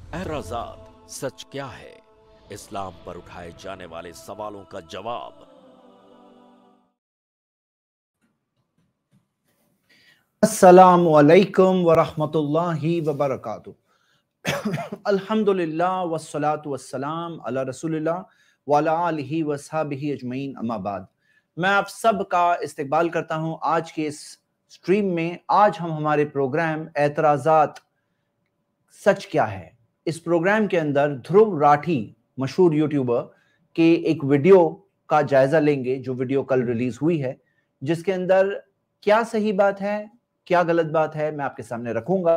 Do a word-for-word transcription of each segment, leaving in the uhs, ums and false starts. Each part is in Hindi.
एतराज़ात सच क्या है? इस्लाम पर उठाए जाने वाले सवालों का जवाब। अस्सलामु अलैकुम वरहमतुल्लाहि वबरकातुहू। अल्हम्दुलिल्लाह वस्सलातु वस्सलाम अला रसूलिल्लाह वअला आलिहि वसहबिहि अजमईन, अम्मा बाद। मैं आप सब का इस्तकबाल करता हूं आज के इस स्ट्रीम में। आज हम हमारे प्रोग्राम एतराज़ात सच क्या है, इस प्रोग्राम के अंदर ध्रुव राठी मशहूर यूट्यूबर के एक वीडियो का जायजा लेंगे जो वीडियो कल रिलीज हुई है, जिसके अंदर क्या सही बात है क्या गलत बात है मैं आपके सामने रखूंगा।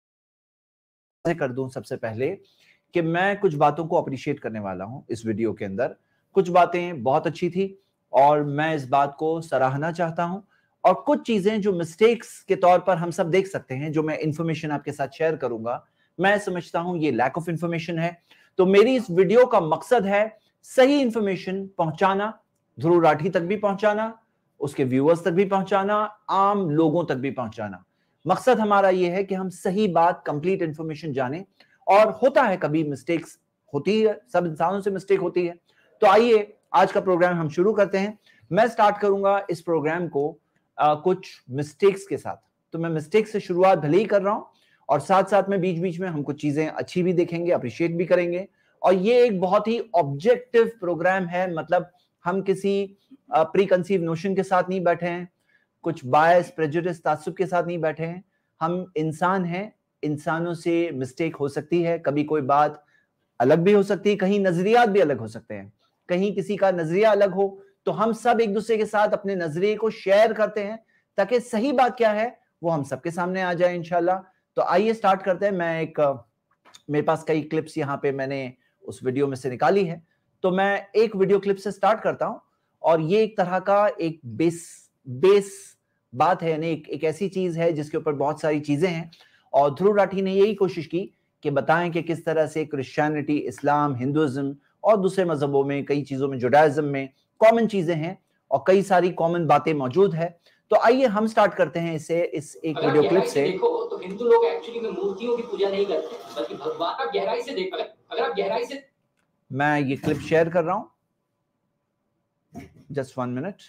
कर दूं सबसे पहले कि मैं कुछ बातों को अप्रिशिएट करने वाला हूं इस वीडियो के अंदर। कुछ बातें बहुत अच्छी थी और मैं इस बात को सराहना चाहता हूं, और कुछ चीजें जो मिस्टेक्स के तौर पर हम सब देख सकते हैं, जो मैं इंफॉर्मेशन आपके साथ शेयर करूंगा, मैं समझता हूं ये लैक ऑफ इंफॉर्मेशन है। तो मेरी इस वीडियो का मकसद है सही इंफॉर्मेशन पहुंचाना, ध्रुव राठी तक भी पहुंचाना, उसके व्यूअर्स तक भी पहुंचाना, आम लोगों तक भी पहुंचाना। मकसद हमारा यह है कि हम सही बात, कंप्लीट इंफॉर्मेशन जाने। और होता है कभी मिस्टेक्स होती है, सब इंसानों से मिस्टेक होती है। तो आइए आज का प्रोग्राम हम शुरू करते हैं। मैं स्टार्ट करूंगा इस प्रोग्राम को आ, कुछ मिस्टेक्स के साथ। तो मैं मिस्टेक से शुरुआत भले ही कर रहा हूं, और साथ साथ में बीच बीच में हम कुछ चीजें अच्छी भी देखेंगे, अप्रिशिएट भी करेंगे। और ये एक बहुत ही ऑब्जेक्टिव प्रोग्राम है, मतलब हम किसी प्री कंसीव नोशन के साथ नहीं बैठे हैं, कुछ बायस, प्रेजुडिस, तासुब के साथ नहीं बैठे हैं। हम इंसान हैं, इंसानों से मिस्टेक हो सकती है, कभी कोई बात अलग भी हो सकती है, कहीं नजरियात भी अलग हो सकते हैं, कहीं किसी का नजरिया अलग हो। तो हम सब एक दूसरे के साथ अपने नजरिए को शेयर करते हैं ताकि सही बात क्या है वो हम सबके सामने आ जाए इंशाल्लाह। तो आइए स्टार्ट करते हैं। मैं एक मेरे पास कई क्लिप्स यहाँ पे मैंने उस वीडियो में से निकाली है, तो मैं एक वीडियो क्लिप से स्टार्ट करता हूं। और ये एक तरह का एक बेस बेस बात है, यानी एक, एक ऐसी चीज है जिसके ऊपर बहुत सारी चीजें हैं। और ध्रुव राठी ने यही कोशिश की कि बताएं कि किस तरह से क्रिश्चियनिटी, इस्लाम, हिंदुइज्म और दूसरे मजहबों में, कई चीजों में, जुडाइज्म में कॉमन चीजें हैं और कई सारी कॉमन बातें मौजूद है। तो आइए हम स्टार्ट करते हैं इसे इस एक वीडियो क्लिप से। देखो तो हिंदू लोग एक्चुअली में मूर्तियों की पूजा नहीं करते, बल्कि भगवान का गहराई से देख। अगर आप गहराई से, मैं ये क्लिप शेयर कर रहा हूं, जस्ट वन मिनट।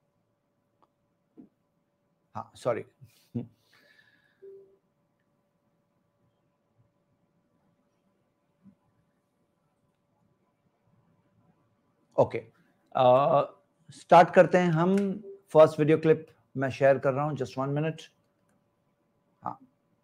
हाँ सॉरी, ओके, स्टार्ट करते हैं हम। फर्स्ट वीडियो क्लिप मैं शेयर कर रहा हूं, जस्ट वन मिनट। हाँ,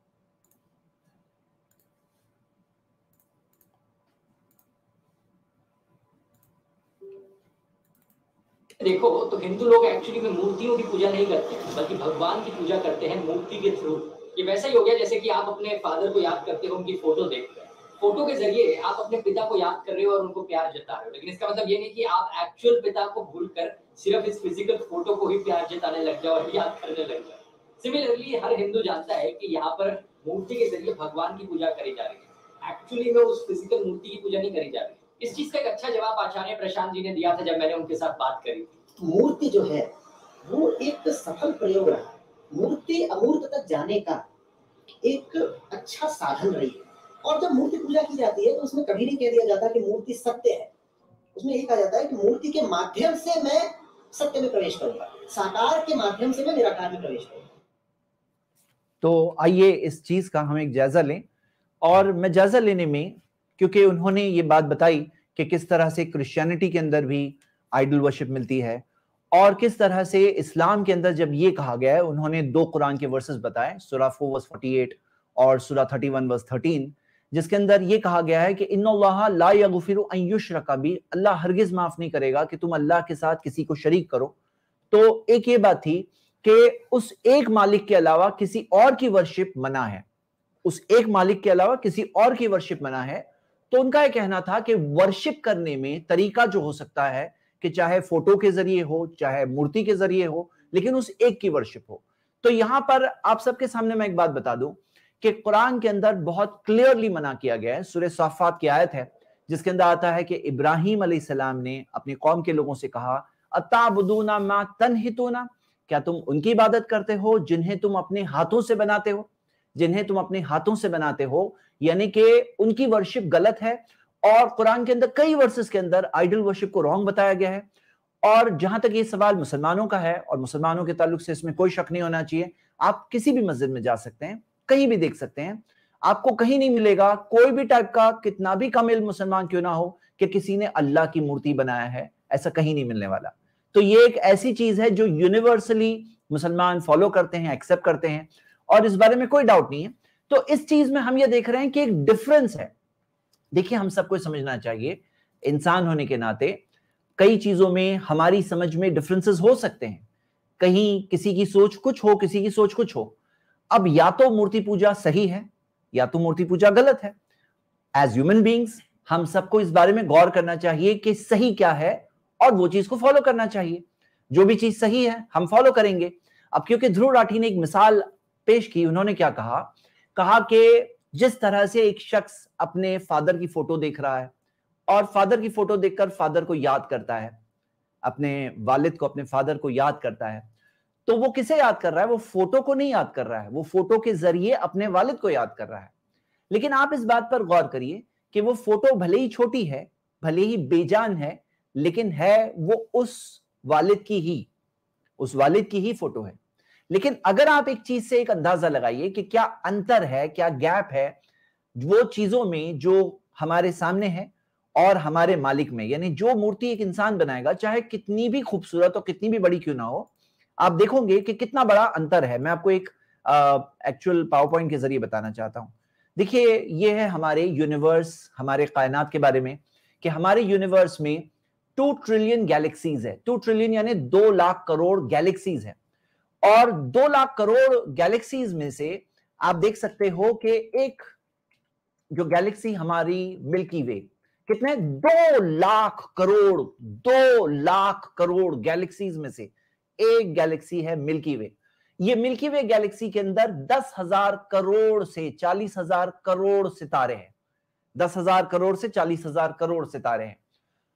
देखो तो हिंदू लोग एक्चुअली में मूर्तियों की पूजा नहीं करते, बल्कि भगवान की पूजा करते हैं मूर्ति के थ्रू। ये वैसा ही हो गया जैसे कि आप अपने फादर को याद करते हो, उनकी फोटो देखते हैं, फोटो के जरिए आप अपने पिता को याद कर रहे हो और उनको प्यार जता रहे हो। लेकिन इसका मतलब ये नहीं कि आप एक्चुअल पिता को भूलकर सिर्फ इस फिजिकल फोटो को ही प्यार जताने लग जाओ और याद करने लग जाओ। सिमिलरली हर हिंदू जानता है कि यहाँ पर मूर्ति के जरिए भगवान की पूजा करी जा रही है, एक्चुअली में उस फिजिकल मूर्ति की पूजा नहीं करी जा रही। इस चीज का एक अच्छा जवाब आचार्य प्रशांत जी ने दिया था जब मैंने उनके साथ बात करी। मूर्ति जो है वो एक सफल प्रयोग रहा, मूर्ति अमूर्त तक जाने का एक अच्छा साधन रही है। और जब मूर्ति पूजा की जाती है तो उसमें कभी नहीं कह दिया जाता कि मूर्ति सत्य है, उसमें ये कहा जाता है कि मूर्ति के माध्यम से मैं सत्य में प्रवेश करूंगा, साकार के माध्यम से मैं निराकार में प्रवेश करूंगा। तो आइए इस चीज का हम एक जायजा लें। और मैं जायजा लेने में, क्योंकि उन्होंने ये बात बताई कि किस तरह से क्रिश्चियनिटी के अंदर भी आइडल वर्शिप मिलती है, और किस तरह से इस्लाम के अंदर जब ये कहा गया है, उन्होंने दो कुरान के वर्सेस बताए, सूरा फोर वर्स फोर्टी एट और सूरा थर्टी वन वर्स थर्टीन, जिसके अंदर ये कहा गया है कि इन्नल्लाह ला यगफिरु अन युश्रका बिही, अल्लाह हरगिज माफ नहीं करेगा कि तुम अल्लाह के साथ किसी को शरीक करो। तो एक ये बात थी कि उस एक मालिक के अलावा किसी और की वर्शिप मना है, उस एक मालिक के अलावा किसी और की वर्शिप मना है। तो उनका यह कहना था कि वर्शिप करने में तरीका जो हो सकता है कि चाहे फोटो के जरिए हो, चाहे मूर्ति के जरिए हो, लेकिन उस एक की वर्शिप हो। तो यहां पर आप सबके सामने मैं एक बात बता दूं कि कुरान के अंदर बहुत क्लियरली मना किया गया है। सूरह साफात की आयत है जिसके अंदर आता है कि इब्राहिम अलैहिस्सलाम ने अपनी कौम के लोगों से कहा, अताबुदूना मा तनहितूना, क्या तुम उनकी इबादत करते हो जिन्हें तुम अपने हाथों से बनाते हो। जिन्हें तुम अपने हाथों से बनाते हो, यानी कि उनकी वर्शिप गलत है। और कुरान के अंदर कई वर्सेस के अंदर आइडल वर्शिप को रॉन्ग बताया गया है। और जहां तक ये सवाल मुसलमानों का है, और मुसलमानों के ताल्लुक से इसमें कोई शक नहीं होना चाहिए, आप किसी भी मस्जिद में जा सकते हैं, कहीं भी देख सकते हैं, आपको कहीं नहीं मिलेगा कोई भी टाइप का, कितना भी कम इल्म मुसलमान क्यों ना हो, कि किसी ने अल्लाह की मूर्ति बनाया है, ऐसा कहीं नहीं मिलने वाला। तो ये एक ऐसी चीज है जो यूनिवर्सली मुसलमान फॉलो करते हैं, एक्सेप्ट करते हैं, और इस बारे में कोई डाउट नहीं है। तो इस चीज में हम ये देख रहे हैं कि एक डिफरेंस है। देखिए, हम सबको समझना चाहिए, इंसान होने के नाते कई चीजों में हमारी समझ में डिफरेंसेस हो सकते हैं। कहीं किसी की सोच कुछ हो, किसी की सोच कुछ हो। अब या तो मूर्ति पूजा सही है या तो मूर्ति पूजा गलत है। एज ह्यूमन बीइंग्स हम सबको इस बारे में गौर करना चाहिए कि सही क्या है, और वो चीज को फॉलो करना चाहिए। जो भी चीज सही है हम फॉलो करेंगे। अब क्योंकि ध्रुव राठी ने एक मिसाल पेश की, उन्होंने क्या कहा कहा कि जिस तरह से एक शख्स अपने फादर की फोटो देख रहा है और फादर की फोटो देखकर फादर को याद करता है, अपने वालिद को, अपने फादर को याद करता है, तो वो किसे याद कर रहा है? वो फोटो को नहीं याद कर रहा है, वो फोटो के जरिए अपने वालिद को याद कर रहा है। लेकिन आप इस बात पर गौर करिए कि वो फोटो भले ही छोटी है, भले ही बेजान है, लेकिन है वो उस वालिद की ही, उस वालिद की ही फोटो है। लेकिन अगर आप एक चीज से एक अंदाजा लगाइए कि क्या अंतर है, क्या गैप है वो चीजों में जो हमारे सामने है और हमारे मालिक में, यानी जो मूर्ति एक इंसान बनाएगा, चाहे कितनी भी खूबसूरत और कितनी भी बड़ी क्यों ना हो, आप देखोगे कि कितना बड़ा अंतर है। मैं आपको एक एक्चुअल पावर पॉइंट के जरिए बताना चाहता हूं। देखिए, ये है हमारे यूनिवर्स, हमारे कायनात के बारे में, कि हमारे यूनिवर्स में टू ट्रिलियन गैलेक्सीज है। टू ट्रिलियन यानी दो लाख करोड़ गैलेक्सीज है। और दो लाख करोड़ गैलेक्सीज में से आप देख सकते हो कि एक जो गैलेक्सी हमारी मिल्की वे, कितने दो लाख करोड़ दो लाख करोड़ गैलेक्सीज में से एक गैलेक्सी है मिल्की वे। ये मिल्की वे गैलेक्सी के अंदर दस हजार करोड़ से चालीस हजार करोड़ सितारे हैं। दस हजार करोड़ से चालीस हजार करोड़ सितारे हैं।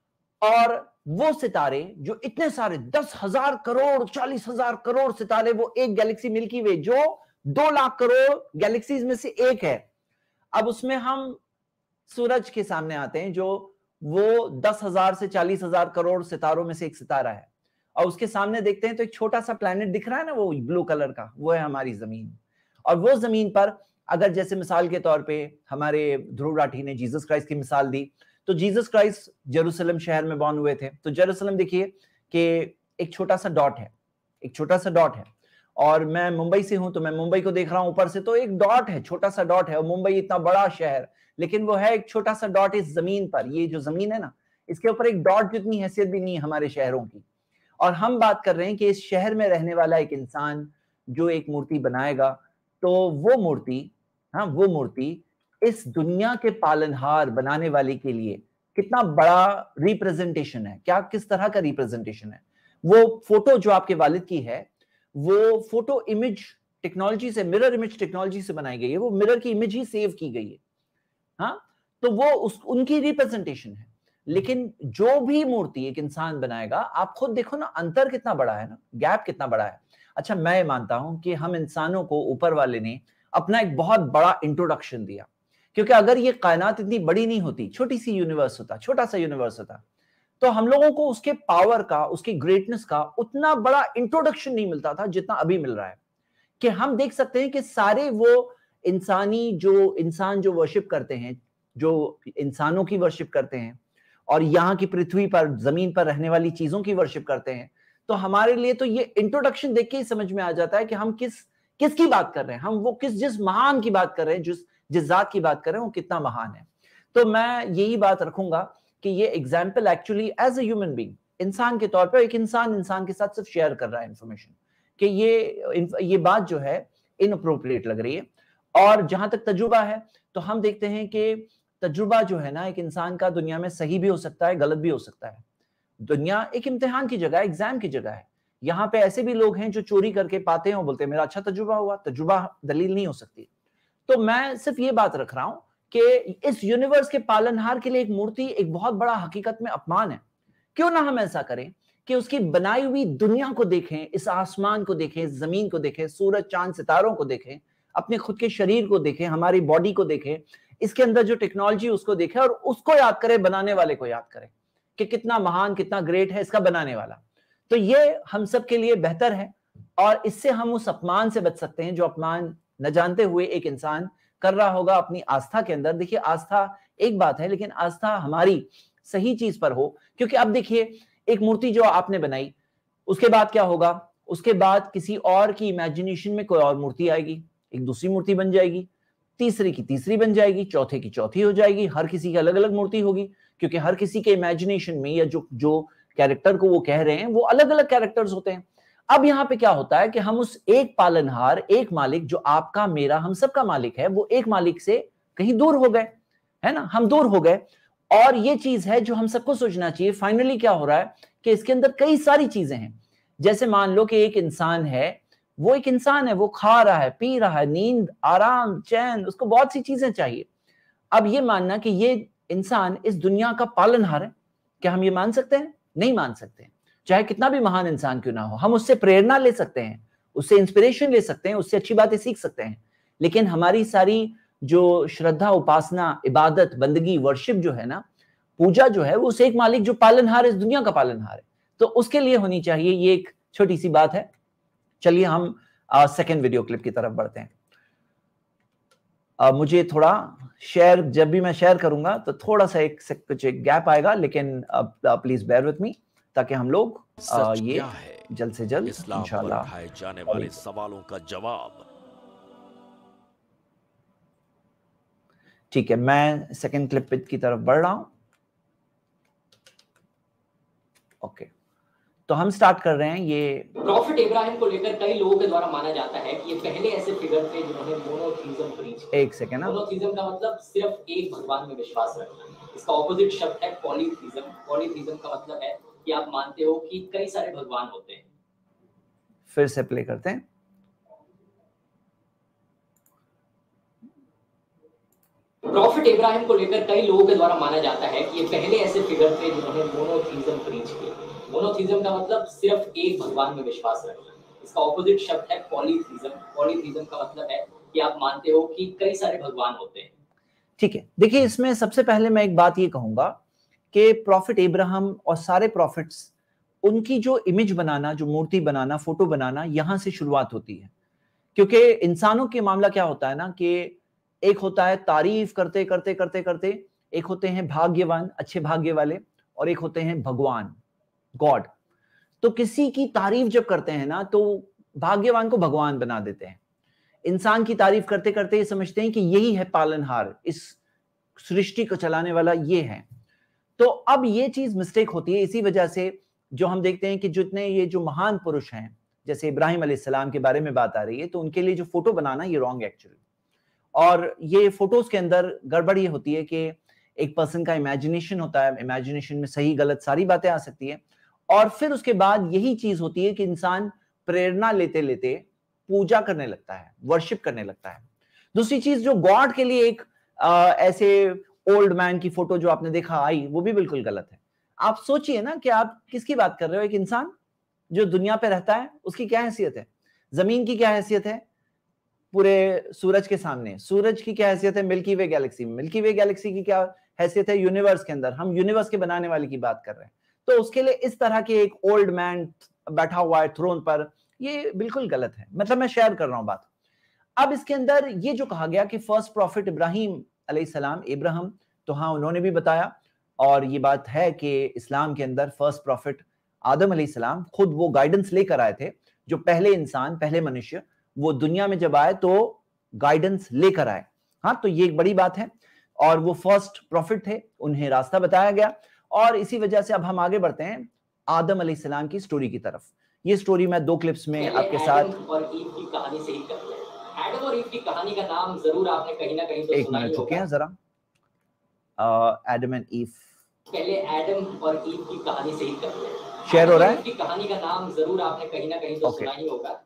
और वो सितारे जो इतने सारे दस हजार करोड़ चालीस हजार करोड़ सितारे, वो एक गैलेक्सी मिल्की वे जो दो लाख करोड़ गैलेक्सीज में से एक है। अब उसमें हम सूरज के सामने आते हैं, जो वो दस हजार से चालीस हजार करोड़ सितारों में से एक सितारा है, और उसके सामने देखते हैं तो एक छोटा सा प्लैनेट दिख रहा है ना, वो ब्लू कलर का, वो है हमारी जमीन। और वो जमीन पर अगर जैसे मिसाल के तौर पे हमारे ध्रुव राठी ने जीसस क्राइस्ट की मिसाल दी, तो जीसस क्राइस्ट जेरूशलेम शहर में बॉर्न हुए थे। तो जेरूशलेम देखिए कि एक छोटा सा डॉट है, एक छोटा सा डॉट है। और मैं मुंबई से हूं तो मैं मुंबई को देख रहा हूं ऊपर से, तो एक डॉट है, छोटा सा डॉट है। और मुंबई इतना बड़ा शहर, लेकिन वो है एक छोटा सा डॉट इस जमीन पर। ये जो जमीन है ना, इसके ऊपर एक डॉट जितनी हैसियत भी नहीं है हमारे शहरों की। और हम बात कर रहे हैं कि इस शहर में रहने वाला एक इंसान जो एक मूर्ति बनाएगा, तो वो मूर्ति, हाँ वो मूर्ति इस दुनिया के पालनहार बनाने वाले के लिए कितना बड़ा रिप्रेजेंटेशन है, क्या किस तरह का रिप्रेजेंटेशन है। वो फोटो जो आपके वालिद की है, वो फोटो इमेज टेक्नोलॉजी से, मिरर इमेज टेक्नोलॉजी से बनाई गई है। वो मिरर की इमेज ही सेव की गई है, हाँ, तो वो उस उनकी रिप्रेजेंटेशन है। लेकिन जो भी मूर्ति एक इंसान बनाएगा, आप खुद देखो ना, अंतर कितना बड़ा है ना, गैप कितना बड़ा है। अच्छा, मैं मानता हूं कि हम इंसानों को ऊपर वाले ने अपना एक बहुत बड़ा इंट्रोडक्शन दिया, क्योंकि अगर ये कायनात इतनी बड़ी नहीं होती, छोटी सी यूनिवर्स होता, छोटा सा यूनिवर्स होता, तो हम लोगों को उसके पावर का, उसकी ग्रेटनेस का उतना बड़ा इंट्रोडक्शन नहीं मिलता था जितना अभी मिल रहा है। कि हम देख सकते हैं कि सारे वो इंसानी जो इंसान जो वर्शिप करते हैं, जो इंसानों की वर्शिप करते हैं, और यहाँ की पृथ्वी पर, जमीन पर रहने वाली चीजों की वर्शिप करते हैं, तो हमारे लिए तो ये इंट्रोडक्शन देख के ही समझ में आ जाता है कि हम किस किसकी बात कर रहे हैं, हम वो किस जिस महान की बात कर रहे हैं, जिस जिस जात की बात कर रहे हैं वो कितना महान है। तो मैं यही बात रखूंगा कि ये example actually as a human being, इंसान के तौर पर, एक इंसान इंसान के साथ सिर्फ शेयर कर रहा है इंफॉर्मेशन, कि ये ये बात जो है इनअप्रोप्रिएट लग रही है। और जहां तक तजुर्बा है, तो हम देखते हैं कि तजुर्बा जो है ना, एक इंसान का दुनिया में सही भी हो सकता है, गलत भी हो सकता है। दुनिया एक इम्तिहान की जगह है, एग्जाम की जगह है। यहाँ पे ऐसे भी लोग हैं जो चोरी करके पाते हैं और बोलते हैं मेरा अच्छा तजुर्बा हुआ। तजुर्बा दलील नहीं हो सकती। तो मैं सिर्फ ये बात रख रहा हूं कि इस यूनिवर्स के पालनहार के लिए एक मूर्ति एक बहुत बड़ा हकीकत में अपमान है। क्यों ना हम ऐसा करें कि उसकी बनाई हुई दुनिया को देखें, इस आसमान को देखें, इस जमीन को देखें, सूरज चांद सितारों को देखें, अपने खुद के शरीर को देखें, हमारी बॉडी को देखें, इसके अंदर जो टेक्नोलॉजी उसको देखें और उसको याद करें, बनाने वाले को याद करें कि कितना महान, कितना ग्रेट है इसका बनाने वाला। तो ये हम सब के लिए बेहतर है और इससे हम उस अपमान से बच सकते हैं जो अपमान न जानते हुए एक इंसान कर रहा होगा अपनी आस्था के अंदर। देखिए, आस्था एक बात है, लेकिन आस्था हमारी सही चीज पर हो। क्योंकि अब देखिए, एक मूर्ति जो आपने बनाई, उसके बाद क्या होगा? उसके बाद किसी और की इमेजिनेशन में कोई और मूर्ति आएगी, एक दूसरी मूर्ति बन जाएगी, तीसरी की तीसरी बन जाएगी, चौथे की चौथी हो जाएगी, हर किसी की अलग अलग मूर्ति होगी, क्योंकि हर किसी के इमेजिनेशन में या जो जो कैरेक्टर को वो कह रहे हैं वो अलग अलग कैरेक्टर्स होते हैं। अब यहाँ पे क्या होता है कि हम उस एक पालनहार, एक मालिक जो आपका, मेरा, हम सबका मालिक है, वो एक मालिक से कहीं दूर हो गए, है ना, हम दूर हो गए। और ये चीज है जो हम सबको सोचना चाहिए। फाइनली क्या हो रहा है कि इसके अंदर कई सारी चीजें हैं। जैसे मान लो कि एक इंसान है, वो एक इंसान है, वो खा रहा है, पी रहा है, नींद, आराम, चैन, उसको बहुत सी चीजें चाहिए। अब ये मानना कि ये इंसान इस दुनिया का पालनहार है, क्या हम ये मान सकते हैं? नहीं मान सकते। चाहे कितना भी महान इंसान क्यों ना हो, हम उससे प्रेरणा ले सकते हैं, उससे इंस्पिरेशन ले सकते हैं, उससे अच्छी बातें सीख सकते हैं, लेकिन हमारी सारी जो श्रद्धा, उपासना, इबादत, बंदगी, वर्शिप जो है ना, पूजा जो है, वो उस एक मालिक जो पालनहार है, इस दुनिया का पालनहार है, तो उसके लिए होनी चाहिए। ये एक छोटी सी बात है। चलिए हम सेकेंड वीडियो क्लिप की तरफ बढ़ते हैं। आ, मुझे थोड़ा शेयर, जब भी मैं शेयर करूंगा तो थोड़ा सा एक कुछ एक गैप आएगा, लेकिन प्लीज बेयर विथ मी, ताकि हम लोग आ, ये जल्द से जल्द इस्लाम पर उठाए जाने वाले सवालों का जवाब। ठीक है, मैं सेकंड क्लिप की तरफ बढ़ रहा हूं। ओके, तो हम स्टार्ट कर रहे हैं। ये प्रॉफिट इब्राहिम को लेकर कई लोगों के द्वारा माना जाता है कि ये पहले ऐसे फिगर थे जिन्होंने मोनोथीज्म प्रीच किया। एक सेकंड ना, मोनोथीज्म का मतलब सिर्फ एक भगवान में विश्वास रखना। इसका ऑपोजिट शब्द है पॉलीथीज्म। पॉलीथीज्म का मतलब है कि आप मानते हो कि कई सारे भगवान होते हैं। फिर से प्ले करते हैं। प्रॉफिट इब्राहिम को लेकर कई लोगों के द्वारा माना जाता है कि ये पहले ऐसे फिगर थे जिन्होंने मोनोथीज्म प्रीच किया। मोनोथीज्म का मतलब सिर्फ एक भगवान में विश्वास रखना। इसका ऑपोजिट शब्द है पॉलीथीज्म। पॉलीथीज्म का मतलब है कि आप मानते हो कि कई सारे भगवान होते हैं। ठीक है, देखिए, इसमें सबसे पहले मैं एक बात ये कहूंगा कि प्रॉफिट इब्राहिम और सारे प्रॉफिट्स, उनकी जो इमेज बनाना, जो मूर्ति बनाना, फोटो बनाना, यहां से शुरुआत होती है। क्योंकि इंसानों के मामला क्या होता है ना, कि एक होता है तारीफ करते करते करते करते, एक होते हैं भाग्यवान, अच्छे भाग्य वाले, और एक होते हैं भगवान, गॉड। तो किसी की तारीफ जब करते हैं ना, तो भाग्यवान को भगवान बना देते हैं। इंसान की तारीफ करते करते ये समझते हैं कि यही है पालनहार, इस सृष्टि को चलाने वाला ये है। तो अब ये चीज मिस्टेक होती है। इसी वजह से जो हम देखते हैं कि जितने ये जो महान पुरुष हैं, जैसे इब्राहिम अलैहिस्सलाम के बारे में बात आ रही है, तो उनके लिए जो फोटो बनाना ये रॉन्ग एक्चुअली। और ये फोटोज के अंदर गड़बड़ ये होती है कि एक पर्सन का इमेजिनेशन होता है, इमेजिनेशन में सही गलत सारी बातें आ सकती है, और फिर उसके बाद यही चीज होती है कि इंसान प्रेरणा लेते लेते पूजा करने लगता है, वर्शिप करने लगता है। दूसरी चीज, जो गॉड के लिए एक आ, ऐसे ओल्ड मैन की फोटो जो आपने देखा आई, वो भी बिल्कुल गलत है। आप सोचिए ना कि आप किसकी बात कर रहे हो। एक इंसान जो दुनिया पे रहता है, उसकी क्या हैसियत है? जमीन की क्या हैसियत है पूरे सूरज के सामने? सूरज की क्या हैसियत है मिल्की वे गैलेक्सी में? मिल्की वे गैलेक्सी की क्या हैसियत है यूनिवर्स के अंदर? हम यूनिवर्स के बनाने वाले की बात कर रहे हैं। तो उसके लिए इस तरह के एक ओल्ड मैन बैठा हुआ है थ्रोन पर, ये बिल्कुल गलत है। मतलब मैं शेयर कर रहा हूं बात। अब इसके अंदर ये जो कहा गया कि फर्स्ट प्रॉफिट इब्राहिम अलैहिस्सलाम, इब्राहिम, तो हाँ, उन्होंने भी बताया, और ये बात है कि इस्लाम के अंदर फर्स्ट प्रॉफिट आदम अलैहिस्सलाम खुद वो गाइडेंस लेकर आए थे। जो पहले इंसान, पहले मनुष्य, वो दुनिया में जब आए तो गाइडेंस लेकर आए। हाँ, तो ये एक बड़ी बात है, और वो फर्स्ट प्रॉफिट थे, उन्हें रास्ता बताया गया। और इसी वजह से अब हम आगे बढ़ते हैं आदम अलैहिस्सलाम की स्टोरी की तरफ। ये स्टोरी मैं दो क्लिप्स में आपके साथ, और ईव की कहानी से ही करते हैं। एडम और ईव की कहानी का नाम जरूर आपने कहीं ना कहीं तो एक सुना ही मिनट होगा। चुके हैं जरा। एडम एंड ईव, पहले एडम और ईव की कहानी से ही करते हैं। शेयर हो रहा है? ईव की कहानी का नाम जरूर आपने कहीं ना कहीं तो okay. सुना ही होगा।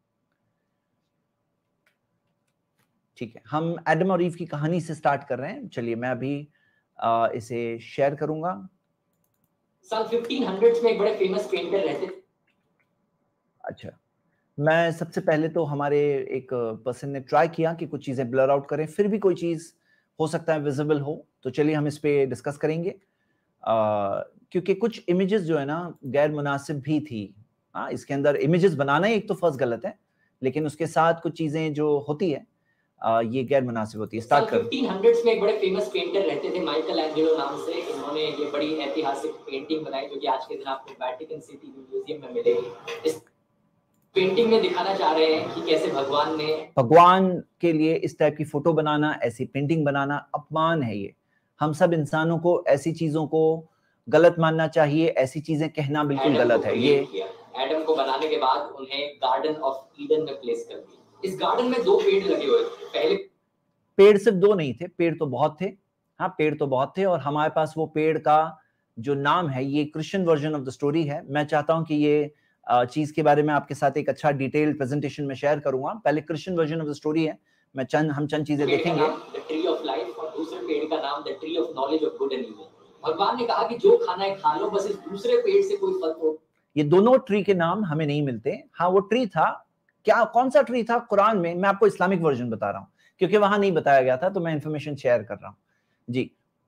ठीक है, हम एडम और ईव की कहानी से स्टार्ट कर रहे हैं। चलिए, मैं अभी आ, इसे शेयर करूंगा। साल फिफ्टीन हंड्रेड्स में एक बड़े फेमस पेंटर रहते थे। अच्छा, मैं सबसे पहले तो हमारे एक पर्सन ने ट्राई किया कि कुछ चीजें ब्लर आउट करें, फिर भी कोई चीज हो सकता है विजिबल हो, तो चलिए हम इस पे डिस्कस करेंगे। आ, क्योंकि कुछ इमेजेस जो है ना गैर मुनासिब भी थी। हाँ, इसके अंदर इमेजेस बनाना ही एक तो फर्स्ट गलत है, लेकिन उसके साथ कुछ चीजें जो होती है आ, ये गैर मुनासिब होती है। स्टार्ट कर। फिफ्टीन हंड्रेड्स में एक बड़े फेमस पेंटर रहते थे माइकल एंजेलो नाम से। इन्होंने ये बड़ी ऐतिहासिक पेंटिंग बनाई जो कि आज के दिन आपको वेटिकन सिटी म्यूजियम में मिलेगी। इस पेंटिंग में दिखाना चाह रहे हैं कि कैसे भगवान ने भगवान के लिए इस टाइप की फोटो बनाना, ऐसी पेंटिंग बनाना अपमान है। ये हम सब इंसानों को ऐसी चीजों को गलत मानना चाहिए, ऐसी चीजें कहना बिल्कुल गलत है। ये एडम को बनाने के बाद उन्हें गार्डन ऑफ ईडन में प्लेस कर दिया। इस गार्डन में दो पेड़ लगे हुए थे। पहले पेड़ सिर्फ दो नहीं थे, पेड़ तो बहुत थे। हाँ, पेड़ तो बहुत थे, और हमारे पास वो पेड़ का जो नाम है, ये Christian version of the story है। मैं चाहता हूं कि ये चीज के बारे में आपके साथ एक अच्छा डिटेल्ड प्रेजेंटेशन में शेयर करूंगा। पहले Christian version of the story है, मैं चंद हम चंद चीजें देखेंगे। द ट्री ऑफ लाइफ और दूसरे पेड़ का नाम the tree of knowledge of good and evil. भगवान ने कहा कि जो खाना है खा लो, बस इस दूसरे पेड़ से कोई फल तो। ये दोनों ट्री के नाम हमें नहीं मिलते। हाँ, वो ट्री था, क्या कौन सा ट्री था कुरान में, मैं आपको इस्लामिक वर्जन बता रहा हूँ क्योंकि वहां नहीं बताया गया था, तो मैं इंफॉर्मेशन शेयर कर रहा हूँ जी।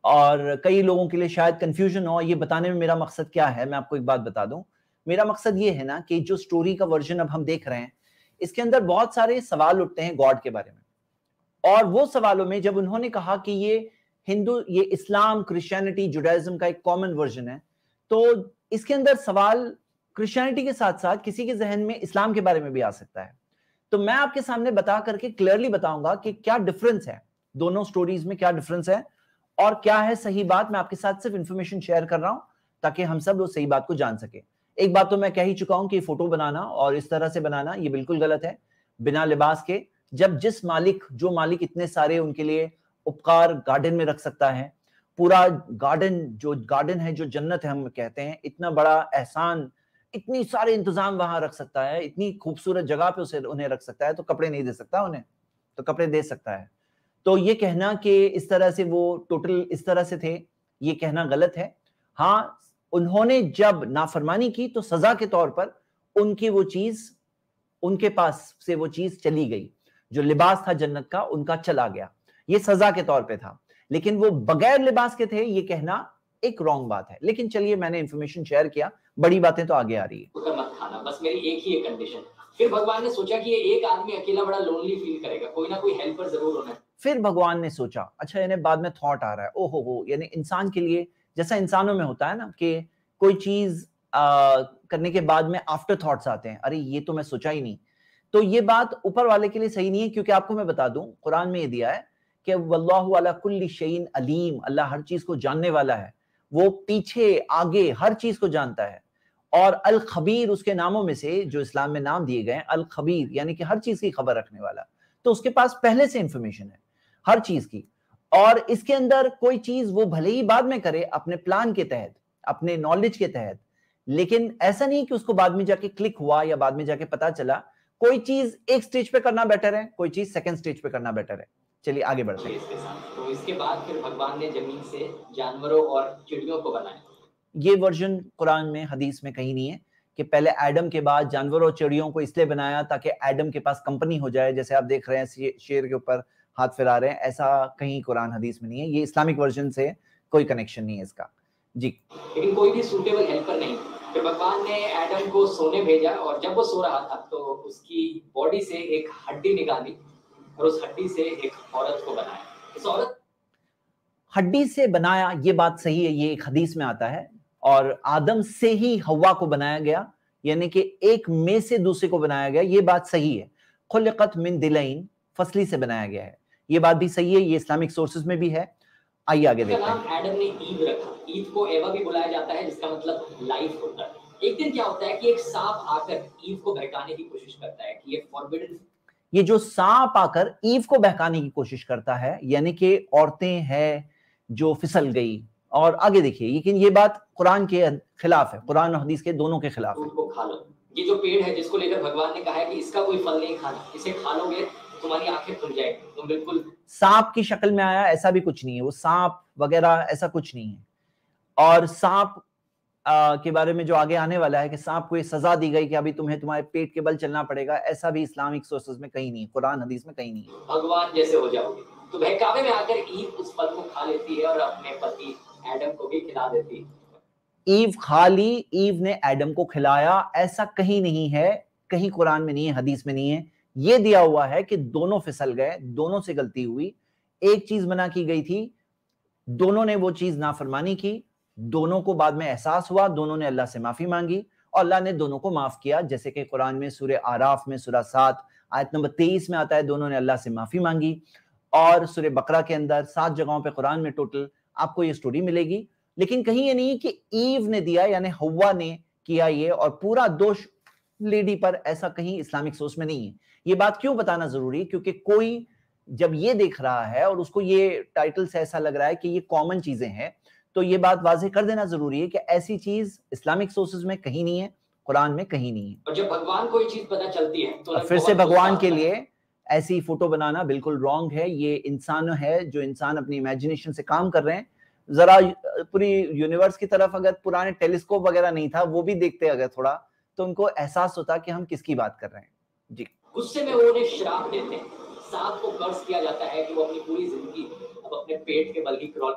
और कई लोगों के लिए शायद कंफ्यूजन हो, ये बताने में मेरा मकसद क्या है, मैं आपको एक बात बता दूं। मेरा मकसद ये है ना कि जो स्टोरी का वर्जन अब हम देख रहे हैं, इसके अंदर बहुत सारे सवाल उठते हैं गॉड के बारे में, और वो सवालों में जब उन्होंने कहा कि ये हिंदू, ये इस्लाम, क्रिश्चियनिटी, जुडाइज्म का एक कॉमन वर्जन है, तो इसके अंदर सवाल क्रिश्चियनिटी के साथ साथ किसी के जहन में इस्लाम के बारे में भी आ सकता है। तो मैं आपके सामने बता करके क्लियरली बताऊंगा कि क्या डिफरेंस है दोनों स्टोरीज में, क्या डिफरेंस है और क्या है सही बात। मैं आपके साथ सिर्फ इंफॉर्मेशन शेयर कर रहा हूं ताकि हम सब उस सही बात को जान सके। एक बात तो मैं कह ही चुका हूं कि फोटो बनाना और इस तरह से बनाना ये बिल्कुल गलत है, बिना लिबास के। जब जिस मालिक, जो मालिक इतने सारे उनके लिए उपकार गार्डन में रख सकता है, पूरा गार्डन, जो गार्डन है, जो जन्नत है हम कहते हैं, इतना बड़ा एहसान, इतनी सारे इंतजाम वहां रख सकता है, इतनी खूबसूरत जगह पे उसे उन्हें रख सकता है, तो कपड़े नहीं दे सकता उन्हें? तो कपड़े दे सकता है। तो ये कहना कि इस तरह से वो टोटल इस तरह से थे, ये कहना गलत है। हाँ, उन्होंने जब नाफरमानी की तो सजा के तौर पर उनकी वो चीज, उनके पास से वो चीज चली गई, जो लिबास था जन्नत का उनका चला गया, ये सजा के तौर पे था। लेकिन वो बगैर लिबास के थे, ये कहना एक रॉन्ग बात है। लेकिन चलिए, मैंने इंफॉर्मेशन शेयर किया, बड़ी बातें तो आगे आ रही है। मत खाना, बस मेरी एक ही एक कंडीशन। फिर भगवान ने सोचा कि ये एक आदमी अकेला बड़ा लोनली फील करेगा, कोई ना कोई हेल्पर जरूर होना है। फिर भगवान ने सोचा, अच्छा यानी बाद में थॉट आ रहा है, ओहो हो, यानी इंसान के लिए जैसा इंसानों में होता है ना कि कोई चीज आ, करने के बाद में आफ्टर थॉट्स आते हैं, अरे ये तो मैं सोचा ही नहीं। तो ये बात ऊपर वाले के लिए सही नहीं है, क्योंकि आपको मैं बता दूं, कुरान में ये दिया है कि वल्लाहु अला कुल्ली शैइन अलीम, अल्लाह हर चीज को जानने वाला है, वो पीछे आगे हर चीज को जानता है। और अल खबीर उसके नामों में से जो इस्लाम में नाम दिए गए, अल खबीर यानी कि हर चीज की खबर रखने वाला, तो उसके पास पहले से इंफॉर्मेशन है हर चीज की। और इसके अंदर कोई चीज वो भले ही बाद में करे अपने प्लान के तहत, अपने नॉलेज के तहत, लेकिन ऐसा नहीं कि उसको बाद में जाके क्लिक हुआ या बाद में जाके पता चला। कोई चीज एक स्टेज पे करना बेटर है, कोई चीज सेकंड स्टेज पे करना बेटर है। चलिए आगे बढ़ते हैं। इसके साथ तो इसके बाद फिर भगवान ने जमीन से जानवरों और चिड़ियों को बनाया। ये वर्जन कुरान में, हदीस में कहीं नहीं है कि पहले एडम के बाद जानवरों और चिड़ियों को इसलिए बनाया ताकि एडम के पास कंपनी हो जाए, जैसे आप देख रहे हैं शेर के ऊपर हाथ फिरा रहे हैं, ऐसा कहीं कुरान हदीस में नहीं है। ये इस्लामिक वर्जन से कोई कनेक्शन नहीं है इसका जी। लेकिन कोई भी सूटेबल हेल्पर नहीं। फिर भगवान ने एडम को सोने भेजा, और जब वो सो रहा था तो उसकी बॉडी से एक हड्डी निकाली और उस हड्डी से एक औरत को बनाया। इस औरत हड्डी से बनाया, ये बात सही है, ये एक हदीस में आता है। और आदम से ही हव्वा को बनाया गया, यानी कि एक में से दूसरे को बनाया गया, ये बात सही है। खुलिकत मिन दिलैन, फसली से बनाया गया है, ये बात भी सही है, ये इस्लामिक सोर्सेज में भी है। आइए आगे देखते हैं। नाम एडम ने ईव रखा। ईव को एवा भी बुलाया जाता है, जिसका मतलब लाइफ होता है। एक दिन क्या होता है कि एक सांप आकर ईव को बहकाने की कोशिश करता है कि ये फॉरबिडन, ये जो सांप आकर ईव को बहकाने की कोशिश करता है, यानी कि औरतें हैं जो फिसल गई। और आगे देखिए, लेकिन ये बात कुरान के खिलाफ है, कुरान और हदीस के दोनों के खिलाफ है। को खा लो। ये जो पेड़ है जिसको लेकर भगवान ने कहा है कि इसका कोई फल नहीं खाना, इसे खा लोगे तुम्हारी आंखें खुल जाएगी, तुम बिल्कुल सांप की शक्ल में आया, ऐसा भी कुछ नहीं है, वो सांप वगैरह ऐसा कुछ नहीं है। और सांप आ, के बारे में जो आगे आने वाला है कि सांप को ये सजा दी गई कि अभी तुम्हें तुम्हारे पेट के बल चलना पड़ेगा, ऐसा भी इस्लामिक सोर्सेज में कहीं नहीं, कुरान हदीस में कहीं नहीं है। भगवान जैसे हो जाओगे। तो बहकावे में आकर ईव उस फल को खा लेती है और अपने पति एडम को भी खिला देती है। ईव खा ली, ईव ने एडम को खिलाया, ऐसा कहीं नहीं है, कहीं कुरान में नहीं है, हदीस में नहीं है। ये दिया हुआ है कि दोनों फिसल गए, दोनों से गलती हुई, एक चीज मना की गई थी, दोनों ने वो चीज नाफरमानी की, दोनों को बाद में एहसास हुआ, दोनों ने अल्लाह से माफी मांगी और अल्लाह ने दोनों को माफ किया। जैसे कि कुरान में सूरह आराफ में सूरह सात आयत नंबर तेईस में आता है, दोनों ने अल्लाह से माफी मांगी। और सूरह बकरा के अंदर सात जगहों पे कुरान में टोटल आपको ये स्टोरी मिलेगी। लेकिन कहीं ये नहीं कि ईव ने दिया यानी हव्वा ने किया ये और पूरा दोष लेडी पर, ऐसा कहीं इस्लामिक सोच में नहीं है। ये बात क्यों बताना जरूरी है? क्योंकि कोई जब ये देख रहा है और उसको ये टाइटल से ऐसा लग रहा है कि ये कॉमन चीजें हैं, तो ये बात वाज़ेह कर देना जरूरी है कि ऐसी चीज इस्लामिक सोर्सेज में कहीं नहीं है, कुरान में कहीं नहीं है। और जब भगवान को ये चीज पता चलती है तो फिर से भगवान के लिए ऐसी फोटो बनाना बिल्कुल रॉन्ग है। ये इंसान है, जो इंसान अपनी इमेजिनेशन से काम कर रहे हैं। जरा पूरी यूनिवर्स की तरफ अगर पुराने टेलीस्कोप वगैरह नहीं था, वो भी देखते अगर थोड़ा, तो उनको एहसास होता कि हम किसकी बात कर रहे हैं। जी, गुस्से में वो उन्हें श्राप देते हैं। सांप को कर्ज किया जाता है कि वो अपनी पूरी जिंदगी अब अपने पेट के बल ही क्रॉल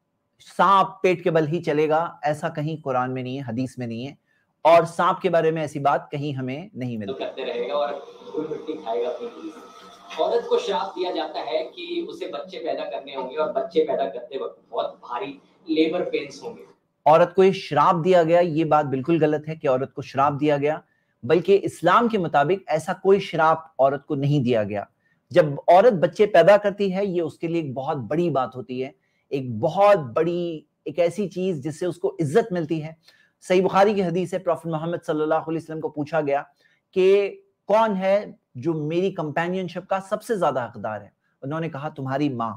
सांप पेट के बल ही चलेगा, ऐसा कहीं कुरान में नहीं है, हदीस में नहीं है। और सांप के बारे में ऐसी बात कहीं हमें नहीं मिलती। करते रहेगा और धूल मिट्टी खाएगा अपनी पूरी। औरत को श्राप दिया जाता है कि उसे बच्चे पैदा करने होंगे और बच्चे पैदा करते वक्त बहुत भारी लेबर पेन्स होंगे। औरत को ये श्राप दिया गया, ये बात बिल्कुल गलत है कि औरत को श्राप दिया गया, बल्कि इस्लाम के मुताबिक ऐसा कोई श्राप औरत को नहीं दिया गया। जब औरत बच्चे पैदा करती है, ये उसके लिए एक बहुत बड़ी बात होती है, एक बहुत बड़ी एक ऐसी चीज जिससे उसको इज्जत मिलती है। सही बुखारी की हदीस है, प्रॉफेट मोहम्मद सल्लल्लाहु अलैहि वसल्लम को पूछा गया कि कौन है जो मेरी कंपेनियनशिप का सबसे ज्यादा हकदार है? उन्होंने कहा तुम्हारी माँ।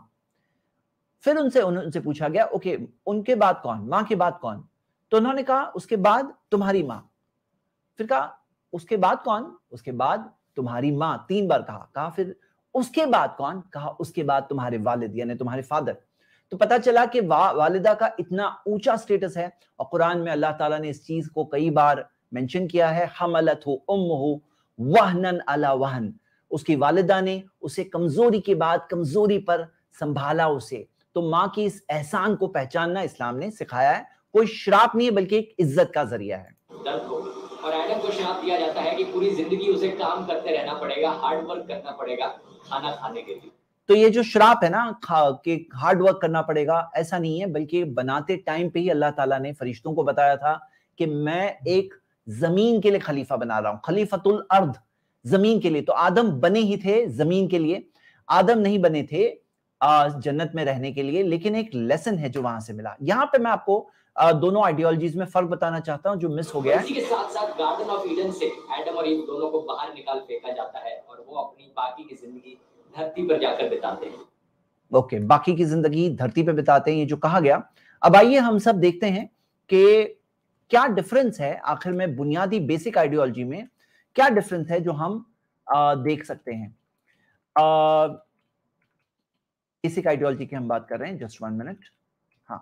फिर उनसे उनसे पूछा गया ओके, उनके बाद कौन? माँ के बाद कौन? तो उन्होंने कहा उसके बाद तुम्हारी माँ। फिर कहा उसके बाद कौन? उसके बाद तुम्हारी माँ। तीन बार कहा। कहा फिर उसके बाद कौन? कहा उसके बाद तुम्हारे वालिद यानी तुम्हारे फादर। तो पता चला कि वा, वालिदा का इतना ऊंचा स्टेटस है और कुरान में अल्लाह ताला ने इस चीज को कई बार मेंशन किया है। हमलतहु उम्मुहु वहनन अला वहन, उसकी वालिदा ने उसे कमजोरी के बाद कमजोरी पर संभाला उसे। तो माँ की इस एहसान को पहचानना इस्लाम ने सिखाया है। कोई श्राप नहीं है बल्कि एक इज्जत का जरिया है। और एडम को श्राप दिया जाता है कि पूरी जिंदगी उसे काम करते रहना पड़ेगा, हार्ड वर्क करना पड़ेगा खाना खाने के लिए। तो ये जो श्राप है ना कि हार्ड वर्क करना पड़ेगा, ऐसा नहीं है, बल्कि बनाते टाइम पे ही अल्लाह ताला ने फरिश्तों को बताया था कि मैं एक जमीन के लिए खलीफा बना रहा हूं, खलीफतुल अर्द, जमीन के लिए। तो आदम बने ही थे जमीन के लिए, आदम नहीं बने थे जन्नत में रहने के लिए। लेकिन एक लेसन है जो वहां से मिला। यहाँ पे मैं आपको दोनों आइडियोलॉजीज में फर्क बताना चाहता हूँ जो मिस हो गया है। इसी के साथ साथ गार्डन ऑफ ईडन से एडम और ईव दोनों को बाहर निकाल फेंका जाता है और वो अपनी बाकी की जिंदगी धरती पर जाकर बिताते हैं। ओके okay, बाकी की जिंदगी धरती पे बिताते हैं, ये जो कहा गया। अब आइए हम सब देखते हैं कि क्या डिफरेंस है आखिर में बुनियादी बेसिक आइडियोलॉजी में, क्या डिफरेंस है जो हम आ, देख सकते हैं। बेसिक आइडियोलॉजी की हम बात कर रहे हैं, जस्ट वन मिनट। हाँ,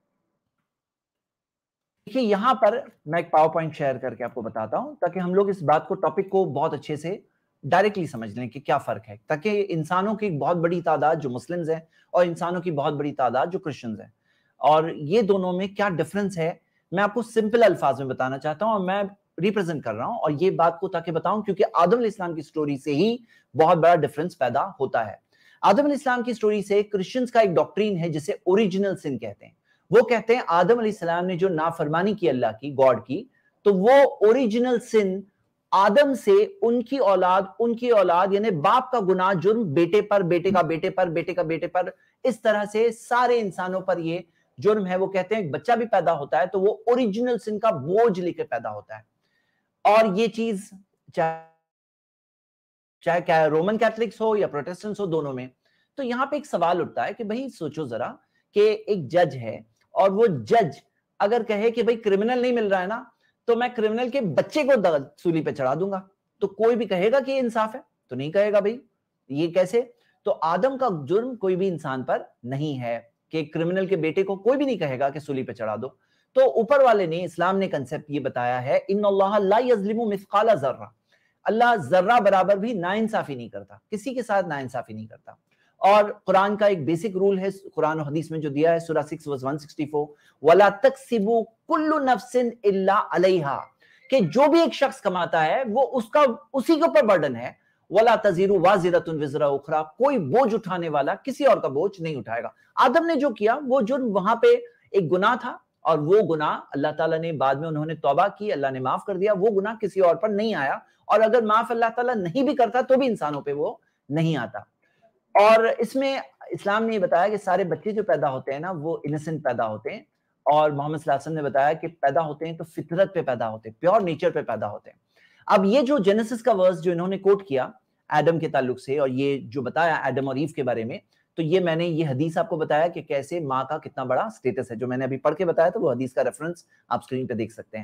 देखिए यहां पर मैं एक पावर पॉइंट शेयर करके आपको बताता हूं ताकि हम लोग इस बात को, टॉपिक को बहुत अच्छे से डायरेक्टली समझ लें कि क्या फर्क है, ताकि इंसानों की बहुत बड़ी तादाद जो मुस्लिम्स हैं और इंसानों की बहुत बड़ी तादाद जो क्रिश्चियंस हैं, और ये दोनों में क्या डिफरेंस है मैं आपको सिंपल अल्फाज में बताना चाहता हूं। और मैं रिप्रेजेंट कर रहा हूं और ये बात को ताकि बताऊं क्योंकि आदम अलैहिस्सलाम की स्टोरी से ही बहुत बड़ा डिफरेंस पैदा होता है। आदम अलैहिस्सलाम की स्टोरी से क्रिश्चियंस का एक डॉक्ट्रीन है जिसे ओरिजिनल सिन कहते हैं। वो कहते हैं आदम अलैहिस्सलाम ने जो नाफरमानी की अल्लाह की, गॉड की, तो वो ओरिजिनल सिन आदम से उनकी औलाद उनकी औलाद यानी बाप का गुनाह जुर्म बेटे पर, बेटे का बेटे पर, बेटे का बेटे पर, इस तरह से सारे इंसानों पर ये जुर्म है। वो कहते हैं एक बच्चा भी पैदा होता है तो वो ओरिजिनल सिन का बोझ लेकर पैदा होता है। और ये चीज चाहे चाहे क्या रोमन कैथलिक्स हो या प्रोटेस्टेंट्स हो, दोनों में। तो यहाँ पे एक सवाल उठता है कि भाई सोचो जरा कि एक जज है और वो जज अगर कहे कि भाई क्रिमिनल नहीं मिल रहा है ना, तो मैं क्रिमिनल के बच्चे को सूली पे चढ़ा दूंगा, तो कोई भी कहेगा कि ये इंसाफ है? तो नहीं कहेगा भाई, ये कैसे? तो आदम का जुर्म कोई भी इंसान पर नहीं है कि क्रिमिनल के बेटे को कोई भी नहीं कहेगा कि सूली पे चढ़ा दो। तो ऊपर वाले ने, इस्लाम ने कंसेप्ट ये बताया है, इन्नल्लाह ला यज़लिमु मिस्काला ज़र्रा, अल्लाह जर्रा बराबर भी नाइंसाफी नहीं करता, किसी के साथ नाइंसाफी नहीं करता। और कुरान का एक बेसिक रूल है कुरान और हदीस में जो दिया है, सूरा six verse one sixty four, वला तक्सिबु कुल्लु नफ्सिन इल्ला अलैहा, कि जो भी एक शख्स कमाता है वो उसका उसी के ऊपर बर्डन है, वला तजीरु वाजिरतुन विज़रा उखरा, कोई बोझ उठाने वाला किसी और का बोझ नहीं उठाएगा। आदम ने जो किया वो जुर्म वहां पे एक गुनाह था, और वो गुनाह अल्लाह ताला ने बाद में उन्होंने तौबा की, अल्लाह ने माफ कर दिया, वो गुनाह किसी और पर नहीं आया, और अगर माफ अल्लाह ताला नहीं भी करता तो भी इंसानों पे वो नहीं आता। और इसमें इस्लाम ने बताया कि सारे बच्चे जो पैदा होते हैं ना वो इनोसेंट पैदा होते हैं, और मोहम्मद सल्लल्लाहु अलैहि वसल्लम ने बताया कि पैदा होते हैं तो फितरत पे पैदा होते हैं, प्योर नेचर पे पैदा होते हैं। अब ये जो जेनेसिस का वर्स जो इन्होंने कोट किया एडम के ताल्लुक से, और ये जो बताया एडम और ईव के बारे में, तो ये मैंने ये हदीस आपको बताया कि कैसे माँ का कितना बड़ा स्टेटस है, जो मैंने अभी पढ़ के बताया था, वो हदीस का रेफरेंस आप स्क्रीन पे देख सकते हैं।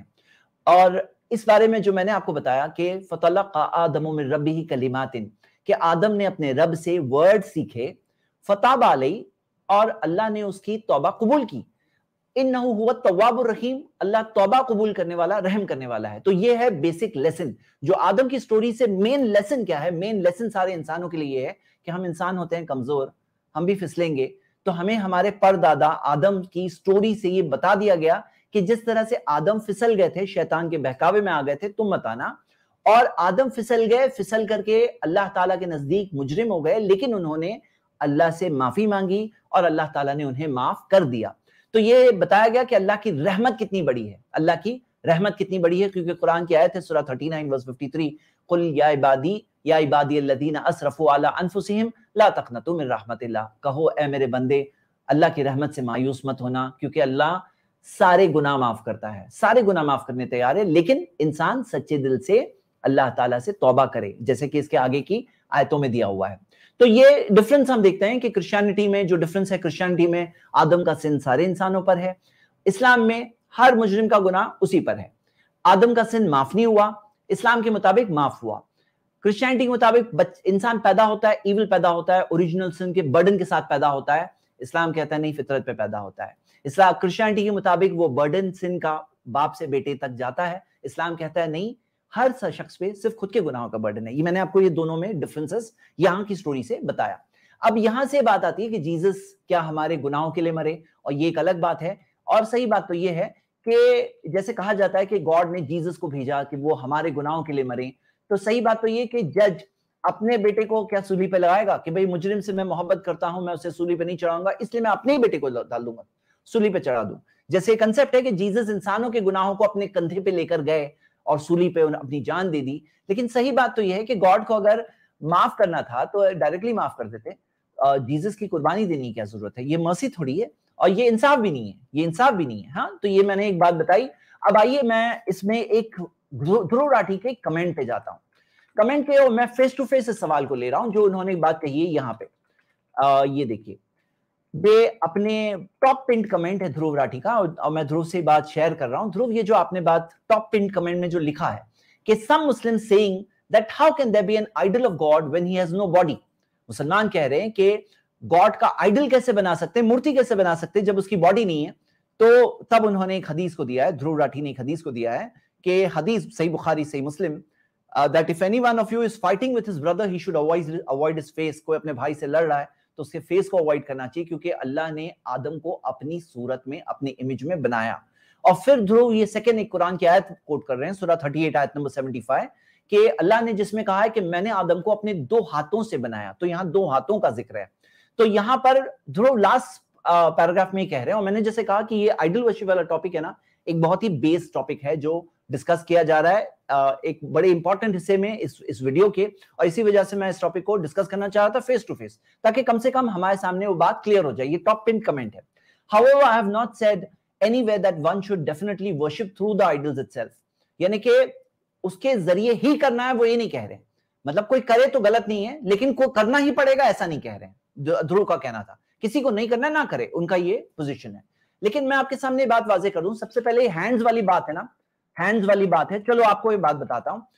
और इस बारे में जो मैंने आपको बताया कि फतलक़ा आदमु मिन रब्बिही कलिमातिन, कि आदम ने अपने रब से वर्ड सीखे, फताबा अलैहि, और अल्लाह ने उसकी तौबा कबूल की, इन्नहु हुवा तव्वाबुर रहीम, अल्लाह तौबा कबूल करने वाला, रहम करने वाला है। तो ये है बेसिक लेसन जो आदम की स्टोरी से, मेन लेसन क्या है, मेन लेसन सारे इंसानों के लिए ये है कि हम इंसान होते हैं कमजोर, हम भी फिसलेंगे, तो हमें हमारे परदादा आदम की स्टोरी से ये बता दिया गया कि जिस तरह से आदम फिसल गए थे, शैतान के बहकावे में आ गए थे, तुम मत आना, और आदम फिसल गए, फिसल करके अल्लाह ताला के नजदीक मुजरिम हो गए, लेकिन उन्होंने अल्लाह से माफी मांगी और अल्लाह ताला ने उन्हें माफ कर दिया। तो ये बताया गया कि अल्लाह की रहमत कितनी बड़ी है, अल्लाह की रहमत कितनी बड़ी है, क्योंकि कुरान की आयत है सूरा thirty nine verse fifty three, कुल या इबादी या इबादी अल्लज़ीना असरफू अला अनफुसिहिम ला तक़नतू मिन रहमतिल्लाह, कहो ए मेरे बंदे अल्लाह की रहमत से मायूस मत होना, क्योंकि अल्लाह सारे गुनाह माफ करता है, सारे गुनाह माफ करने तैयार है, लेकिन इंसान सच्चे दिल से अल्लाह ताला से तौबा करे, जैसे कि इसके आगे की आयतों में दिया हुआ है। तो ये डिफरेंस हम देखते हैं कि क्रिश्चियनिटी में जो डिफरेंस है, क्रिश्चियनिटी में आदम का सिन सारे इंसानों पर है, इस्लाम में हर मुजरिम का गुनाह उसी पर है। आदम का सिन माफ नहीं हुआ, इस्लाम के मुताबिक माफ हुआ। क्रिश्चियनिटी के मुताबिक इंसान पैदा होता है, इविल पैदा होता है, ओरिजिनल सिन के बर्डन के साथ पैदा होता है, इस्लाम कहता है नहीं, फितरत पे पैदा होता है। इस्लाम क्रिश्चियनिटी के मुताबिक वो बर्डन सिन का बाप से बेटे तक जाता है, इस्लाम कहता है नहीं, हर शख्स पे सिर्फ खुद के गुनाहों का बर्डन है। ये मैंने आपको ये दोनों में डिफरेंसेस यहाँ की स्टोरी से बताया। अब यहाँ से बात आती है कि जीसस क्या हमारे गुनाहों के लिए मरे, और ये एक अलग बात है। और सही बात तो ये है कि जैसे कहा जाता है कि गॉड ने जीसस को भेजा कि वो हमारे गुनाहों के लिए मरे, तो सही बात तो ये कि जज अपने बेटे को क्या सूली पे लगाएगा कि भाई मुजरिम से मैं मोहब्बत करता हूं, मैं उसे सूली पे नहीं चढ़ाऊंगा, इसलिए मैं अपने ही बेटे को डाल दूंगा, सूली पे चढ़ा दूं। जैसे कंसेप्ट है कि जीसस इंसानों के गुनाहों को अपने कंधे पे लेकर गए और सूली पे अपनी जान दे दी, लेकिन सही बात तो यह है कि गॉड को अगर माफ करना था तो डायरेक्टली माफ कर देते, जीसस की कुर्बानी देने की क्या जरूरत है, ये मर्सी थोड़ी है, और ये इंसाफ भी नहीं है, ये इंसाफ भी नहीं है। हाँ, तो ये मैंने एक बात बताई। अब आइए मैं इसमें एक ध्रुव राठी के कमेंट पे जाता हूँ। कमेंट पे और मैं फेस टू फेस इस सवाल को ले रहा हूं जो उन्होंने एक बात कही है यहाँ पे। आ, ये देखिए, वे अपने टॉप पिंड कमेंट है ध्रुव राठी का, और मैं ध्रुव से बात शेयर कर रहा हूं। ध्रुव, ये जो आपने बात टॉप पिंड कमेंट में जो लिखा है कि some Muslim saying that how can there be an idol of God when he has no body. मुसलमान कह रहे हैं कि गॉड का आइडल कैसे बना सकते हैं, मूर्ति कैसे बना सकते हैं जब उसकी बॉडी नहीं है। तो तब उन्होंने एक हदीस को दिया है, ध्रुव राठी ने एक हदीस को दिया है कि हदीस सही बुखारी सही मुस्लिम, Uh, that if any one of you is fighting with his brother, he should avoid avoid his face. कोई अपने भाई से लड़ रहा है तो उसके फेस को अवॉइड करना चाहिए, क्योंकि अल्लाह ने आदम को अपनी सूरत में, अपनी इमेज में बनाया। और फिर ध्रुव ये सेकंड एक कुरान की आयत कोट कर रहे हैं, सूरा अड़तीस आयत नंबर पचहत्तर, कि अल्लाह ने जिसमें कहा है कि मैंने आदम को अपने दो हाथों से बनाया, तो यहाँ दो हाथों का जिक्र है। तो यहाँ पर ध्रुव लास्ट पैराग्राफ में कह रहे हैं, और मैंने जैसे कहा कि ये आइडल वर्शिप वाला टॉपिक है ना, एक बहुत ही बेस टॉपिक है जो डिस्कस किया जा रहा है एक बड़े इंपॉर्टेंट हिस्से में इस इस वीडियो के, और इसी वजह से मैं इस टॉपिक को डिस्कस करना चाह रहा था फेस टू फेस, ताकि कम से कम हमारे सामने वो बात क्लियर हो जाए। ये टॉप पिन कमेंट है। However, I have not said anywhere that one should definitely worship through the idols itself, यानी कि उसके जरिए ही करना है, वो ये नहीं कह रहे। मतलब कोई करे तो गलत नहीं है, लेकिन को करना ही पड़ेगा ऐसा नहीं कह रहे। ध्रुव का कहना था किसी को नहीं करना ना करे, उनका ये पोजीशन है। लेकिन मैं आपके सामने बात वाजे कर दूं, सबसे पहले हैंड्स वाली बात है ना, हैंड्स वाली बात है। चलो आपको ये बात बताता हूं।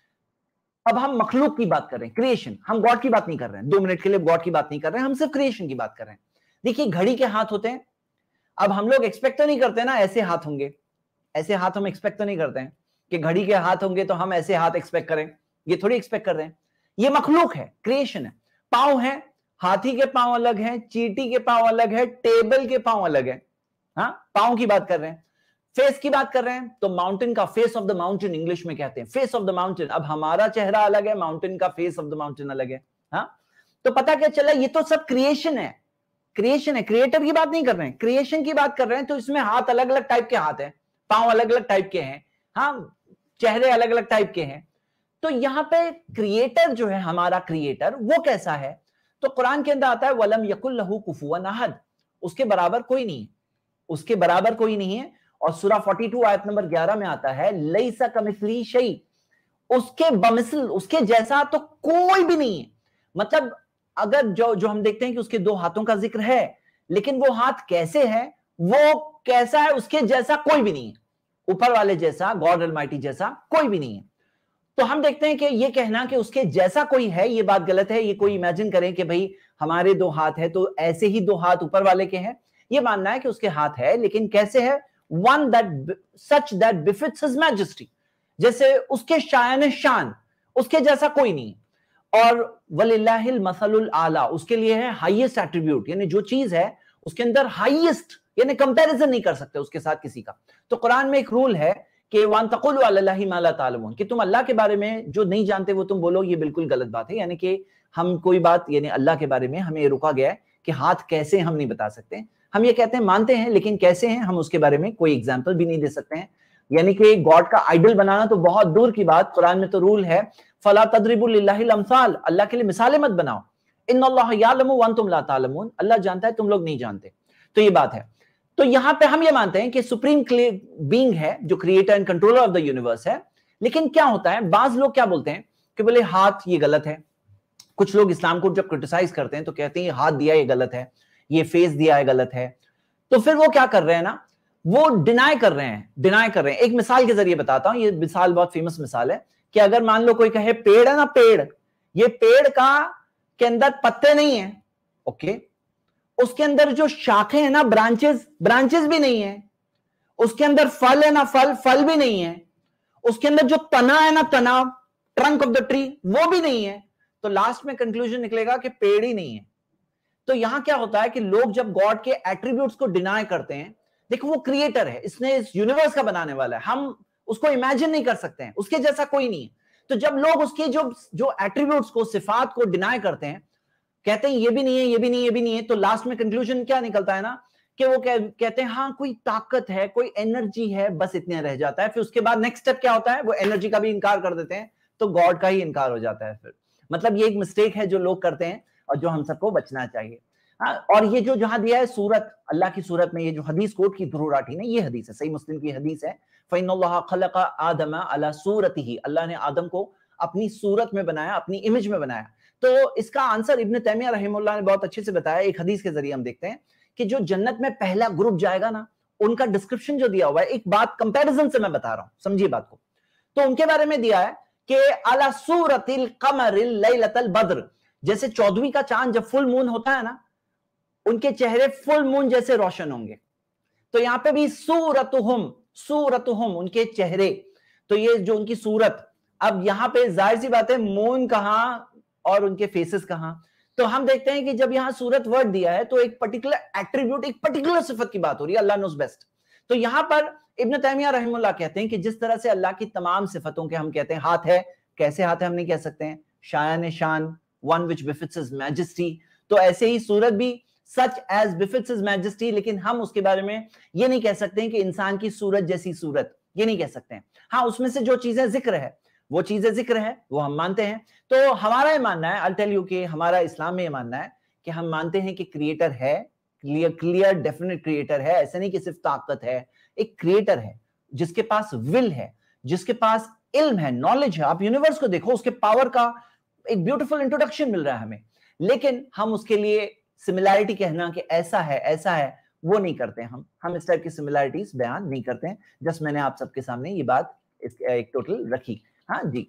अब हम मखलूक की बात कर रहे हैं, क्रिएशन, हम गॉड की बात नहीं कर रहे हैं, दो मिनट के लिए गॉड की बात नहीं कर रहे हैं, हम सिर्फ क्रिएशन की बात कर रहे हैं। देखिए घड़ी के हाथ होते हैं, अब हम लोग एक्सपेक्ट तो नहीं करते ना ऐसे हाथ होंगे, ऐसे हाथ हम एक्सपेक्ट तो नहीं करते हैं कि घड़ी के हाथ होंगे तो हम ऐसे हाथ एक्सपेक्ट करें, ये थोड़ी एक्सपेक्ट कर रहे हैं। ये मखलूक है, क्रिएशन है। पांव है, हाथी के पांव अलग है, चींटी के पांव अलग है, टेबल के पांव अलग है। हाँ, पांव की बात कर रहे हैं। फेस की बात कर रहे हैं तो माउंटेन का face of the mountain English में कहते हैं, फेस ऑफ द माउंटेन। अब हमारा चेहरा अलग है, माउंटेन का फेस ऑफ द माउंटेन अलग है। हाँ, तो पता क्या चला, ये तो सब क्रिएशन है, क्रिएशन है, क्रिएटर की बात नहीं कर रहे हैं, क्रिएशन की बात कर रहे हैं। तो इसमें हाथ अलग अलग टाइप के हाथ हैं, पांव अलग अलग टाइप के हैं, हाँ, चेहरे अलग अलग टाइप के हैं। तो यहां पे क्रिएटर जो है, हमारा क्रिएटर, वो कैसा है? तो कुरान के अंदर आता है वलम यकुल लहू कुफुवन अहद, उसके बराबर कोई नहीं है, उसके बराबर कोई नहीं है। और सूरा बयालीस आयत नंबर ग्यारह में आता है लैसा कमिस्ली शै, उसके बमिसल, उसके जैसा तो कोई भी नहीं है। मतलब अगर जो जो हम देखते हैं कि उसके दो हाथों का जिक्र है, लेकिन वो हाथ कैसे है, वो कैसा है, उसके जैसा कोई भी नहीं है, ऊपर वाले जैसा, गॉड ऑलमाइटी जैसा कोई भी नहीं है। तो हम देखते हैं कि ये कहना कि उसके जैसा कोई है, ये बात गलत है। ये कोई इमेजिन करें कि भाई हमारे दो हाथ है तो ऐसे ही दो हाथ ऊपर वाले के हैं, ये मानना है कि उसके हाथ है, लेकिन कैसे है? One that such that befits his majesty, जैसे उसके शान शान, उसके जैसा कोई नहीं। और वलिल्लाहिल मसलुल आला, उसके लिए है हाईएस्ट एट्रीब्यूट, यानी जो चीज है उसके अंदर हाईएस्ट, यानी कंपैरिजन नहीं कर सकते उसके साथ किसी का। तो कुरान में एक रूल है कि वान तकुलु अलल्लाहि मा ला तालमून, कि तुम अल्लाह के बारे में जो नहीं जानते वो तुम बोलो, ये बिल्कुल गलत बात है। यानी कि हम कोई बात, यानी अल्लाह के बारे में हमें रुका गया है कि हाथ कैसे हम नहीं बता सकते। हम ये कहते हैं मानते हैं, लेकिन कैसे हैं हम उसके बारे में कोई एग्जाम्पल भी नहीं दे सकते हैं। यानी कि गॉड का आइडल बनाना तो बहुत दूर की बात, कुरान में तो रूल है फला तदरिबु लिल्लाहिल अमसाल, अल्लाह के लिए मिसालें मत बनाओ। इन्नल्लाह यालमु व अंतुम ला तालमून, अल्लाह जानता है तुम लोग नहीं जानते। तो ये बात है। तो यहां पे हम ये मानते हैं कि सुप्रीम बीइंग है जो creator and controller of the universe है। लेकिन क्या होता है, बाज लोग क्या बोलते हैं कि बोले हाथ ये गलत है। कुछ लोग इस्लाम को जब क्रिटिसाइज करते हैं तो कहते हैं ये हाथ दिया ये गलत है, ये फेस दिया है गलत है। तो फिर वो क्या कर रहे हैं ना, वो डिनाई कर रहे हैं, डिनाई कर रहे हैं। एक मिसाल के जरिए बताता हूं, ये मिसाल बहुत फेमस मिसाल है कि अगर मान लो कोई कहे पेड़ है ना, पेड़, ये पेड़ का के अंदर पत्ते नहीं है, ओके, उसके अंदर जो शाखें है ना, ब्रांचेस, ब्रांचेस भी नहीं है, उसके अंदर फल है ना, फल, फल भी नहीं है, उसके अंदर जो तना है ना, तना, ट्रंक ऑफ द ट्री, वो भी नहीं है। तो लास्ट में कंक्लूजन निकलेगा कि पेड़ ही नहीं है। तो यहां क्या होता है कि लोग जब गॉड के एट्रीब्यूट्स को डिनाई करते हैं, देखो वो क्रिएटर है, इसने इस यूनिवर्स का बनाने वाला है, हम उसको इमेजिन नहीं कर सकते हैं, उसके जैसा कोई नहीं है। तो जब लोग उसके जो जो एट्रीब्यूट्स को, सिफात को डिनाई करते हैं, कहते हैं ये भी नहीं है, ये भी नहीं, ये भी नहीं है, तो लास्ट में कंक्लूजन क्या निकलता है ना कि वो कह, कहते हैं हाँ कोई ताकत है, कोई एनर्जी है, बस इतना रह जाता है। फिर उसके बाद नेक्स्ट स्टेप क्या होता है, वो एनर्जी का भी इनकार कर देते हैं, तो गॉड का ही इनकार हो जाता है फिर। मतलब ये एक मिस्टेक है जो लोग करते हैं और जो हम सबको बचना चाहिए। हाँ, और ये जो जहां दिया है सूरत, अल्लाह की सूरत में, ये जो हदीस कोट की धुरुराठी ने, ये हदीस है, सही मुस्लिम की हदीस है, फ़इन्नल्लाह खलक़ा आदम अला सूरतिही, अल्लाह ने आदम को अपनी सूरत में बनाया, अपनी इमेज में बनाया। तो इसका आंसर इब्न तैमिया रहमतुल्लाह ने बहुत अच्छे से बताया। एक हदीस के जरिए हम देखते हैं कि जो जन्नत में पहला ग्रुप जाएगा ना, उनका डिस्क्रिप्शन जो दिया हुआ है, एक बात कंपैरिजन से मैं बता रहा हूं, समझिए बात को। तो उनके बारे में दिया है कि अला सूरतिल कमरिल लैलतल बद्र, जैसे चौदहवीं का चांद जब फुल मून होता है ना, उनके चेहरे फुल मून जैसे रोशन होंगे। तो यहां पे भी सूरतुहुम, सूरतुहुम उनके चेहरे, तो ये जो उनकी सूरत, अब यहां पे जाहिर सी बात है मून कहां और उनके फेसेस कहां। तो हम देखते हैं कि जब यहां सूरत वर्ड दिया है तो एक पर्टिकुलर एट्रीब्यूट, एक पर्टिकुलर सिफत की बात हो रही है, अल्लाह नोस बेस्ट। तो यहां पर इब्न तैमिया रहमतुल्लाह कहते हैं कि जिस तरह से अल्लाह की तमाम सिफतों के हम कहते हैं हाथ है, कैसे हाथ है हम नहीं कह सकते हैं, शायान शान, one which befits his majesty, तो ऐसे ही सूरत भी such as befits his majesty, लेकिन हम उसके बारे में ये नहीं कह सकते हैं कि इंसान की सूरत जैसी सूरत, ये नहीं कह सकते हैं। हाँ, उसमें से जो चीजें जिक्र है, वो चीजें जिक्र है, वो हम मानते हैं। तो हमारा ये मानना है, आई टेल यू कि हमारा इस्लाम में ये मानना है कि हम मानते हैं कि क्रिएटर है, क्लियर क्लियर डेफिनेट क्रिएटर है। ऐसा नहीं कि सिर्फ ताकत है, एक क्रिएटर है जिसके पास विल है, जिसके पास इल्म है, नॉलेज है। आप यूनिवर्स को देखो, उसके पावर का एक ब्यूटीफुल इंट्रोडक्शन मिल रहा है हमें, लेकिन हम उसके लिए सिमिलैरिटी कहना कि ऐसा है ऐसा है, वो नहीं करते हैं। हम हम इस टाइप की सिमिलैरिटीज बयान नहीं करते हैं। जस्ट मैंने आप सबके सामने ये बात इस, एक टोटल रखी। हाँ जी,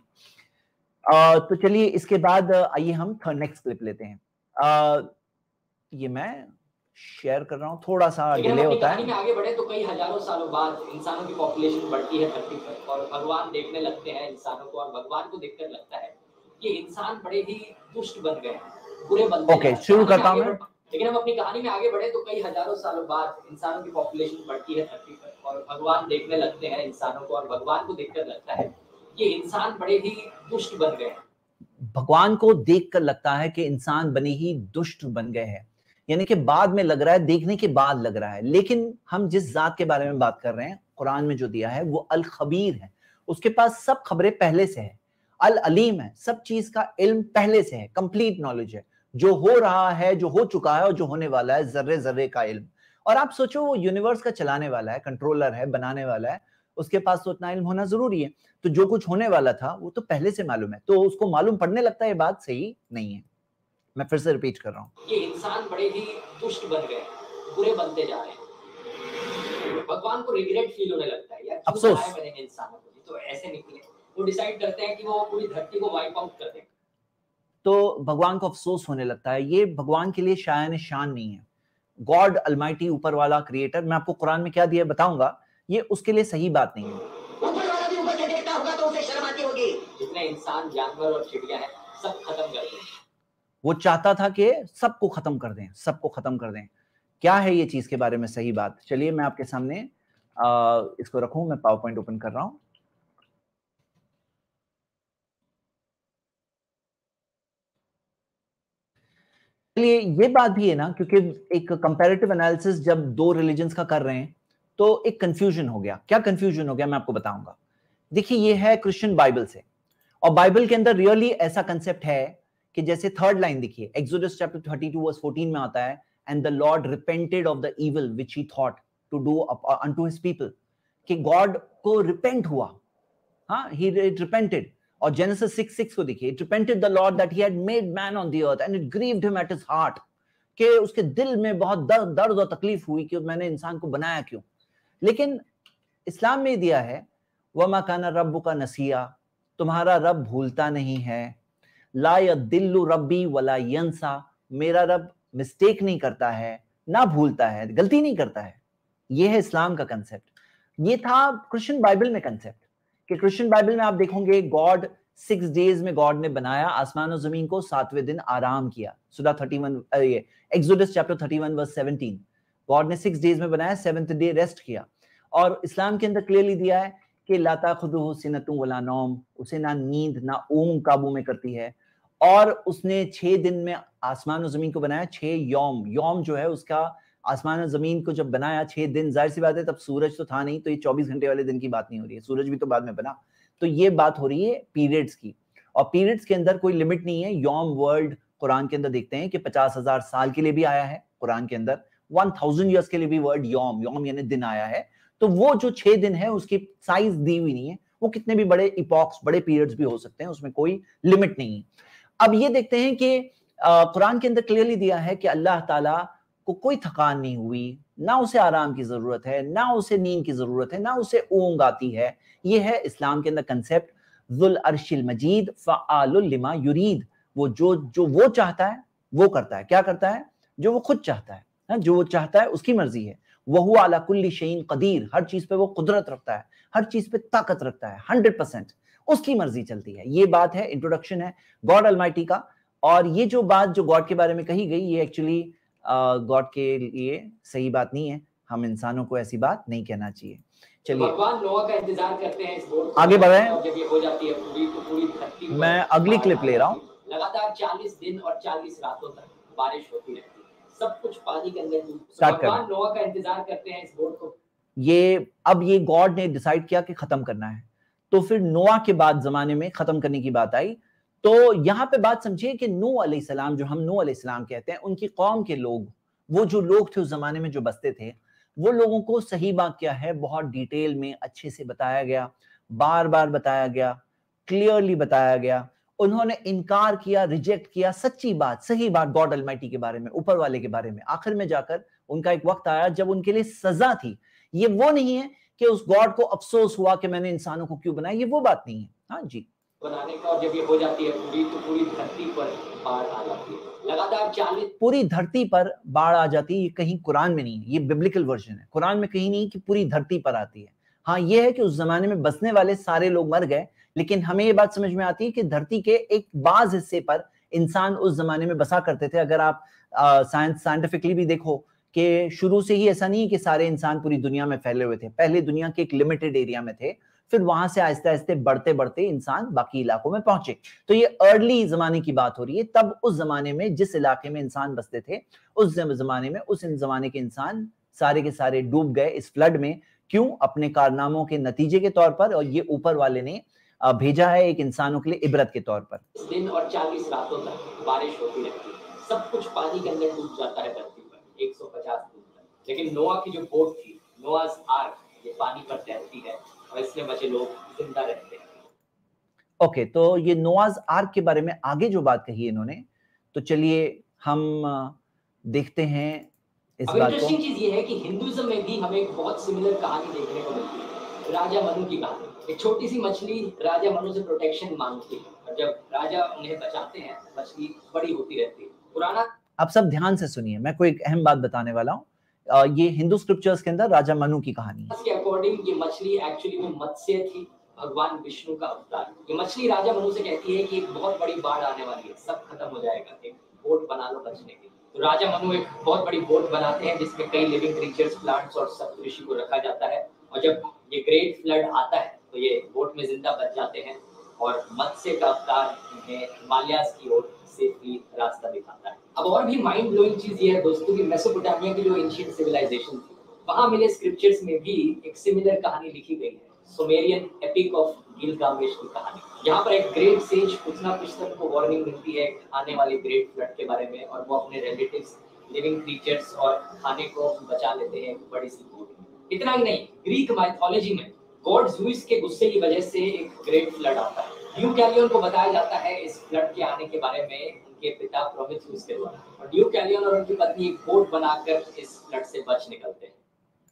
आ, तो चलिए इसके बाद आइए हम थर्ड नेक्स्ट क्लिप लेते हैं। आ, ये मैं शेयर कर रहा हूँ, थोड़ा सा लेकिन हम डिले अपनी होता कहानी है। में आगे बढ़े तो कई हजारों सालों बाद इंसानों की पॉपुलेशन बढ़ती है धरती पर और भगवान देखने लगते हैं इंसानों को और भगवान को देखकर लगता है कि इंसान बड़े ही दुष्ट बन गए हैं, बुरे बनते ओके, जा रहे हैं। शुरू कहानी में करता हूँ आगे मैं। बढ़- लेकिन हम अपनी कहानी में आगे बढ़े तो कई हजारों सालों बाद इंसानों की पॉपुलेशन बढ़ती है धरती पर और भगवान देखने लगते हैं इंसानों को और भगवान को देखकर लगता है कि इंसान बड़े ही दुष्ट बन गए हैं। भगवान को देखकर लगता है कि इंसान बने ही दुष्ट बन गए हैं, यानी कि बाद में लग रहा है, देखने के बाद लग रहा है। लेकिन हम जिस जात के बारे में बात कर रहे हैं, कुरान में जो दिया है वो अल खबीर है, उसके पास सब खबरें पहले से है। अल अलीम है, सब चीज का इल्म पहले से है, कंप्लीट नॉलेज है, जो हो रहा है, जो हो चुका है और जो होने वाला है, जर्रे जर्रे का इल्म। और आप सोचो, वो यूनिवर्स का चलाने वाला है, कंट्रोलर है, बनाने वाला है, उसके पास तो उतना इल्म होना जरूरी है। तो जो कुछ होने वाला था वो तो पहले से मालूम है, तो उसको मालूम पड़ने लगता है, ये बात सही नहीं है। मैं फिर से रिपीट कर रहा हूँ, ये इंसान बड़े ही दुष्ट बन गए हैं, बुरे बनते जा रहे हैं। भगवान को रिग्रेट फील होने लगता है, यार क्यों अफसोस। बनाया मैंने इन इंसानों को, ये तो ऐसे निकले। वो डिसाइड करते हैं कि वो पूरी धरती को वाइप आउट कर दें। तो भगवान को अफसोस होने लगता है। ये भगवान के लिए शायान शान नहीं है। गॉड अलमाइटी, ऊपर वाला क्रिएटर, मैं आपको कुरान में क्या दिया बताऊंगा, ये उसके लिए सही बात नहीं है। ऊपर वाला भी ऊपर से देखता होगा तो उसे शर्म आती होगी। जितने इंसान, जानवर और चिड़िया हैं, सब खत्म कर दें। वो चाहता था कि सबको खत्म कर दें, सबको खत्म कर दें। क्या है ये चीज के बारे में सही बात? चलिए मैं आपके सामने आ, इसको रखूं, मैं पावर पॉइंट ओपन कर रहा हूं। चलिए, ये बात भी है ना, क्योंकि एक कंपैरेटिव एनालिसिस जब दो रिलीजन्स का कर रहे हैं तो एक कंफ्यूजन हो गया। क्या कंफ्यूजन हो गया मैं आपको बताऊंगा। देखिए, ये है क्रिश्चियन बाइबल से, और बाइबल के अंदर रियली ऐसा कंसेप्ट है कि जैसे थर्ड लाइन देखिए, Exodus chapter thirty two verse fourteen में आता है, and the Lord repented of the evil which he thought to do unto his people, कि गॉड को रिपेंट हुआ, हाँ, ही रिपेंटेड। और जेनेसिस सिक्स सिक्स को देखिए, it repented the Lord that he had made man on the earth and it grieved him at his heart, कि उसके दिल में बहुत दर्द दर्द और तकलीफ हुई कि मैंने इंसान को बनाया क्यों। लेकिन इस्लाम में दिया है, वमा काना रब्बुका नसिया, तुम्हारा रब भूलता नहीं है, ला यदिल्लु रब्बी वला यंसा, मेरा रब मिस्टेक नहीं करता है, ना भूलता है, गलती नहीं करता है। यह है इस्लाम का कंसेप्ट। ये था क्रिश्चियन बाइबल में कंसेप्ट, कि क्रिश्चियन बाइबल में आप देखोगे गॉड सिक्स डेज में गॉड ने बनाया आसमान और जमीन को, सातवें दिन आराम किया। सुरा थर्टी वन, ये Exodus chapter thirty one verse seventeen, God ने सिक्स डेज में बनाया, सेवेंथ डे रेस्ट किया। और इस्लाम के अंदर क्लियरली दिया है कि ला ताखुदुहु सिनतुन वला नौम, उसे ना नींद ना ऊंग काबू में करती है। और उसने छह दिन में आसमान और जमीन को बनाया, छह यौम, यौम जो है उसका, आसमान और जमीन को जब बनाया छह दिन, जाहिर सी बात है तब सूरज तो था नहीं, तो ये चौबीस घंटे वाले दिन की बात नहीं हो रही है, सूरज भी तो बाद में बना। तो ये बात हो रही है पीरियड्स की, और पीरियड्स के अंदर कोई लिमिट नहीं है। यौम वर्ड कुरान के अंदर देखते हैं कि पचास हजार साल के लिए भी आया है कुरान के अंदर, वन थाउजेंड ईयर्स के लिए भी वर्ड यौम, यौम यानी दिन आया है। तो वो जो छह दिन है उसकी साइज दी हुई नहीं है, वो कितने भी बड़े इपॉक्स, बड़े पीरियड्स भी हो सकते हैं, उसमें कोई लिमिट नहीं है। अब ये देखते हैं कि कुरान के अंदर क्लियरली दिया है कि अल्लाह ताला को कोई थकान नहीं हुई, ना उसे आराम की जरूरत है, ना उसे नींद की जरूरत है, ना उसे ऊंग आती है। ये है इस्लाम के अंदर कंसेप्ट, जुल अर्शिल मजीद फ़आलुल लिमा युरीद, वो जो जो वो चाहता है वो करता है। क्या करता है? जो वो खुद चाहता है, है? जो वो चाहता है उसकी मर्जी है। वहु अला कुल्ली शैइन कदीर, हर चीज पे वो कुदरत रखता है, हर चीज पे ताकत रखता है, हंड्रेड परसेंट उसकी मर्जी चलती है। ये बात है, इंट्रोडक्शन है गॉड अलमाइटी का। और ये जो बात जो गॉड के बारे में कही गई, ये एक्चुअली गॉड के लिए सही बात नहीं है, हम इंसानों को ऐसी बात नहीं कहना चाहिए। चलिए भगवान नोआ का इंतजार करते हैं इस बोर्ड आगे बढ़े, जब ये हो जाती है पूरी तो पूरी धरती पर मैं अगली क्लिप ले रहा हूँ। लगातार चालीस दिन और चालीस रातों तक बारिश होती रहती है, सब कुछ पानी के अंदर डूब। स्टार्ट भगवान नोआ का इंतजार करते हैं इस बोर्ड को। ये अब ये गॉड ने डिसाइड किया कि खत्म करना है, तो फिर नोआ के बाद जमाने में खत्म करने की बात आई। तो यहाँ पे बात समझिए कि नूह अलैहिस्सलाम, जो हम नूह अलैहिस्सलाम कहते हैं, उनकी कौम के लोग, वो जो लोग थे उस जमाने में जो बसते थे, वो लोगों को सही बात क्या है बहुत डिटेल में अच्छे से बताया गया, बार बार बताया गया, क्लियरली बताया गया। उन्होंने इनकार किया, रिजेक्ट किया सच्ची बात, सही बात गॉड अलमाइटी के बारे में, ऊपर वाले के बारे में। आखिर में जाकर उनका एक वक्त आया जब उनके लिए सजा थी। ये वो नहीं है कि उस गॉड को अफसोस हुआ कि मैंने इंसानों को क्यों बनाया, ये वो बात नहीं है। हाँ जी, बनाने का, और जब ये हो जाती है पूरी तो पूरी धरती पर बाढ़ आ जाती है। लगातार चालीस पूरी धरती पर बाढ़ आ जाती है, ये कहीं कुरान में नहीं है, ये बिब्लिकल वर्जन है। कुरान में कहीं नहीं कि पूरी धरती पर आती है। हाँ, ये है कि उस जमाने में बसने वाले सारे लोग मर गए, लेकिन हमें ये बात समझ में आती है कि धरती के एक बाज हिस्से पर इंसान उस जमाने में बसा करते थे। अगर आप साइंस साइंटिफिकली भी देखो कि शुरू से ही ऐसा नहीं है कि सारे इंसान पूरी दुनिया में फैले हुए थे। पहले दुनिया के एक लिमिटेड एरिया में थे, फिर वहां से आहिस्ते आहिस्ते बढ़ते बढ़ते इंसान बाकी इलाकों में पहुंचे। तो ये अर्ली जमाने की बात हो रही है। तब उस जमाने में जिस इलाके में इंसान बसते थे, उस जमाने में उस जमाने के इंसान सारे के सारे डूब गए इस फ्लड में। क्यों? अपने कारनामों के नतीजे के तौर पर, और ये ऊपर वाले ने भेजा है एक इंसानों के लिए इबरत के तौर पर। दिन और चालीस रातों तक बारिश होती रहती है, सब कुछ पानी के अंदर डूब जाता है धरती पर एक सौ पचास दिन तक। लेकिन नोआ की जो बोट थी, नोआज आर्क, ये पानी पर तैरती है और इसमें बचे लोग जिंदा रहते हैं। ओके, तो ये नोआज आर्क के बारे में आगे जो बात कही इन्होंने, तो चलिए हम देखते हैं इस बात को। इंटरेस्टिंग चीज ये है कि हिंदुइज्म में भी हमें एक बहुत सिमिलर कहानी देखने को मिलती है, राजा मनु की कहानी। एक छोटी सी मछली राजा मनु से प्रोटेक्शन मांगती है, और जब राजा उन्हें बचाते हैं, मछली बड़ी होती रहती है। पुराना आप सब ध्यान से सुनिए, मैं कोई एक अहम बात बताने वाला हूँ। ये हिंदू स्क्रिप्चर्स के अंदर राजा मनु की कहानी है। इसके अकॉर्डिंग ये मछली एक्चुअली में मत्स्य थी, भगवान विष्णु का अवतार। ये मछली राजा मनु से कहती है कि एक बहुत बड़ी बाढ़ आने वाली है, सब खत्म हो जाएगा, एक बोट बना लो बचने के लिए। तो राजा मनु एक बहुत बड़ी बोट बनाते हैं जिसमें कई लिविंग क्रीचर्स, प्लांट्स और सप्तऋषि को रखा जाता है। और जब ये ग्रेट फ्लड आता है तो ये बोट में जिंदा बच जाते हैं और मत्स्य का अवतार इन्हें हिमालयाज की ओर सेफली रास्ता दिखाता है। अब और भी माइंड ब्लोइंग चीज ये है दोस्तों कि मेसोपोटामिया की जो एंशिएंट सिविलाइजेशन थी, वहां मिले स्क्रिप्चर्स में भी एक सिमिलर कहानी लिखी गई है, सुमेरियन एपिक ऑफ गिलगामेश की कहानी। यहाँ पर एक ग्रेट सेज कुछ ना कुछ को वार्निंग मिलती है आने वाले ग्रेट फ्लड के बारे में, और वो अपने रिलेटिव्स, लिविंग क्रीचर्स और खाने को बचा लेते हैं एक बड़ी सी बोट में। इतना ही नहीं, ग्रीक माइथोलॉजी में गॉड ज़्यूस के गुस्से की वजह से एक ग्रेट फ्लड आता है। ड्यूकैलियन को बताया जाता है इस फ्लड के आने के बारे में उनके पिता प्रोमेथियस के द्वारा, और ड्यूकैलियन और उनकी पत्नी एक बोट बनाकर इस फ्लड से बच निकलते हैं।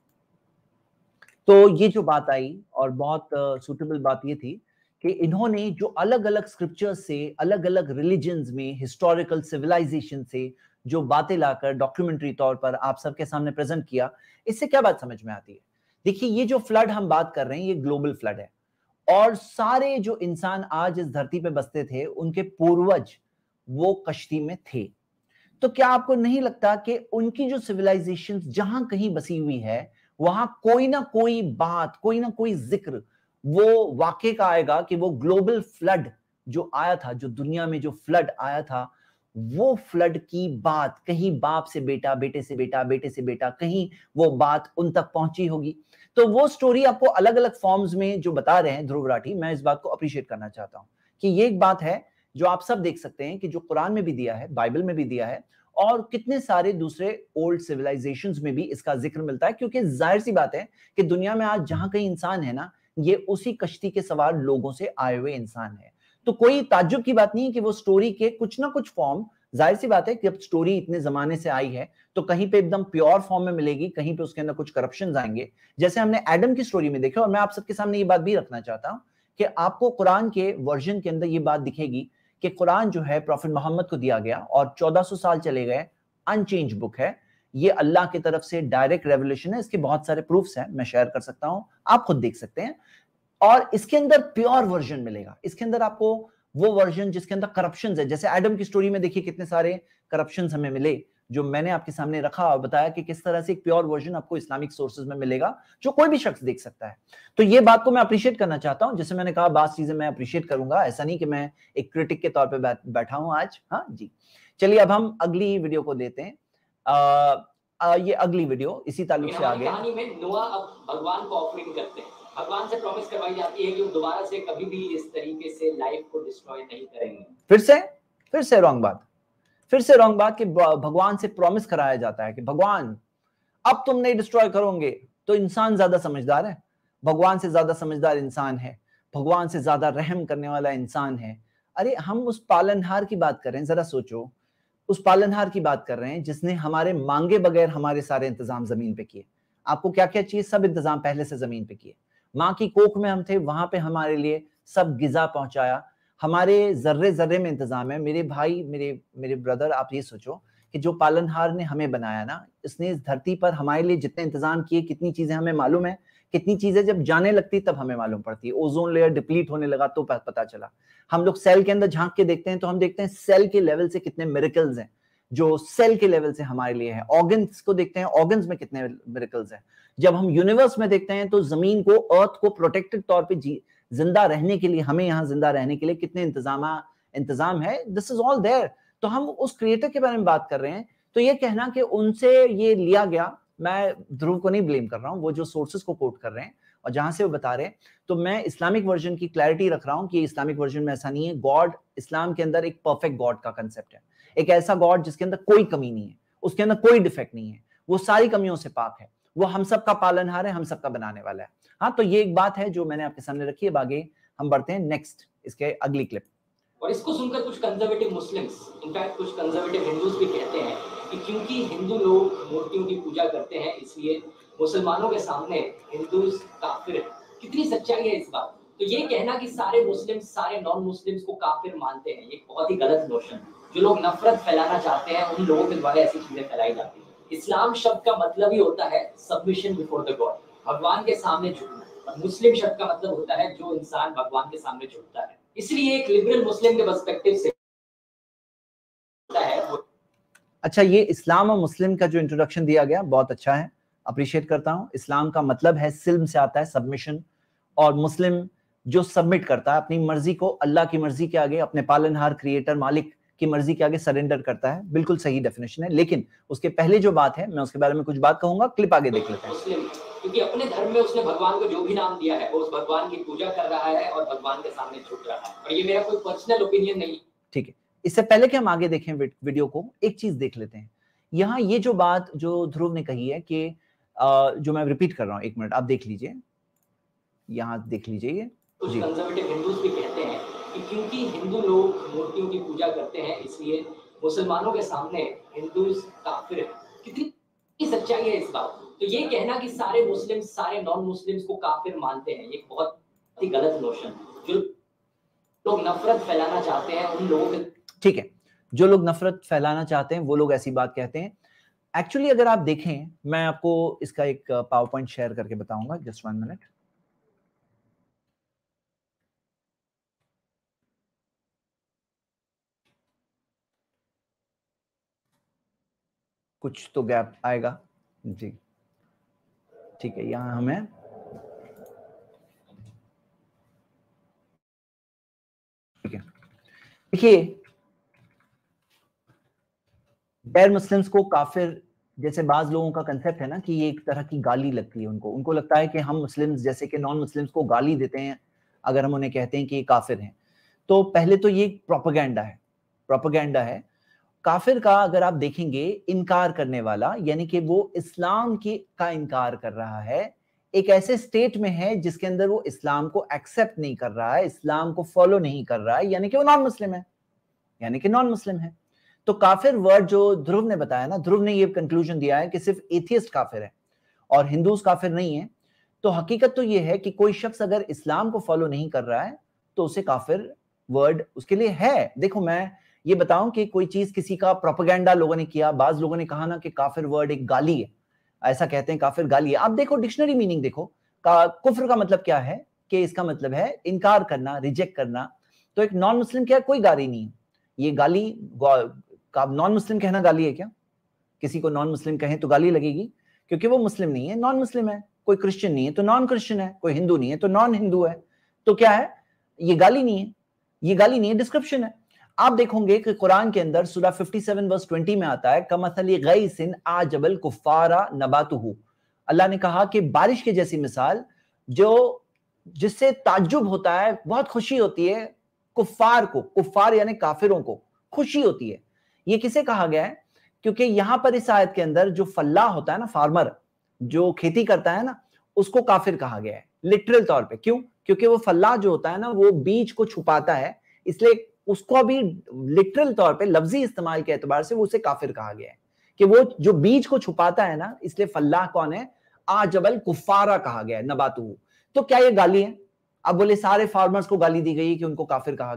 तो ये जो बात आई, और बहुत सूटेबल बात ये थी कि इन्होंने जो अलग अलग स्क्रिप्चर्स से, अलग अलग रिलीजन्स में, हिस्टोरिकल सिविलाइजेशन से जो बातें लाकर डॉक्यूमेंट्री तौर पर आप सबके सामने प्रेजेंट किया, इससे क्या बात समझ में आती है? देखिए, ये जो फ्लड हम बात कर रहे हैं, ये ग्लोबल फ्लड है, और सारे जो इंसान आज इस धरती पे बसते थे, उनके पूर्वज वो कश्ती में थे। तो क्या आपको नहीं लगता कि उनकी जो सिविलाइजेशन जहां कहीं बसी हुई है, वहां कोई ना कोई बात, कोई ना कोई जिक्र वो वाकई का आएगा कि वो ग्लोबल फ्लड जो आया था, जो दुनिया में जो फ्लड आया था, वो फ्लड की बात कहीं बाप से बेटा, बेटे से बेटा, बेटे से बेटा, कहीं वो बात उन तक पहुंची होगी। तो वो स्टोरी आपको अलग अलग फॉर्म्स में जो बता रहे हैं ध्रुव राठी, मैं इस बात को अप्रिशिएट करना चाहता हूं कि ये एक बात है जो आप सब देख सकते हैं कि जो कुरान में भी दिया है, बाइबल में भी दिया है, और कितने सारे दूसरे ओल्ड सिविलाइजेशंस में भी इसका जिक्र मिलता है। क्योंकि जाहिर सी बात है कि दुनिया में आज जहां कहीं इंसान है ना, ये उसी कश्ती के सवार लोगों से आए हुए इंसान है। तो कोई ताज्जुब की बात नहीं है कि वो स्टोरी के कुछ ना कुछ फॉर्म, जाहिर सी बात है कि जब स्टोरी इतने जमाने से आई है तो कहीं पे एकदम प्योर फॉर्म में मिलेगी, कहीं पे उसके अंदर कुछ करप्शन आएंगे, जैसे हमने एडम की स्टोरी में देखा। और मैं आप सबके सामने ये बात भी रखना चाहता हूं कि आपको कुरान के वर्जन के अंदर ये बात दिखेगी कि कुरान जो है प्रॉफिट मोहम्मद को दिया गया और चौदह सौ साल चले गए, अनचेंज बुक है, ये अल्लाह की तरफ से डायरेक्ट रेवलेशन है। इसके बहुत सारे प्रूफ्स हैं, मैं शेयर कर सकता हूं, आप खुद देख सकते हैं। और इसके अंदर प्योर वर्जन मिलेगा, इसके अंदर आपको वो वर्जन जिसके अंदर करप्शन है, जैसे एडम की स्टोरी में देखिए कितने सारे करप्शन हमें मिले, जो मैंने आपके सामने रखा और बताया कि किस तरह से एक प्योर वर्जन आपको इस्लामिक सोर्सेज में मिलेगा जो कोई भी शख्स देख सकता है। तो ये बात को मैं अप्रिशिएट करना चाहता हूं। जैसे मैंने कहा, बात चीजें मैं अप्रिशिएट करूंगा, ऐसा नहीं कि मैं एक क्रिटिक के तौर पे बै, बैठा हूं आज। हाँ जी, चलिए अब हम अगली वीडियो को देते हैं। आ, आ, ये अगली वीडियो इसी ताल्लुक से आगे। कहानी में नोआ अब भगवान को ऑफरिंग करते हैं, भगवान से प्रॉमिस करवाई जाती है कि वो दोबारा से कभी भी इस तरीके से लाइफ को डिस्ट्रॉय नहीं करेंगे। फिर से फिर से रॉन्ग बात, फिर से रॉन्ग बात कि भगवान से प्रॉमिस कराया जाता है कि भगवान अब तुम नहीं डिस्ट्रॉय करोगे। तो इंसान ज्यादा समझदार है, भगवान से ज्यादा समझदार इंसान है, भगवान से ज्यादा रहम करने वाला इंसान है। अरे हम उस पालनहार की बात कर रहे हैं, जरा सोचो, उस पालनहार की बात कर रहे हैं जिसने हमारे मांगे बगैर हमारे सारे इंतजाम जमीन पे किए। आपको क्या क्या चाहिए, सब इंतजाम पहले से जमीन पे किए। माँ की कोख में हम थे, वहां पे हमारे लिए सब गिजा पहुंचाया, हमारे जर्रे जर्रे में इंतजाम है। मेरे भाई, मेरे मेरे ब्रदर, आप ये सोचो कि जो पालनहार ने हमें बनाया ना, इसने इस धरती पर हमारे लिए जितने इंतजाम किए, कितनी चीजें हमें मालूम है, कितनी चीजें जब जाने लगती तब हमें मालूम पड़ती है। ओजोन लेयर डिप्लीट होने लगा तो पता चला। हम लोग सेल के अंदर झांक के देखते हैं तो हम देखते हैं सेल के लेवल से कितने मिरेकल्स हैं जो सेल के लेवल से हमारे लिए है। ऑर्गन्स को देखते हैं, ऑर्गन्स में कितने मिरेकल्स हैं। जब हम यूनिवर्स में देखते हैं तो जमीन को, अर्थ को प्रोटेक्टेड तौर पे जिंदा रहने के लिए, हमें यहाँ जिंदा रहने के लिए कितने इंतजाम इंतजाम है। This is all there. तो हम उस क्रिएटर के बारे में बात कर रहे हैं। तो ये कहना कि उनसे ये लिया गया, मैं ध्रुव को नहीं ब्लेम कर रहा हूँ, वो जो सोर्सेस को कोट कर रहे हैं और जहां से वो बता रहे हैं, तो मैं इस्लामिक वर्जन की क्लैरिटी रख रहा हूँ कि इस्लामिक वर्जन में ऐसा नहीं है। गॉड, इस्लाम के अंदर एक परफेक्ट गॉड का कंसेप्ट है, एक ऐसा गॉड जिसके अंदर कोई कमी नहीं है, उसके अंदर कोई डिफेक्ट नहीं है, वो सारी कमियों से पाक है, वो हम सबका पालनहार है, हम सबका बनाने वाला है। हाँ, तो ये एक बात है जो मैंने आपके सामने रखी है। आगे हम बढ़ते हैं नेक्स्ट, इसके अगली क्लिप। और इसको सुनकर कुछ कंजर्वेटिव मुस्लिम्स, इनफैक्ट कुछ कंजर्वेटिव हिंदूज भी कहते हैं कि क्योंकि हिंदू लोग मूर्तियों की पूजा करते हैं इसलिए मुसलमानों के सामने हिंदूज काफिर हैं। कितनी सच्चाई है इस बात? तो ये कहना कि सारे मुस्लिम सारे नॉन मुस्लिम्स को काफिर मानते हैं, ये बहुत ही गलत नोशन है। जो लोग नफरत फैलाना चाहते हैं उन लोगों के द्वारा ऐसी चीजें फैलाई जाती है। इस्लाम शब्द का मतलब ही होता है सबमिशन बिफोर द गॉड, भगवान के सामने झुकना। और मुस्लिम शब्द का मतलब होता है जो इंसान भगवान के सामने झुकता है। इसलिए एक लिबरल मुस्लिम के पर्सपेक्टिव से होता है वो। अच्छा, ये इस्लाम और मुस्लिम का जो इंट्रोडक्शन दिया गया बहुत अच्छा है, अप्रिशिएट करता हूं। इस्लाम का मतलब है, सिल्म से आता है, सबमिशन, और मुस्लिम जो सबमिट करता है अपनी मर्जी को अल्लाह की मर्जी के आगे, अपने पालनहार, क्रिएटर, मालिक की मर्जी के आगे सरेंडर करता है। बिल्कुल सही डेफिनेशन है। लेकिन उसके पहले जो बात है, मैं उसके बारे में कुछ बात कहूंगा। क्लिप आगे देख लेते हैं। मुस्लिम क्योंकि अपने धर्म में उसने भगवान को जो भी नाम दिया है वो उस भगवान की पूजा कर रहा है और भगवान के सामने झुक रहा है। और ये मेरा कोई पर्सनल ओपिनियन नहीं। ठीक है, इससे पहले कि हम आगे देखें वीडियो को, एक चीज देख लेते हैं। यहाँ ये जो बात जो ध्रुव ने कही है कि जो मैं रिपीट कर रहा हूँ, एक मिनट आप देख लीजिए, यहाँ देख लीजिए। ये कुछ कंजर्वेटिव हिंदूज भी कहते हैं कि क्योंकि हिंदू लोग मूर्तियों की पूजा करते हैं इसलिए मुसलमानों के सामने हिंदूज काफिर हैं। कितनी सच्चाई है इस बात? तो ये कहना कि सारे मुस्लिम सारे नॉन मुस्लिम्स को काफिर मानते हैं, ये बहुत ही गलत नोशन। जो लोग नफरत फैलाना चाहते हैं उन लोगों के, ठीक है, जो लोग नफरत फैलाना चाहते हैं वो लोग ऐसी बात कहते हैं। एक्चुअली अगर आप देखें, मैं आपको इसका एक पावर पॉइंट शेयर करके बताऊंगा, जस्ट वन मिनट। कुछ तो गैप आएगा जी, ठीक है। यहां हमें ठीक है, देखिए, गैर मुस्लिम्स को काफिर, जैसे बाज लोगों का कंसेप्ट है ना कि ये एक तरह की गाली लगती है उनको उनको लगता है कि हम मुस्लिम्स जैसे कि नॉन मुस्लिम्स को गाली देते हैं अगर हम उन्हें कहते हैं कि ये काफिर हैं। तो पहले तो ये प्रोपेगेंडा है, प्रोपेगेंडा है। काफिर का अगर आप देखेंगे, इनकार करने वाला, यानी कि वो इस्लाम की का इनकार कर रहा है, एक ऐसे स्टेट में है जिसके अंदर वो इस्लाम को एक्सेप्ट नहीं कर रहा है, इस्लाम को फॉलो नहीं कर रहा है, यानी कि वो नॉन मुस्लिम है, यानी कि नॉन मुस्लिम है। तो काफिर वर्ड जो ध्रुव ने बताया ना, ध्रुव ने ये कंक्लूजन दिया है कि सिर्फ एथियस्ट काफिर है और हिंदूज काफिर नहीं है। तो हकीकत तो ये है कि कोई शख्स अगर इस्लाम को फॉलो नहीं कर रहा है तो उसे काफिर वर्ड उसके लिए है। देखो, मैं ये बताऊं कि कोई चीज किसी का प्रोपेगेंडा लोगों ने किया, बाज लोगों ने कहा ना कि काफिर वर्ड एक गाली है, ऐसा कहते हैं काफिर गाली है। आप देखो डिक्शनरी मीनिंग देखो, का कुफ्र का मतलब क्या है कि इसका मतलब है इनकार करना, रिजेक्ट करना। तो एक नॉन मुस्लिम क्या, कोई गाली नहीं है, ये गाली का नॉन मुस्लिम कहना गाली है क्या? किसी को नॉन मुस्लिम कहें तो गाली लगेगी, क्योंकि वो मुस्लिम नहीं है, नॉन मुस्लिम है। कोई क्रिश्चियन नहीं है तो नॉन क्रिश्चियन है, कोई हिंदू नहीं है तो नॉन हिंदू है। तो क्या है, ये गाली नहीं है, ये गाली नहीं है, डिस्क्रिप्शन है। आप देखोगे कि कुरान के अंदर सूरा सत्तावन वर्स बीस में आता है, कमसली गैसिन आजबल कुफारा नबातुहु। अल्लाह ने कहा कि बारिश की जैसी मिसाल जो जिससे ताज्जुब होता है, बहुत खुशी होती है कुफार को, कुफार यानी काफिरों को खुशी होती है। ये किसे कहा गया है? क्योंकि यहां पर इस आयत के अंदर जो फल्लाह होता है ना, फार्मर जो खेती करता है ना, उसको काफिर कहा गया है लिटरल तौर पे। क्यों? क्योंकि वो फल्लाह जो होता है ना, वो बीज को छुपाता है, इसलिए उसको भी लिटरल तौर पे लफ्जी इस्तेमाल के एतबार से वो उसे काफिर कहा गया है कि वो जो बीज को छुपाता है ना, इसलिए फल्लाह कौन है? आजबल कुफारा कहा गया है, नबातुहु। तो क्या ये गाली है? अब बोले सारे फार्मर्स को गाली दी गई कि उनको काफिर कहा गया है,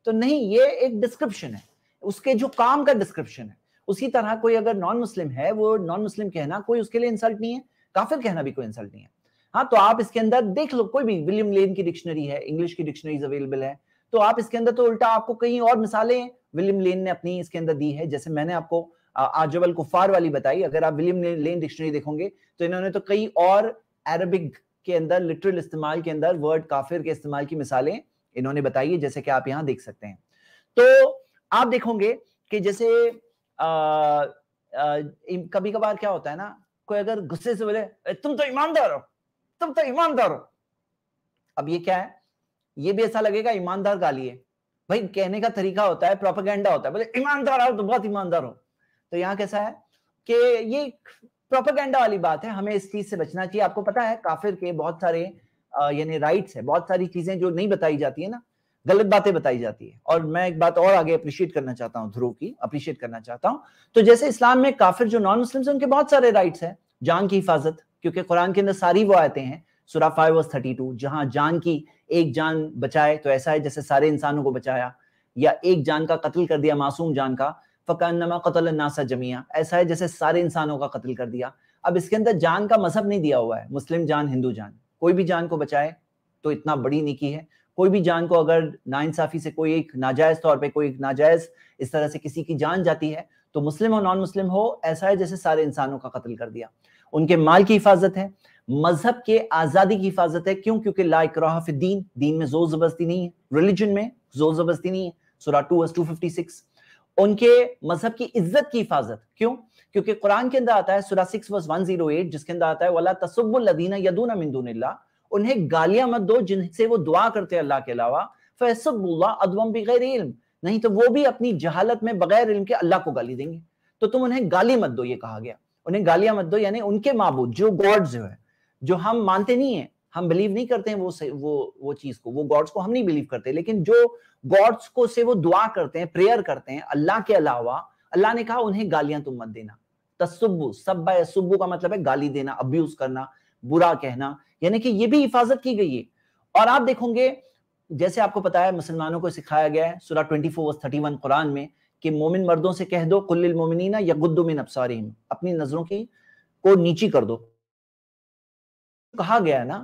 तो नहीं, ये एक डिस्क्रिप्शन है, उसके जो काम का डिस्क्रिप्शन है। उसी तरह कोई अगर नॉन मुस्लिम है, वो नॉन मुस्लिम कहना कोई उसके लिए इंसल्ट नहीं है, काफिर कहना भी कोई इंसल्ट नहीं है। हाँ, तो आप इसके अंदर देख लो, कोई भी विलियम लेन की डिक्शनरी है, इंग्लिश की डिक्शनरीज अवेलेबल है, तो आप इसके अंदर तो उल्टा आपको कहीं और मिसालें विलियम लेन ने अपनी इसके अंदर दी है। जैसे मैंने आपको आजबल कुफार वाली बताई, अगर आप विलियम लेन डिक्शनरी देखोगे तो इन्होंने तो कई और अरबिक के अंदर लिटरल इस्तेमाल के अंदर वर्ड काफिर के इस्तेमाल की मिसालें इन्होंने बताई है, जैसे कि आप यहाँ देख सकते हैं। तो आप देखोगे कि जैसे कभी कभार क्या होता है ना, कोई अगर गुस्से से बोले तुम तो ईमानदार हो, तुम तो ईमानदार हो, अब ये क्या है, ये भी ऐसा लगेगा ईमानदार गाली है भाई, कहने का तरीका होता है, प्रोपेगेंडा होता है, बोले ईमानदार हो तो बहुत ईमानदार हो। तो यहाँ कैसा है कि ये प्रोपेगेंडा वाली बात है, हमें इस चीज से बचना चाहिए। आपको पता है काफिर के बहुत सारे यानी राइट्स है, बहुत सारी चीजें जो नहीं बताई जाती है ना, गलत बातें बताई जाती है। और मैं एक बात और आगे अप्रिशिएट करना चाहता हूँ, ध्रुव की अप्रिशिएट करना चाहता हूँ। तो जैसे इस्लाम में काफिर जो नॉन मुस्लिम है उनके बहुत सारे राइट्स है, जान की हिफाजत, क्योंकि कुरान के अंदर सारी वो आयतें हैं, सूरा फाइव वर्स थर्टी टू, जहां जान की एक जान बचाए तो ऐसा है जैसे सारे इंसानों को बचाया, या एक जान का कत्ल कर दिया, मासूम जान का, फकान्नमा क़तल अन्नास जमीआ, ऐसा है जैसे सारे इंसानों का कत्ल कर दिया। अब इसके अंदर जान का मजहब नहीं दिया हुआ है, मुस्लिम जान, हिंदू जान, कोई भी जान को बचाए तो इतना बड़ी नेकी है। कोई भी जान को अगर नाइंसाफी से कोई एक नाजायज तौर पे कोई एक नाजायज इस तरह से किसी की जान जाती है, तो मुस्लिम हो नॉन मुस्लिम हो, ऐसा है जैसे सारे इंसानों का कत्ल कर दिया। उनके माल की हिफाजत है, मजहब के आजादी की हिफाजत है। क्यों? क्योंकि ला इकराह फी दीन, दीन में जोर जबरदस्ती नहीं है, रिलीजन में जोर जबरदस्ती नहीं है, सूरा two verse two fifty six. उनके मजहब की इज्जत की हिफाजत, क्यों? क्योंकि कुरान के अंदर आता है सूरा six verse one zero eight, जिसके अंदर आता है वला तसुब्बुल लदीना यदूना मिन दुनिल्लाह, उन्हें गालियां मत दो जिनसे वो दुआ करते हैं अल्लाह के अलावा, फयसुब्बुल्लाह अदवम बिगैर इल्म, नहीं तो वो भी अपनी जहालत में बगैर इल्म के अल्लाह को गाली देंगे। तो तुम उन्हें गाली मत दो, ये कहा गया, उन्हें गालियां मत दो, यानी उनके माबूद जो गॉड्स जो है, जो हम मानते नहीं है, हम बिलीव नहीं करते हैं वो से, वो वो चीज को, वो गॉड्स को हम नहीं बिलीव करते, लेकिन जो गॉड्स को से वो दुआ करते हैं, प्रेयर करते हैं अल्लाह के अलावा, अल्लाह ने कहा उन्हें गालियां तुम मत देना। तसुब्बु, सब्बा यसुब्बु का मतलब है गाली देना, अब्यूज करना, बुरा कहना, यानी कि ये भी हिफाजत की गई है। और आप देखोगे जैसे आपको पता है मुसलमानों को सिखाया गया है सूरा चौबीस वर्स इकतीस कुरान में कि मोमिन मर्दों से कह दो कुल्लिल मोमिनीना यगुद्दु मिन अब्सारिहिम, अपनी नजरों की को नीची कर दो। कहा गया है ना,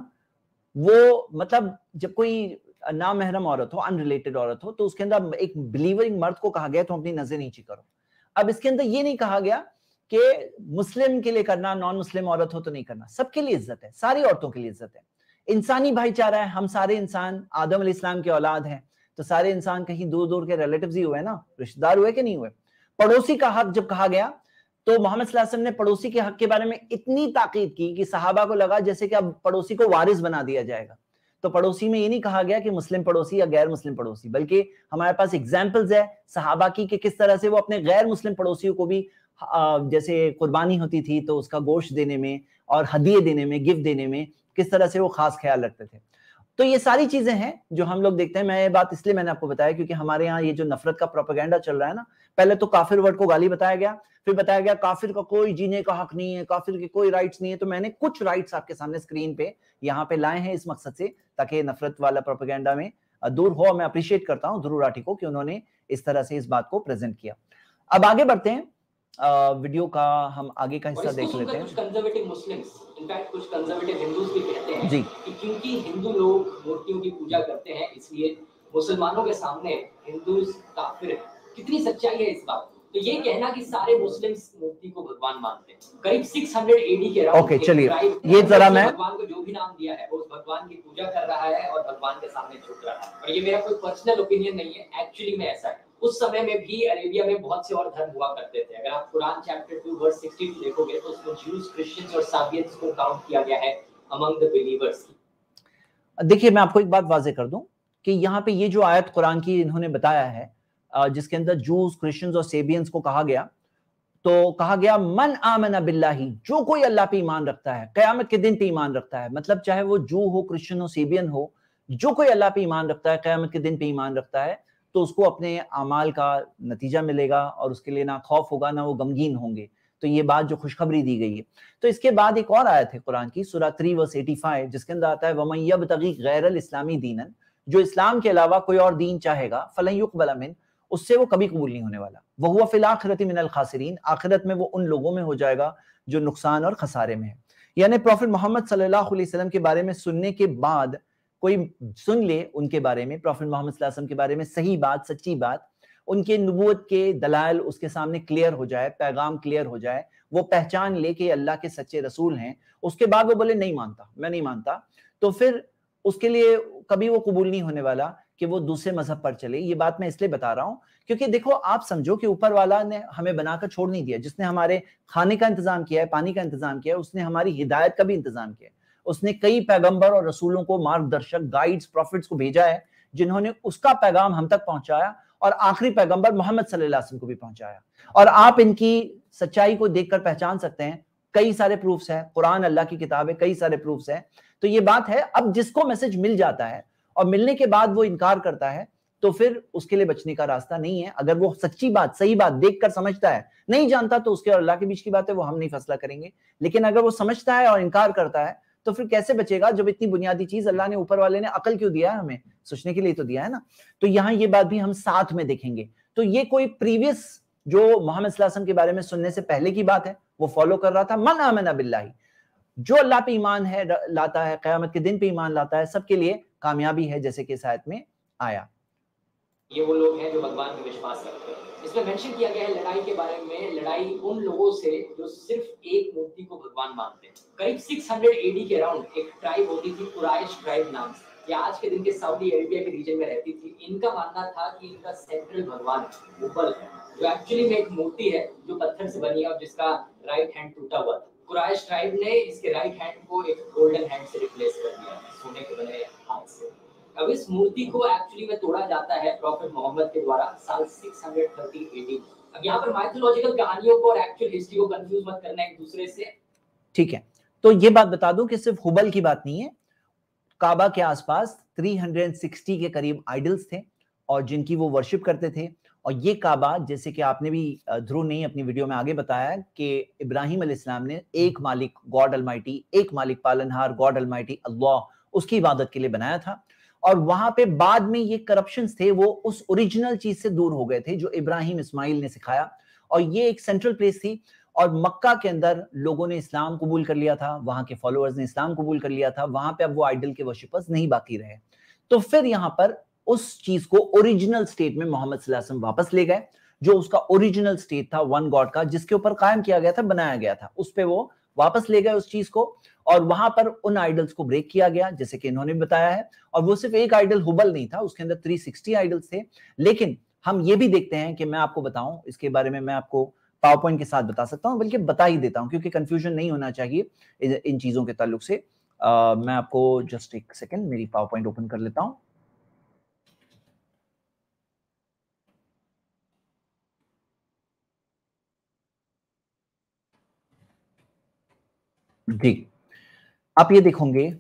वो मतलब जब कोई नामहरम औरत हो, अनरिलेटेड औरत हो, तो उसके अंदर एक बिलीवरिंग मर्द को कहा गया तो अपनी नजर नीची करो। अब इसके अंदर ये नहीं कहा गया कि मुस्लिम के लिए करना, नॉन मुस्लिम औरत हो तो नहीं करना, सबके लिए इज्जत है, सारी औरतों के लिए इज्जत है। इंसानी भाईचारा है, हम सारे इंसान आदम अलैहिस्सलाम के औलाद हैं, तो सारे इंसान कहीं दूर दूर के रिलेटिव्स ही हुए ना, रिश्तेदार हुए कि नहीं हुए। पड़ोसी का हक जब कहा गया तो मोहम्मद सल्लल्लाहु अलैहि वसल्लम ने पड़ोसी के हक के बारे में इतनी ताकीद की कि सहाबा को लगा जैसे कि अब पड़ोसी को वारिस बना दिया जाएगा। तो पड़ोसी में ये नहीं कहा गया कि मुस्लिम पड़ोसी या गैर मुस्लिम पड़ोसी, बल्कि हमारे पास एग्जाम्पल्स है सहाबा की कि किस तरह से वो अपने गैर मुस्लिम पड़ोसियों को भी, जैसे कुर्बानी होती थी तो उसका गोश्त देने में और हदिये देने में, गिफ्ट देने में, किस तरह से वो खास ख्याल रखते थे। तो ये सारी चीजें हैं जो हम लोग देखते हैं। मैं ये बात इसलिए मैंने आपको बताया क्योंकि हमारे यहाँ ये जो नफरत का प्रोपेगेंडा चल रहा है ना, पहले तो काफिर वर्ड को गाली बताया गया, फिर बताया गया काफिर का कोई जीने का हक नहीं है, काफिर के कोई राइट्स नहीं है। तो मैंने कुछ राइट्स आपके सामने स्क्रीन पे यहाँ पे लाए हैं इस मकसद से, ताकि नफरत वाला प्रोपेगेंडा में दूर हो। मैं अप्रिशिएट करता हूँ ध्रुव राठी को कि उन्होंने इस तरह से इस बात को प्रेजेंट किया। अब आगे बढ़ते हैं, आ, वीडियो का हम आगे का हिस्सा देख लेते हैं। कुछ कंजर्वेटिव मुस्लिम्स, इनफैक्ट कुछ कंजर्वेटिव हिंदूज भी कहते हैं जी कि क्योंकि हिंदू लोग मूर्तियों की पूजा करते हैं इसलिए मुसलमानों के सामने हिंदूज काफिर हैं। कितनी सच्चाई है इस बात? तो ये कहना कि सारे मुस्लिम्स मूर्ति को भगवान मानते हैं, करीब छह सौ एडी के अराउंड, ओके चलिए ये जरा मैं भगवान को जो भी नाम दिया है वो उस भगवान की पूजा कर रहा है और भगवान के सामने झुक रहा है। और ये मेरा कोई पर्सनल ओपिनियन नहीं है, एक्चुअली में ऐसा है। उस समय में भी अरेबिया में बहुत से और धर्म हुआ करते थे। अगर आप Quran chapter two verse sixty two देखोगे तो उसमें ज्यूज, क्रिश्चियंस और साबियंस को काउंट किया गया है अमंग द बिलीवर्स। देखिए मैं आपको एक बात वाज़ेह कर दूं कि यहाँ पे ये जो आयत कुरान की इन्होंने बताया है, जिसके अंदर जूस, क्रिश्चियंस और सेबियंस को कहा गया, तो कहा गया मन आमना बिल्लाही, जो कोई अल्लाह पे ईमान रखता है, क़यामत के दिन पे ईमान रखता है, मतलब चाहे वो जू हो, क्रिश्चियन हो, सेबियन हो, जो कोई अल्लाह पे ईमान रखता है, क़यामत के दिन पे ईमान रखता है, तो उसको अपने अमाल का नतीजा मिलेगा और उसके लिए ना खौफ होगा ना वो गमगीन होंगे। तो ये बात जो खुशखबरी दी गई है। तो इसके बाद एक और आयत है कुरान की, सूरा थ्री वर्स एटी फाइव, जिसके अंदर आता है वमन यब्तगी गैरल इस्लामी दीनन, जो इस्लाम के अलावा कोई और दीन चाहेगा फलन युक़बल मिन, उससे वो कभी कबूल नहीं होने वाला। वहुवा फिल आखिरति मिनल खासिरीन, आखिरत में वो उन लोगों में हो जाएगा जो नुकसान और खसारे में है। यानी प्रॉफिट मोहम्मद सल्लल्लाहु अलैहि वसल्लम के बारे में सुनने के बाद कोई सुन ले उनके बारे में, प्रॉफिट मोहम्मद सल्लल्लाहु अलैहि वसल्लम के बारे में सही बात, सच्ची बात, उनके नबूवत के दलाइल उसके सामने क्लियर हो जाए, पैगाम क्लियर हो जाए, वो पहचान ले कि अल्लाह के सच्चे रसूल हैं, उसके बाद वो बोले नहीं मानता, मैं नहीं मानता, तो फिर उसके लिए कभी वो कबूल नहीं होने वाला कि वो दूसरे मजहब पर चले। ये बात मैं इसलिए बता रहा हूं क्योंकि देखो, आप समझो कि ऊपर वाला ने हमें बनाकर छोड़ नहीं दिया, जिसने हमारे खाने का इंतजाम किया है, पानी का इंतजाम किया है, उसने हमारी हिदायत का भी इंतजाम किया है। उसने कई पैगंबर और रसूलों को, मार्गदर्शक, गाइड्स, प्रॉफिट्स को भेजा है जिन्होंने उसका पैगाम हम तक पहुंचाया, और आखिरी पैगंबर मोहम्मद सल्लल्लाहु अलैहि वसल्लम को भी पहुंचाया। और आप इनकी सच्चाई को देखकर पहचान सकते हैं, कई सारे प्रूफ्स हैं, कुरान अल्लाह की किताब है, कई सारे प्रूफ्स हैं। तो ये बात है, अब जिसको मैसेज मिल जाता है और मिलने के बाद वो इनकार करता है, तो फिर उसके लिए बचने का रास्ता नहीं है। अगर वो सच्ची बात, सही बात देखकर समझता है, नहीं जानता तो उसके और अल्लाह के बीच की बात है, वो हम नहीं फैसला करेंगे। लेकिन अगर वो समझता है और इनकार करता है तो फिर कैसे बचेगा, जब इतनी बुनियादी चीज अल्लाह ने, ऊपर वाले ने अकल क्यों दिया है, हमें सोचने के लिए तो दिया है ना। तो यहाँ ये बात भी हम साथ में देखेंगे। तो ये कोई प्रीवियस जो मोहम्मद सल्लल्लाहु अलैहि वसल्लम के बारे में सुनने से पहले की बात है, वो फॉलो कर रहा था। मन आमना बिल्लाही, जो अल्लाह पे ईमान है लाता है, क़यामत के दिन पे ईमान लाता है, सबके लिए कामयाबी है, जैसे कि इस आयत में आया। ये वो लोग हैं जो भगवान में विश्वास करते हैं। इसमें मेंशन किया गया है लड़ाई के बारे में, लड़ाई उन लोगों से जो सिर्फ एक मूर्ति को भगवान मानते हैं। करीब छह सौ एडी के अराउंड एक ट्राइब होती थी, कुरैश ट्राइब नाम से, ये आज के दिन के सऊदी अरेबिया के रीजन में रहती थी। इनका मानना था कि इनका सेंट्रल भगवान हुबल है, जो एक्चुअली में एक मूर्ति है जो पत्थर से बनी है और जिसका राइट हैंड टूटा हुआ था। कुरैश ट्राइब ने इसके राइट हैंड को एक गोल्डन हैंड से रिप्लेस कर दिया, सोने के बने हाथ से। अब इस मूर्ति को एक्चुअली में तोड़ा जाता है प्रॉफिट मोहम्मद के द्वारा साल छह सौ तीस एडी। अब यहाँ पर माइथोलॉजिकल कहानियों को और एक्चुअल हिस्ट्री को कंफ्यूज मत करना एक दूसरे से, ठीक है। तो ये बात बता दूं कि सिर्फ हुबल की बात नहीं है, काबा के आसपास तीन सौ साठ के करीब आइडल्स थे और जिनकी वो वर्शिप करते थे। और ये काबा, जैसे कि आपने भी ध्रुव ने अपनी वीडियो में आगे बताया कि इब्राहिम अलैहिस्सलाम ने एक मालिक गॉड अलमाइटी, एक मालिक पालनहार गॉड अलमाइटी अल्लाह, उसकी इबादत के लिए बनाया था। और वहां पे बाद में ये करप्शंस थे, वो उस ओरिजिनल चीज से दूर हो गए थे जो इब्राहिम इस्माइल ने सिखाया। और ये एक सेंट्रल प्लेस थी, और मक्का के अंदर लोगों ने इस्लाम कबूल कर लिया था, वहां के फॉलोअर्स ने इस्लाम कबूल कर लिया था, वहां पे अब वो आइडल के वर्शिपर्स नहीं बाकी रहे। तो फिर यहाँ पर उस चीज को ओरिजिनल स्टेट में मोहम्मद सल्लल्लाहु अलैहि वसल्लम वापस ले गए, जो उसका ओरिजिनल स्टेट था वन गॉड का, जिसके ऊपर कायम किया गया था, बनाया गया था, उस पे वो वापस ले गए उस चीज को। और वहां पर उन आइडल्स को ब्रेक किया गया, जैसे कि इन्होंने भी बताया है। और वो सिर्फ एक आइडल हुबल नहीं था, उसके अंदर तीन सौ साठ आइडल्स थे। लेकिन हम ये भी देखते हैं कि मैं आपको बताऊं इसके बारे में, मैं आपको पावर पॉइंट के साथ बता सकता हूं, बल्कि बता ही देता हूं क्योंकि कंफ्यूजन नहीं होना चाहिए इन चीजों के ताल्लुक से। आ, मैं आपको जस्ट एक सेकेंड मेरी पावर पॉइंट ओपन कर लेता हूं। जी, आप ये देखोगे,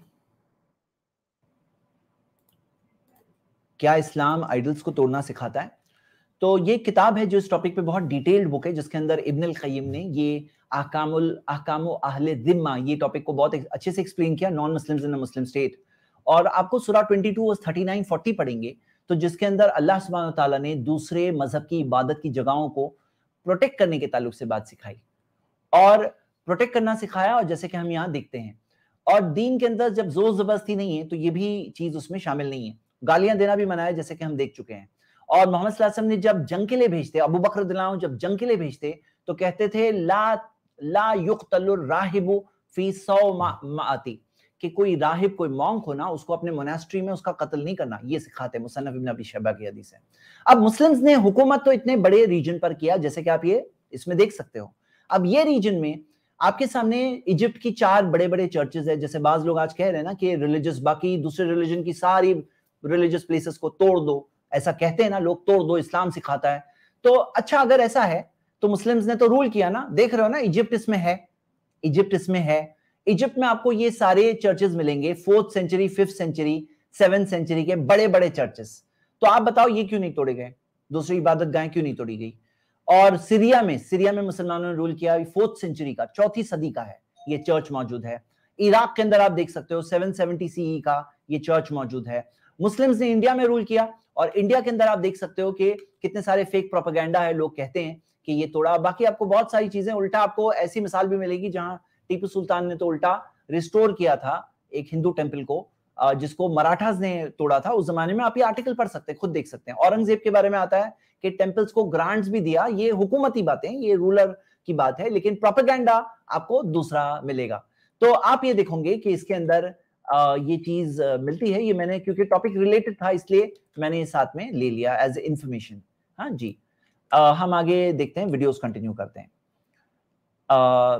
क्या इस्लाम आइडल्स को तोड़ना सिखाता है? तो ये किताब है जो इस टॉपिक पे बहुत डिटेल्ड बुक है, जिसके अंदर इब्न अल क़य्यिम ने ये अहकामुल अहकामु अहले ज़िम्मा, ये टॉपिक को बहुत अच्छे से एक्सप्लेन किया, non Muslims in a Muslim state. और आपको सूरा बाईस वर्स उनतालीस चालीस पढ़ेंगे तो जिसके अंदर अल्लाह सुब्हानहू व तआला ने दूसरे मजहब की इबादत की जगहों को प्रोटेक्ट करने के ताल्लुक से बात सिखाई और प्रोटेक्ट करना सिखाया। और जैसे कि हम यहाँ देखते हैं, और दीन के अंदर जब जोर जबरदस्ती नहीं है तो ये भी चीज उसमें शामिल नहीं है। गालियां देना भी मना है, जैसे कि हम देख चुके हैं। और मोहम्मद सल्लल्लाहु अलैहि वसल्लम ने जब जंग के लिए भेजते, अबू बकर रज़ियल्लाहु अन्हु जब जंग के लिए भेजते तो कहते थे ला ला युक़तलुर राहिबु फी सौमाअती, कि कोई राहिब, कोई मॉन्क हो ना, उसको अपने मोनास्ट्री में उसका कत्ल नहीं करना। ये सिखाते मुसन्नफ इब्न अबी शैबा की हदीस है। अब मुस्लिम्स ने हुकूमत तो इतने बड़े रीजन पर किया, जैसे कि आप ये इसमें देख सकते हो। अब ये रीजन में आपके सामने इजिप्ट की चार बड़े बड़े चर्चेस है। जैसे बाज लोग आज कह रहे हैं ना कि रिलीजियस, बाकी दूसरे रिलीजन की सारी रिलीजियस प्लेसेस को तोड़ दो, ऐसा कहते हैं ना लोग, तोड़ दो, इस्लाम सिखाता है। तो अच्छा, अगर ऐसा है तो मुस्लिम्स ने तो रूल किया ना, देख रहे हो ना, इजिप्ट इसमें है, इजिप्ट इसमें है। इजिप्ट में आपको ये सारे चर्चेस मिलेंगे, fourth century, fifth century, seventh century के बड़े बड़े चर्चेस। तो आप बताओ ये क्यों नहीं तोड़े गए, दूसरी इबादत गाहें क्यों नहीं तोड़ी गई? और सीरिया में, सीरिया में मुसलमानों ने रूल किया, फोर्थ सेंचुरी का, चौथी सदी का है ये चर्च मौजूद है। इराक के अंदर आप देख सकते हो सेवन सेवेंटी सीई का ये चर्च मौजूद है। मुस्लिम्स ने इंडिया में रूल किया, और इंडिया के अंदर आप देख सकते हो कि कितने सारे फेक प्रोपेगेंडा है, लोग कहते हैं कि ये तोड़ा। बाकी आपको बहुत सारी चीजें उल्टा, आपको ऐसी मिसाल भी मिलेगी जहां टीपू सुल्तान ने तो उल्टा रिस्टोर किया था एक हिंदू टेंपल को, जिसको मराठास ने तोड़ा था उस जमाने में। आप ये आर्टिकल पढ़ सकते हैं, खुद देख सकते हैं। औरंगजेब के बारे में आता है कि टेंपल्स को ग्रांट्स भी दिया। ये हुकूमती बातें, ये रूलर की बात है, लेकिन प्रोपेगेंडा आपको दूसरा मिलेगा। तो आप ये देखोगे कि इसके अंदर आ, ये चीज मिलती है। ये मैंने, क्योंकि टॉपिक रिलेटेड था इसलिए मैंने साथ में ले लिया एज इंफॉर्मेशन। हाँ जी, आ, हम आगे देखते हैं, वीडियोस कंटिन्यू करते हैं। आ,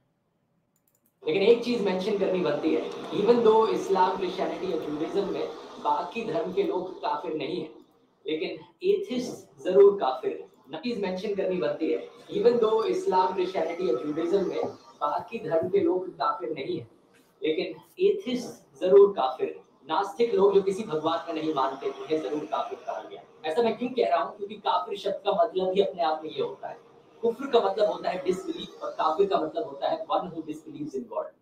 लेकिन एक चीज मेंशन करनी बनती है, इवन दो इस्लाम, क्रिश्चियनिटी और जूडाइज्म में बाकी धर्म के लोग काफिर नहीं है, लेकिन एथिस्ट जरूर काफिर है। चीज मेंशन करनी बनती है, इवन दो इस्लाम, क्रिश्चियनिटी और जूडाइज्म में बाकी धर्म के लोग काफिर नहीं है, लेकिन एथिस्ट जरूर काफिर है। नास्तिक लोग जो किसी भगवान में नहीं मानते, उन्हें जरूर काफिर कहा गया। ऐसा मैं क्यों कह रहा हूँ? क्योंकि काफिर शब्द का मतलब ही अपने आप में ये होता है। कुफ्र का मतलब होता है डिसबिलीफ, और काफिर का मतलब होता है one who disbelieves in God.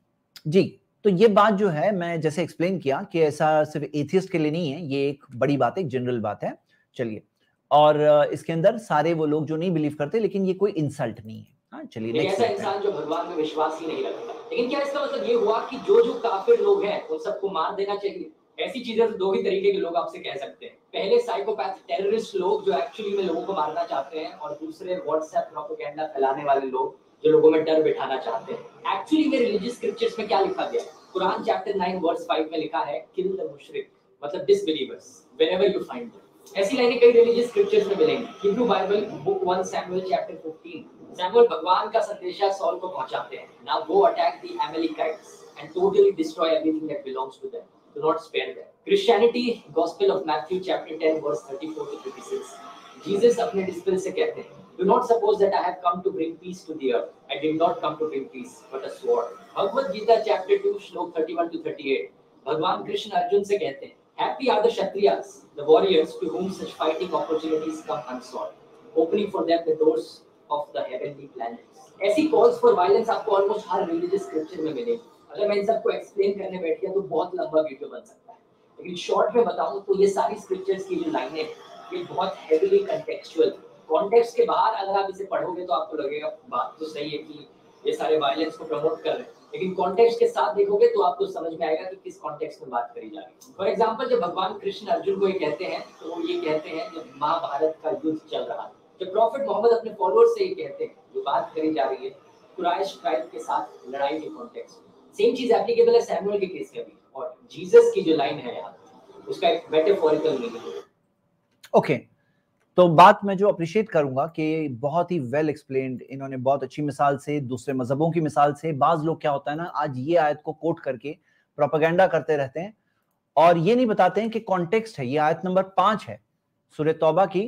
जी, तो ये बात जो है, मैं जैसे एक्सप्लेन किया कि ऐसा सिर्फ एथियस्ट के लिए नहीं है, ये एक बड़ी बात है, एक जनरल बात है। चलिए, और इसके अंदर सारे वो लोग जो नहीं बिलीव करते, लेकिन ये कोई इंसल्ट नहीं है। हाँ, चलिए, ऐसा इंसान जो भगवान में विश्वास ही नहीं रखता। लेकिन क्या इसका मतलब ये हुआ कि जो जो काफिर लोग हैं उन सबको मार देना चाहिए? ऐसी चीजें तो दो ही तरीके के लोग आपसे कह सकते हैं। पहले साइकोपैथ, टेररिस्ट लोग जो एक्चुअली में लोगों को मारना चाहते हैं, और दूसरे व्हाट्सएप प्रोपेगेंडा फैलाने वाले लोग जो लोगों में डर बिठाना चाहते हैं। एक्चुअली में रिलीजियस स्क्रिप्चर्स में क्या लिखा गया है? Quran chapter nine verse five में लिखा है, किल द मुशरिक, मतलब disbelievers wherever you find them. ऐसी लाइनें कई रिलीजियस स्क्रिप्चर्स में मिलेंगी। Hebrew Bible book one Samuel chapter fifteen, Samuel भगवान का संदेशा सॉल को पहुंचाते हैं। Now go attack the Amalekites and totally destroy everything that belongs to them, do not spare them. Christianity, Gospel of Matthew chapter ten verse thirty four to thirty six, Jesus अपने डिस्पेल से कहते हैं, do not suppose that I have come to bring peace to the earth, I did not come to bring peace but a sword. Bhagavad Gita chapter two श्लोक thirty one to thirty eight, भगवान कृष्ण अर्जुन से कहते हैं, happy are the Kshatriyas, the warriors to whom such fighting opportunities come unsought, opening for them the doors of the heavenly planets। ऐसी कॉल्स फॉर वायलेंस आपको ऑलमोस्ट हर रिलीजियस स्क्रिप्चर में मिलेगी। अगर मैं इन सबको एक्सप्लेन करने बैठ गया तो बहुत लंबा वीडियो बन सकता है, लेकिन शॉर्ट में बताऊं तो ये सारी स्क्रिप्चर्स की जो लाइनें ये बहुत हेवीली कंटेक्चुअल। कॉन्टेक्स्ट के बाहर अगर आप इसे पढ़ोगे तो आपको लगेगा बात तो सही है कि ये सारे वायलेंस को प्रमोट कर रहे हैं, लेकिन कॉन्टेक्स्ट के साथ देखोगे तो आपको समझ में आएगा कि किस कॉन्टेक्स्ट में बात करी जा रही है। फॉर एग्जांपल, जब भगवान कृष्ण अर्जुन को ये कहते हैं तो वो ये कहते हैं जब महाभारत का युद्ध चल रहा है, जब प्रॉफिट मोहम्मद अपने फॉलोअर्स से ये कहते हैं, जो बात करी जा रही है कुरैश ट्राइब के साथ लड़ाई के कॉन्टेक्स्ट में। सेम चीज एप्लीकेबल है सैमुएल के केस में भी, और जीसस की जो लाइन है यहाँ उसका एक मेटाफोरिकल मीनिंग है। ओके, तो बात मैं जो अप्रिशिएट करूंगा कि बहुत ही वेल एक्सप्लेन्ड, इन्होंने बहुत अच्छी मिसाल से, दूसरे मजहबों की मिसाल से। बाज लोग क्या होता है ना, आज ये आयत को कोट करके प्रोपेगेंडा करते रहते हैं और ये नहीं बताते हैं कि कॉन्टेक्स्ट है। ये आयत नंबर पांच है, सूरह तौबा की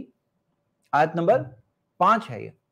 आयत नंबर पांच है ये,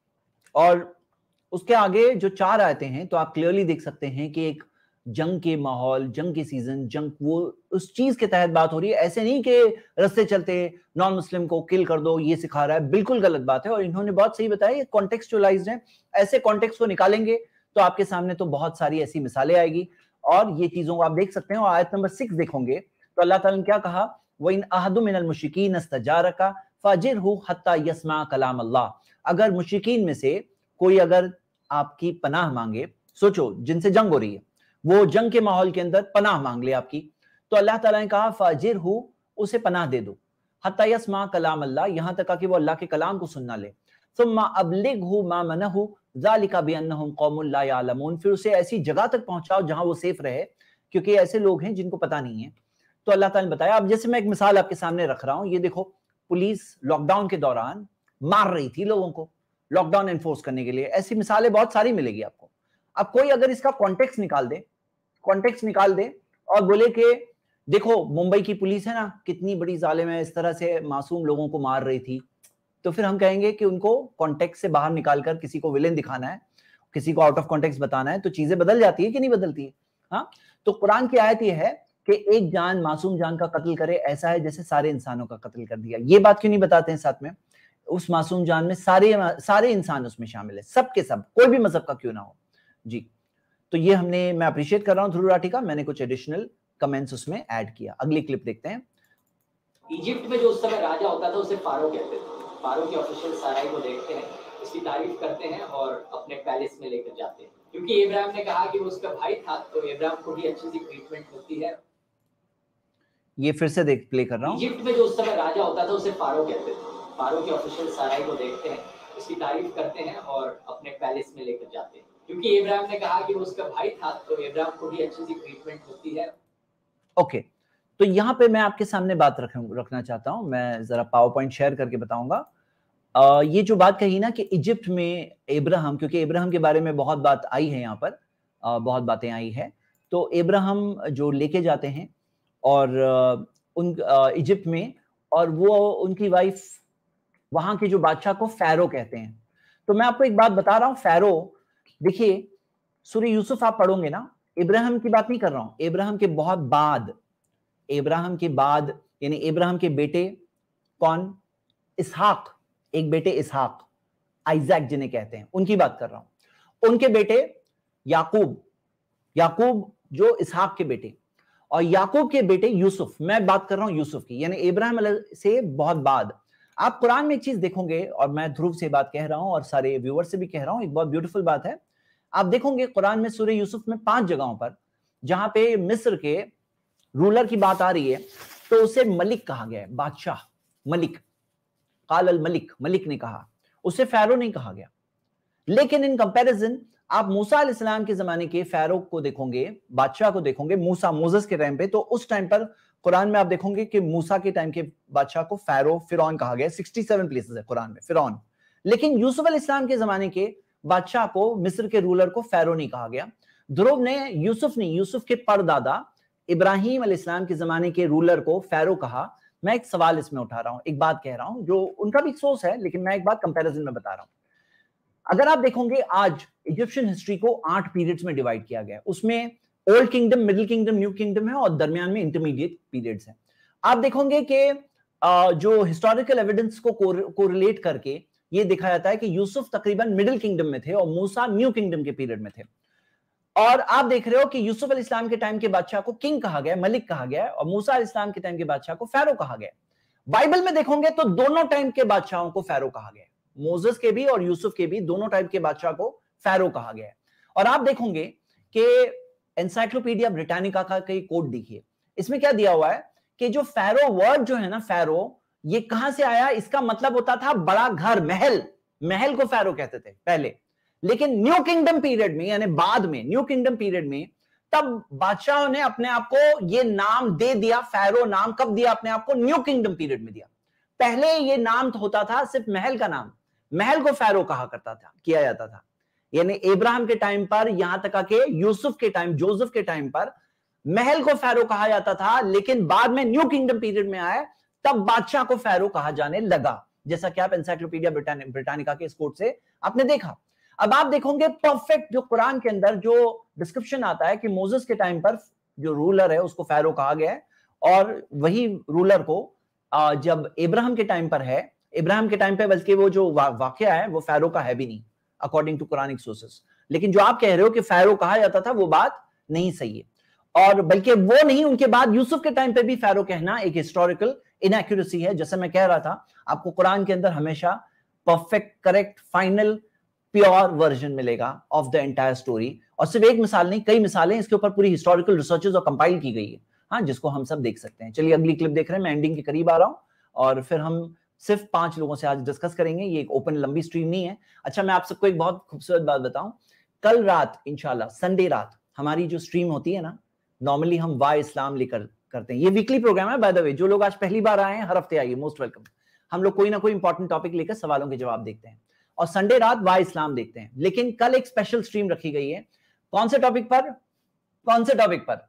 और उसके आगे जो चार आयतें हैं तो आप क्लियरली देख सकते हैं कि एक जंग के माहौल, जंग के सीजन, जंग वो उस चीज के तहत बात हो रही है। ऐसे नहीं कि रास्ते चलते नॉन मुस्लिम को किल कर दो, ये सिखा रहा है, बिल्कुल गलत बात है। और इन्होंने बहुत सही बताया, ये कॉन्टेक्सचुअलाइज्ड है। ऐसे कॉन्टेक्स्ट को निकालेंगे तो आपके सामने तो बहुत सारी ऐसी मिसालें आएगी और ये चीजों को आप देख सकते हैं। और आयत नंबर सिक्स देखोगे तो अल्लाह ताला ने क्या कहा, व इन अहदु मिनल मुश्रिकीन इस्तजारका फाजिरहु हत्ता यस्मा कलाम अल्लाह। अगर मुश्रिकीन में से कोई अगर आपकी पनाह मांगे, सोचो जिनसे जंग हो रही है, वो जंग के माहौल के अंदर पनाह मांग ले आपकी, तो अल्लाह ताला ने कहा फाजिरहु, उसे पनाह दे दो, हत्ता यस्मा कलाम अल्लाह, यहां तक कि वो अल्लाह के कलाम को सुनना ले। सुम्मा अबलिगहु मा मनहु ज़ालिका बिअन्नहुम कौमुन ला यअलमून, फिर उसे ऐसी जगह तक पहुंचाओ जहां वो सेफ रहे, क्योंकि ऐसे लोग हैं जिनको पता नहीं है। तो अल्लाह ताला ने बताया। अब जैसे मैं एक मिसाल आपके सामने रख रहा हूं, ये देखो, पुलिस लॉकडाउन के दौरान मार रही थी लोगों को लॉकडाउन एनफोर्स करने के लिए। ऐसी मिसालें बहुत सारी मिलेगी आपको। अब कोई अगर इसका कॉन्टेक्स्ट निकाल दे, कॉन्टेक्स्ट निकाल दे और बोले कि देखो मुंबई की पुलिस है ना, कितनी बड़ी जालिम है, इस तरह से मासूम लोगों को मार रही थी, तो फिर हम कहेंगे कि उनको कॉन्टेक्स्ट से बाहर निकालकर किसी को विलेन दिखाना है, किसी को आउट ऑफ कॉन्टेक्स्ट बताना है, तो चीजें बदल जाती है कि नहीं बदलती है। हाँ, तो कुरान की आयत यह है कि एक जान मासूम जान का कत्ल करे ऐसा है जैसे सारे इंसानों का कत्ल कर दिया। ये बात क्यों नहीं बताते हैं साथ में, उस मासूम जान में सारे सारे इंसान उसमें शामिल है, सब के सब, कोई भी मजहब का क्यों ना हो जी। तो ये हमने, मैं अप्रिशिएट कर रहा हूँ ध्रुव राठी का, मैंने कुछ एडिशनल कमेंट्स उसमें ऐड किया। अगली क्लिप देखते हैं। इजिप्ट में जो उस समय राजा होता था उसे फारो कहते थे। फारो के ऑफिशियल साराई को देखते हैं, उसकी तारीफ करते हैं और अपने पैलेस में लेकर जाते हैं। क्योंकि इब्राहिम ने कहा कि वो उसका भाई था, तो इब्राहिम को भी अच्छी सी ट्रीटमेंट मिलती है। ये फिर से देख प्ले कर रहा हूँ। इजिप्ट में जो उस समय राजा होता था उसे फारो कहते थे। फारो के ऑफिशियल साराई को देखते हैं, उसकी तारीफ करते हैं और अपने पैलेस में लेकर जाते हैं। क्योंकि इब्राहिम ने कहा कि वो उसका भाई था, तो इब्राहिम को भी अच्छी सी ट्रीटमेंट मिलती है। Okay okay. तो यहाँ पे मैं आपके सामने बात रख, रखना चाहता हूँ। मैं जरा पावर पॉइंट शेयर करके बताऊंगा। आ, ये जो बात कही ना कि इजिप्ट में इब्राहिम, क्योंकि इब्राहिम के बारे में बहुत बात आई है यहाँ पर, आ, बहुत बातें आई है। तो इब्राहिम जो लेके जाते हैं और आ, उन इजिप्ट में, और वो उनकी वाइफ, वहां के जो बादशाह को फैरो कहते हैं। तो मैं आपको एक बात बता रहा हूँ, फैरो, देखिए सूरह यूसुफ आप पढ़ोगे ना, इब्राहिम की बात नहीं कर रहा हूं, इब्राहिम के बहुत बाद, इब्राहिम के बाद यानी इब्राहिम के बेटे कौन, इसहाक, एक बेटे इसहाक, आइजैक जिन्हें कहते हैं, उनकी बात कर रहा हूं। उनके बेटे याकूब, याकूब जो इसहाक के बेटे, और याकूब के बेटे यूसुफ, मैं बात कर रहा हूं यूसुफ की, यानी इब्राहिम से बहुत बाद। आप कुरान में एक चीज देखोगे, और मैं ध्रुव से बात कह रहा हूं और सारे व्यूअर से भी कह रहा हूं, एक बहुत ब्यूटीफुल बात है। आप देखोगे कुरान में सूरह यूसुफ में पांच जगहों पर जहां पे मिस्र के रूलर की बात आ रही है, तो उसे मलिक कहा गया है, बादशाह, मलिक, काल अल मलिक, मलिक ने कहा, उसे फैरो नहीं कहा गया। लेकिन इन कंपैरिजन आप मूसा अलैहिस्सलाम के जमाने के फैरो को देखोगे, बादशाह को देखोगे, मूसा, मोसेस के टाइम पे, तो उस टाइम पर कुरान में आप देखोगे कि मूसा के टाइम के बादशाह को फैरो, फिरौन कहा गया। सड़सठ प्लेसेस है कुरान में फिरौन। लेकिन यूसुफ अलैहिस्सलाम के जमाने के बादशाह को, मिस्र के रूलर को फैरो नहीं कहा गया। ध्रुव ने यूसुफ नहीं, यूसुफ के परदादा इब्राहिम अलैहिस्सलाम के जमाने के रूलर को फैरो कहा। मैं एक सवाल इसमें उठा रहा हूं, एक बात कह रहा हूं, जो उनका भी सोच है, लेकिन मैं एक बात कंपैरिजन में बता रहा हूं। अगर आप देखोगे आज इजिप्शियन हिस्ट्री को आठ पीरियड्स में डिवाइड किया गया है। उसमें old kingdom, middle kingdom, new kingdom है, और दरमियान में इंटरमीडिएट पीरियड्स हैं। आप देखोगे कि जो हिस्टोरिकल एविडेंस को कोरिलेट करके ये देखा जाता है कि यूसुफ तकरीबन मिडिल किंगडम में थे और मूसा न्यू किंगडम के पीरियड में थे। और आप देख रहे हो कि यूसुफ अलैहिस्सलाम के टाइम के बादशाह को किंग कहा गया, मलिक कहा गया, और मूसा अलैहिस्सलाम के टाइम के बादशाह को फैरो कहा गया। बाइबल में देखोगे तो दोनों टाइम के बादशाहों को फैरो कहा गया, मोसेस के भी और यूसुफ के भी, दोनों टाइप के बादशाह को फैरो कहा गया। और आप देखोगे कि एनसाइक्लोपीडिया ब्रिटानिका का कई कोड देखिए, इसमें क्या दिया हुआ है कि जो फैरो वर्ड जो है ना, फैरो, ये कहां से आया, इसका मतलब होता था बड़ा घर, महल, महल को फैरो कहते थे पहले। लेकिन न्यू किंगडम पीरियड में, यानी बाद में, न्यू किंगडम पीरियड में, तब बादशाहों ने अपने आप को ये नाम दे दिया, फैरो नाम कब दिया अपने आप को, न्यू किंगडम पीरियड में दिया। पहले ये नाम होता था सिर्फ महल का नाम, महल को फैरो कहा करता था, किया जाता था। यानी इब्राहिम के टाइम पर, यहां तक के यूसुफ के टाइम, जोसेफ के टाइम पर महल को फैरो कहा जाता था। लेकिन बाद में न्यू किंगडम पीरियड में आए, तब बादशाह को फैरो कहा जाने लगा, जैसा कि आप एनसाइक्लोपीडिया ब्रिटानिका के इस कोड से आपने देखा। अब आप देखोगे परफेक्ट जो कुरान के अंदर जो डिस्क्रिप्शन आता है कि मोसेस के टाइम पर जो रूलर है उसको फैरो कहा गया है, और वही रूलर को जब इब्राहिम के टाइम पर है, इब्राहिम के टाइम पे बल्कि वो जो वा, वाकया है वो फैरो का है भी नहीं अकॉर्डिंग टू कुरानिक सोर्सेस। लेकिन जो आप कह रहे हो कि फैरो कहा जाता था, वो बात नहीं सही है, और बल्कि वो नहीं, उनके बाद यूसुफ के टाइम पे भी फैरो कहना एक हिस्टोरिकल इनएक्यूरेसी है। जैसे मैं कह रहा था, आपको कुरान के अंदर हमेशा perfect, correct, final, pure version मिलेगा ऑफ द एंटायर स्टोरी, और सिर्फ एक मिसाल नहीं, कई मिसालें इसके ऊपर पूरी हिस्टोरिकल रिसर्चेस और कंपाइल की गई है, हाँ, जिसको हम सब देख सकते हैं। चलिए अगली क्लिप देख रहे हैं, मैं एंडिंग के करीब आ रहा हूं, और फिर हम सिर्फ पांच लोगों से आज डिस्कस करेंगे। ये एक ओपन लंबी स्ट्रीम नहीं है। अच्छा, मैं आप सबको एक बहुत खूबसूरत बात बताऊं, कल रात इंशाल्लाह, संडे रात हमारी जो स्ट्रीम होती है ना, नॉर्मली हम वाह इस्लाम लेकर करते हैं, ये वीकली प्रोग्राम है बाय द वे। जो लोग आज पहली बार आए हैं, हर हफ्ते आइए, मोस्ट वेलकम। हम लोग कोई ना कोई इंपॉर्टेंट टॉपिक लेकर सवालों के जवाब देखते हैं, और संडे रात वाह इस्लाम देखते हैं। लेकिन कल एक स्पेशल स्ट्रीम रखी गई है, कौन से टॉपिक पर, कौन से टॉपिक पर,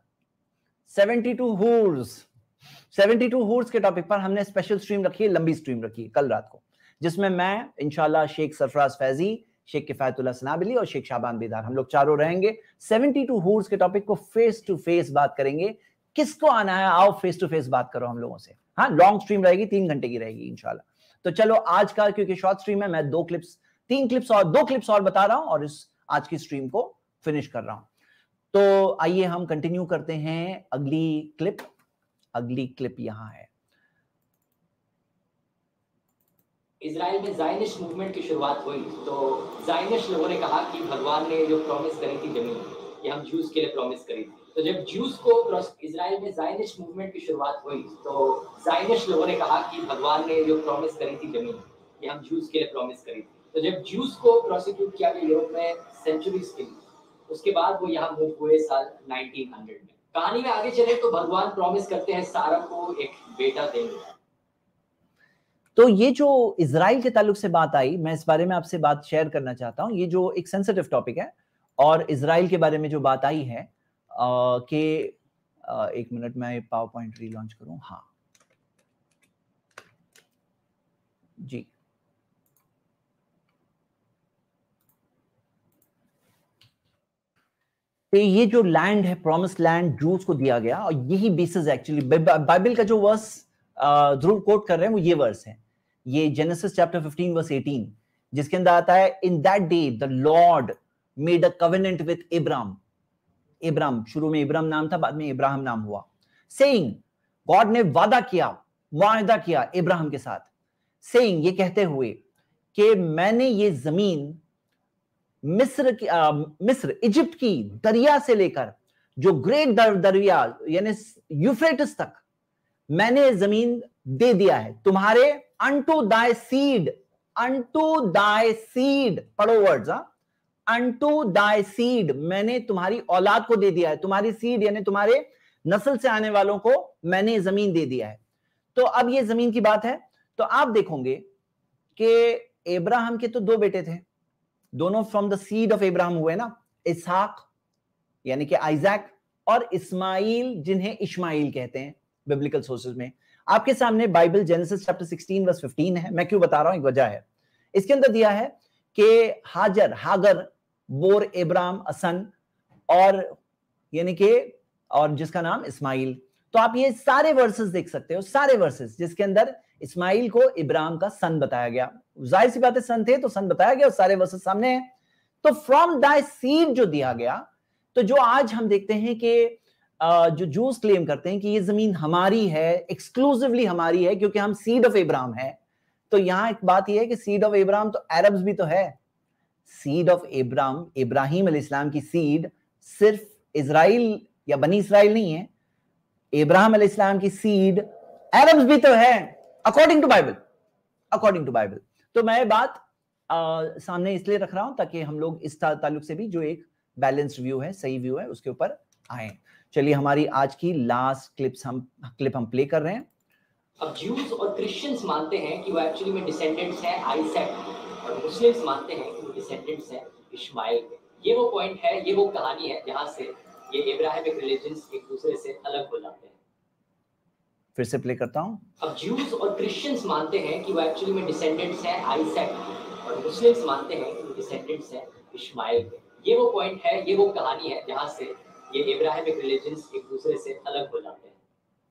सेवेंटी टू हूर्स, सेवेंटी टू हूर्स के टॉपिक पर हमने स्पेशल स्ट्रीम रखी है, लंबी स्ट्रीम रखी है कल रात को, जिसमें मैं इंशाल्लाह शेख सरफराज फैजी, शेख किफायतुल्लाह सनाबिली और शेख शाबान बेदार, हम लोग चारों रहेंगे। सेवेंटी टू हूर्स के टॉपिक को फेस टू फेस बात करेंगे। किसको आना है, आओ फेस टू फेस बात करो हम लोगों से। हाँ, लॉन्ग स्ट्रीम रहेगी, तीन घंटे की रहेगी इंशाल्लाह। तो चलो आज का, क्योंकि शॉर्ट स्ट्रीम है, मैं दो क्लिप्स, तीन क्लिप्स और दो क्लिप्स और बता रहा हूं, और इस आज की स्ट्रीम को फिनिश कर रहा हूं। तो आइए हम कंटिन्यू करते हैं अगली क्लिप। अगली क्लिप यहां है। इजराइल में जायनिस्ट मूवमेंट की शुरुआत हुई तो जायनिस्ट लोगों ने कहा कि भगवान ने जो प्रॉमिस करी थी जमीन, ये हम ज्यूज के लिए प्रॉमिस करी थी। तो जब ज्यूज को इजराइल में जायनिस्ट मूवमेंट की शुरुआत हुई तो जायनिस्ट लोगों ने कहा कि भगवान ने जो प्रॉमिस करी थी जमीन, ये हम ज्यूज के लिए प्रॉमिस करी थी। तो जब ज्यूज को प्रोसिक्यूट किया गया यूरोप में सेंचुरीज के लिए, उसके बाद वो यहाँ मूव हुए साल नाइनटीन हंड्रेड में। कहानी में आगे चले तो भगवान प्रॉमिस करते हैं सारा को एक बेटा देंगे। तो ये जो इजराइल के ताल्लुक से बात आई, मैं इस बारे में आपसे बात शेयर करना चाहता हूं। ये जो एक सेंसिटिव टॉपिक है और इजराइल के बारे में जो बात आई है कि एक मिनट में पावर पॉइंट रीलॉन्च करूं। हाँ जी, तो ये जो लैंड है, प्रॉमिस लैंड जूस को दिया गया, और यही बेसिस एक्चुअली बाइबल का जो वर्स ध्रुव कोट कर रहे हैं वो ये वर्स है, ये Genesis chapter fifteen verse eighteen, जिसके अंदर आता है in that day the Lord made a covenant with Ibrahim. Ibrahim, शुरू में इब्राहिम नाम था, बाद में इब्राहिम नाम हुआ। सेइंग, गॉड ने वादा किया, वायदा किया इब्राहिम के साथ। सेइंग, ये कहते हुए कि मैंने ये जमीन मिस्र की आ, मिस्र इजिप्ट की दरिया से लेकर जो ग्रेट दर, दरिया यानी यूफ्रेटिस तक मैंने जमीन दे दिया है तुम्हारे unto thy seed, unto thy seed, पढ़ो वर्ड्स, अनटू दाय सीड, मैंने तुम्हारी औलाद को दे दिया है, तुम्हारी सीड यानी तुम्हारे नस्ल से आने वालों को मैंने जमीन दे दिया है। तो अब ये जमीन की बात है, तो आप देखोगे कि इब्राहिम के तो दो बेटे थे, दोनों from the seed of Ibrahim हुए ना, इसहाक यानी कि आइजैक और इस्माइल जिन्हें इश्माइल कहते हैं बिब्लिकल सोर्सेज में। आपके सामने Bible Genesis chapter sixteen verse fifteen है। मैं क्यों बता रहा हूं, एक वजह है। इसके अंदर दिया है कि हाजर हागर बोर इब्राहिम असन और यानी कि और जिसका नाम इस्माइल। तो आप ये सारे वर्सेस देख सकते हो, सारे वर्सेस जिसके अंदर इस्माइल को इब्राहिम का सन बताया गया। जाहिर सी बात है सन थे तो सन बताया गया और सारे वर्सेस सामने हैं। तो फ्रॉम दाय सीड जो दिया गया, तो जो आज हम देखते हैं कि जो जूस क्लेम करते हैं कि ये जमीन हमारी है, एक्सक्लूसिवली हमारी है क्योंकि हम सीड ऑफ इब्राहिम है। तो यहां एक बात यह है कि सीड ऑफ इब्राहिम तो अरब्स भी तो है। सीड ऑफ इब्राहिम, इब्राहिम अलैहिस्सलाम की सीड सिर्फ इजराइल या बनी इस्राइल नहीं है, इब्राहिम अलैहिस्सलाम की सीड अरब्स भी तो है, according to Bible, according to Bible. तो मैं बात आ, सामने इसलिए रख रहा हूं ताकि हम लोग इस ताल्लुक से भी जो एक बैलेंस्ड व्यू है, सही व्यू है, उसके ऊपर आए। चलिए हमारी आज की लास्ट क्लिप्स हम क्लिप हम प्ले कर रहे हैं। अब ज्यूज और क्रिश्चियंस मानते हैं कि वो एक्चुअली में डिसेंडेंट्स हैं आइजैक के, और मुस्लिम्स मानते हैं कि वो डिसेंडेंट्स हैं इश्माइल के। ये वो पॉइंट है, ये वो कहानी है जहां से ये इब्राहिमिक रिलीजन्स एक दूसरे से अलग हो जाते हैं। फिर से प्ले करता हूं। अब ज्यूज और क्रिश्चियंस मानते हैं कि वो एक्चुअली में डिसेंडेंट्स हैं आइजैक के, और मुस्लिम्स मानते हैं कि वो डिसेंडेंट्स हैं इश्माइल के। ये वो पॉइंट है, ये वो कहानी है जहां से ये इब्राहिमिक रिलीजन्स एक दूसरे से अलग हो जाते हैं।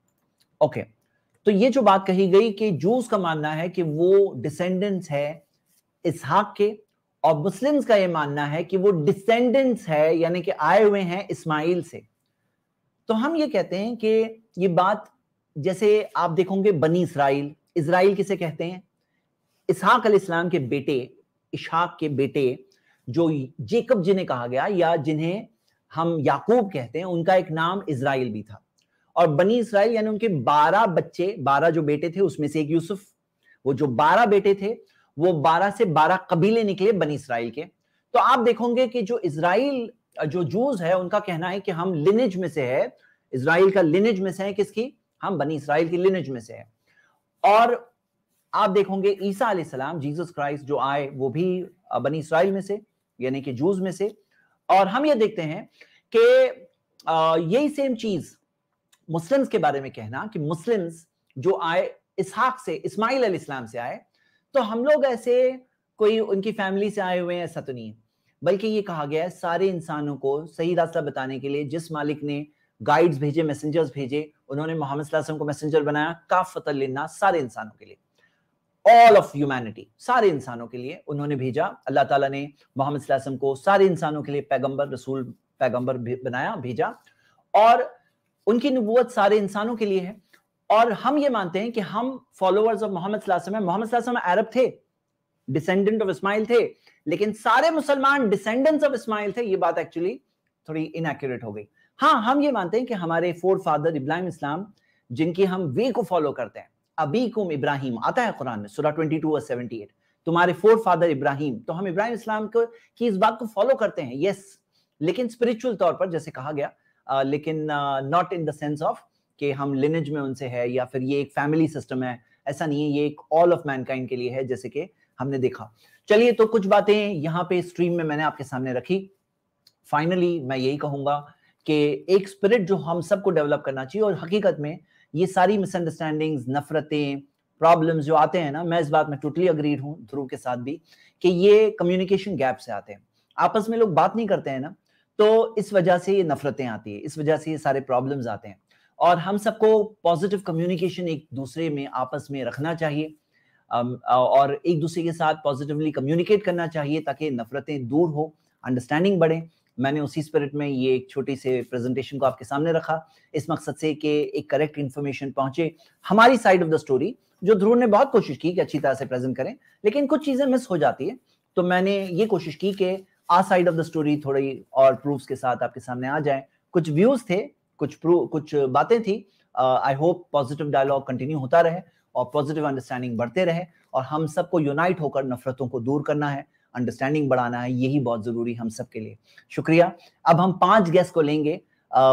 Okay okay. तो ये जो बात कही गई कि जूस का मानना है कि वो डिसेंडेंट्स है इसहाक के, और मुस्लिम्स का ये मानना है कि वो डिसेंडेंट्स है यानी कि आए हुए हैं इस्माइल से। तो हम ये कहते हैं कि ये बात, जैसे आप देखोगे बनी इस्राइल, इजराइल किसे कहते हैं? इसहाक अलैहिस्सलाम के बेटे, इशहाक के बेटे जो जेकब जिन्हें कहा गया या जिन्हें हम याकूब कहते हैं, उनका एक नाम इजराइल भी था। और बनी इस्राइल यानी उनके बारह बच्चे, बारह जो बेटे थे उसमें से एक यूसुफ, वो जो बारह बेटे थे वो बारह से बारह कबीले निकले बनी इस्राइल के। तो आप देखोगे कि जो इजराइल, जो जूस है, उनका कहना है कि हम लिनेज में से है, इजराइल का लिनेज में से है, किसकी? हम बनी इस्राइल की लिनेज में से है। और आप देखोगे ईसा अलैहिस्सलाम, जीसस क्राइस्ट जो आए वो भी बनी इस्राइल में से यानी कि जूस में से। और हम ये देखते हैं कि यही सेम चीज मुस्लिम्स के बारे में कहना कि मुस्लिम्स जो आए इसहाक से, इस्माइल अलैहिस्सलाम से आए, तो हम लोग ऐसे कोई उनकी फैमिली से आए हुए हैं ऐसा तो नहीं है, बल्कि ये कहा गया है सारे इंसानों को सही रास्ता बताने के लिए जिस मालिक ने गाइड्स भेजे, मैसेंजर्स भेजे, उन्होंने मोहम्मद सल्लल्लाहु अलैहि वसल्लम को मैसेंजर बनाया काफतल लिन्नास, सारे इंसानों के लिए, ऑल ऑफ ह्यूमैनिटी, सारे इंसानों के लिए उन्होंने भेजा। अल्लाह ताला ने मोहम्मद सल्लल्लाहु अलैहि वसल्लम को सारे इंसानों के लिए पैगंबर, रसूल पैगंबर बनाया, भेजा, और उनकी नबूवत सारे इंसानों के लिए है। और हम ये मानते हैं कि हम फॉलोअर्स ऑफ मोहम्मद सल्लल्लाहु अलैहि वसल्लम, मोहम्मद सल्लल्लाहु अलैहि वसल्लम अरब थे, डिसेंडेंट ऑफ इस्माइल थे, लेकिन सारे मुसलमान डिसेंडेंट्स ऑफ इस्माइल थे। ये बात एक्चुअली थोड़ी इनएक्यूरेट हो गई। हाँ, हम ये मानते हैं कि हमारे फोर फादर इब्राहिम इस्लाम, जिनकी हम वे को फॉलो करते हैं, अबीकुम इब्राहिम आता है कुरान में सूरह बाईस और अठहत्तर, तुम्हारे फोर फादर इब्राहिम, तो हम इब्राहिम इस्लाम को की इस बात को फॉलो करते हैं, यस, लेकिन स्पिरिचुअल तौर पर जैसे कहा गया, uh, लेकिन not in the sense of कि हम लिनेज में उनसे है या फिर ये एक फैमिली सिस्टम है, ऐसा नहीं है, ये एक ऑल ऑफ मैनकाइंड के लिए है, जैसे कि हमने देखा। चलिए, तो कुछ बातें यहाँ पे स्ट्रीम में मैंने आपके सामने रखी। फाइनली मैं यही कहूंगा कि एक स्पिरिट जो हम सबको डेवलप करना चाहिए, और हकीकत में ये सारी मिसअंडरस्टैंडिंग्स, नफरतें, प्रॉब्लम्स जो आते हैं ना, मैं इस बात में टोटली अग्रीड हूँ ध्रुव के साथ भी, कि ये कम्युनिकेशन गैप से आते हैं। आपस में लोग बात नहीं करते हैं ना, तो इस वजह से ये नफरतें आती है, इस वजह से ये सारे प्रॉब्लम्स आते हैं। और हम सबको पॉजिटिव कम्युनिकेशन एक दूसरे में आपस में रखना चाहिए, और एक दूसरे के साथ पॉजिटिवली कम्युनिकेट करना चाहिए, ताकि नफरतें दूर हो, अंडरस्टैंडिंग बढ़े। मैंने उसी स्पिरिट में ये एक छोटी से प्रेजेंटेशन को आपके सामने रखा, इस मकसद से कि एक करेक्ट इन्फॉर्मेशन पहुंचे, हमारी साइड ऑफ द स्टोरी, जो ध्रुव ने बहुत कोशिश की कि अच्छी तरह से प्रेजेंट करें, लेकिन कुछ चीजें मिस हो जाती है। तो मैंने ये कोशिश की कि a side of the story थोड़ी और प्रूफ्स के साथ आपके सामने आ जाए। कुछ व्यूज थे, कुछ प्रूफ, कुछ बातें थी। I hope positive dialogue continue होता रहे और पॉजिटिव अंडरस्टैंडिंग बढ़ते रहे, और हम सबको यूनाइट होकर नफरतों को दूर करना है, अंडरस्टैंडिंग बढ़ाना है, यही बहुत जरूरी हम सबके लिए। शुक्रिया। अब हम पांच गेस्ट को लेंगे,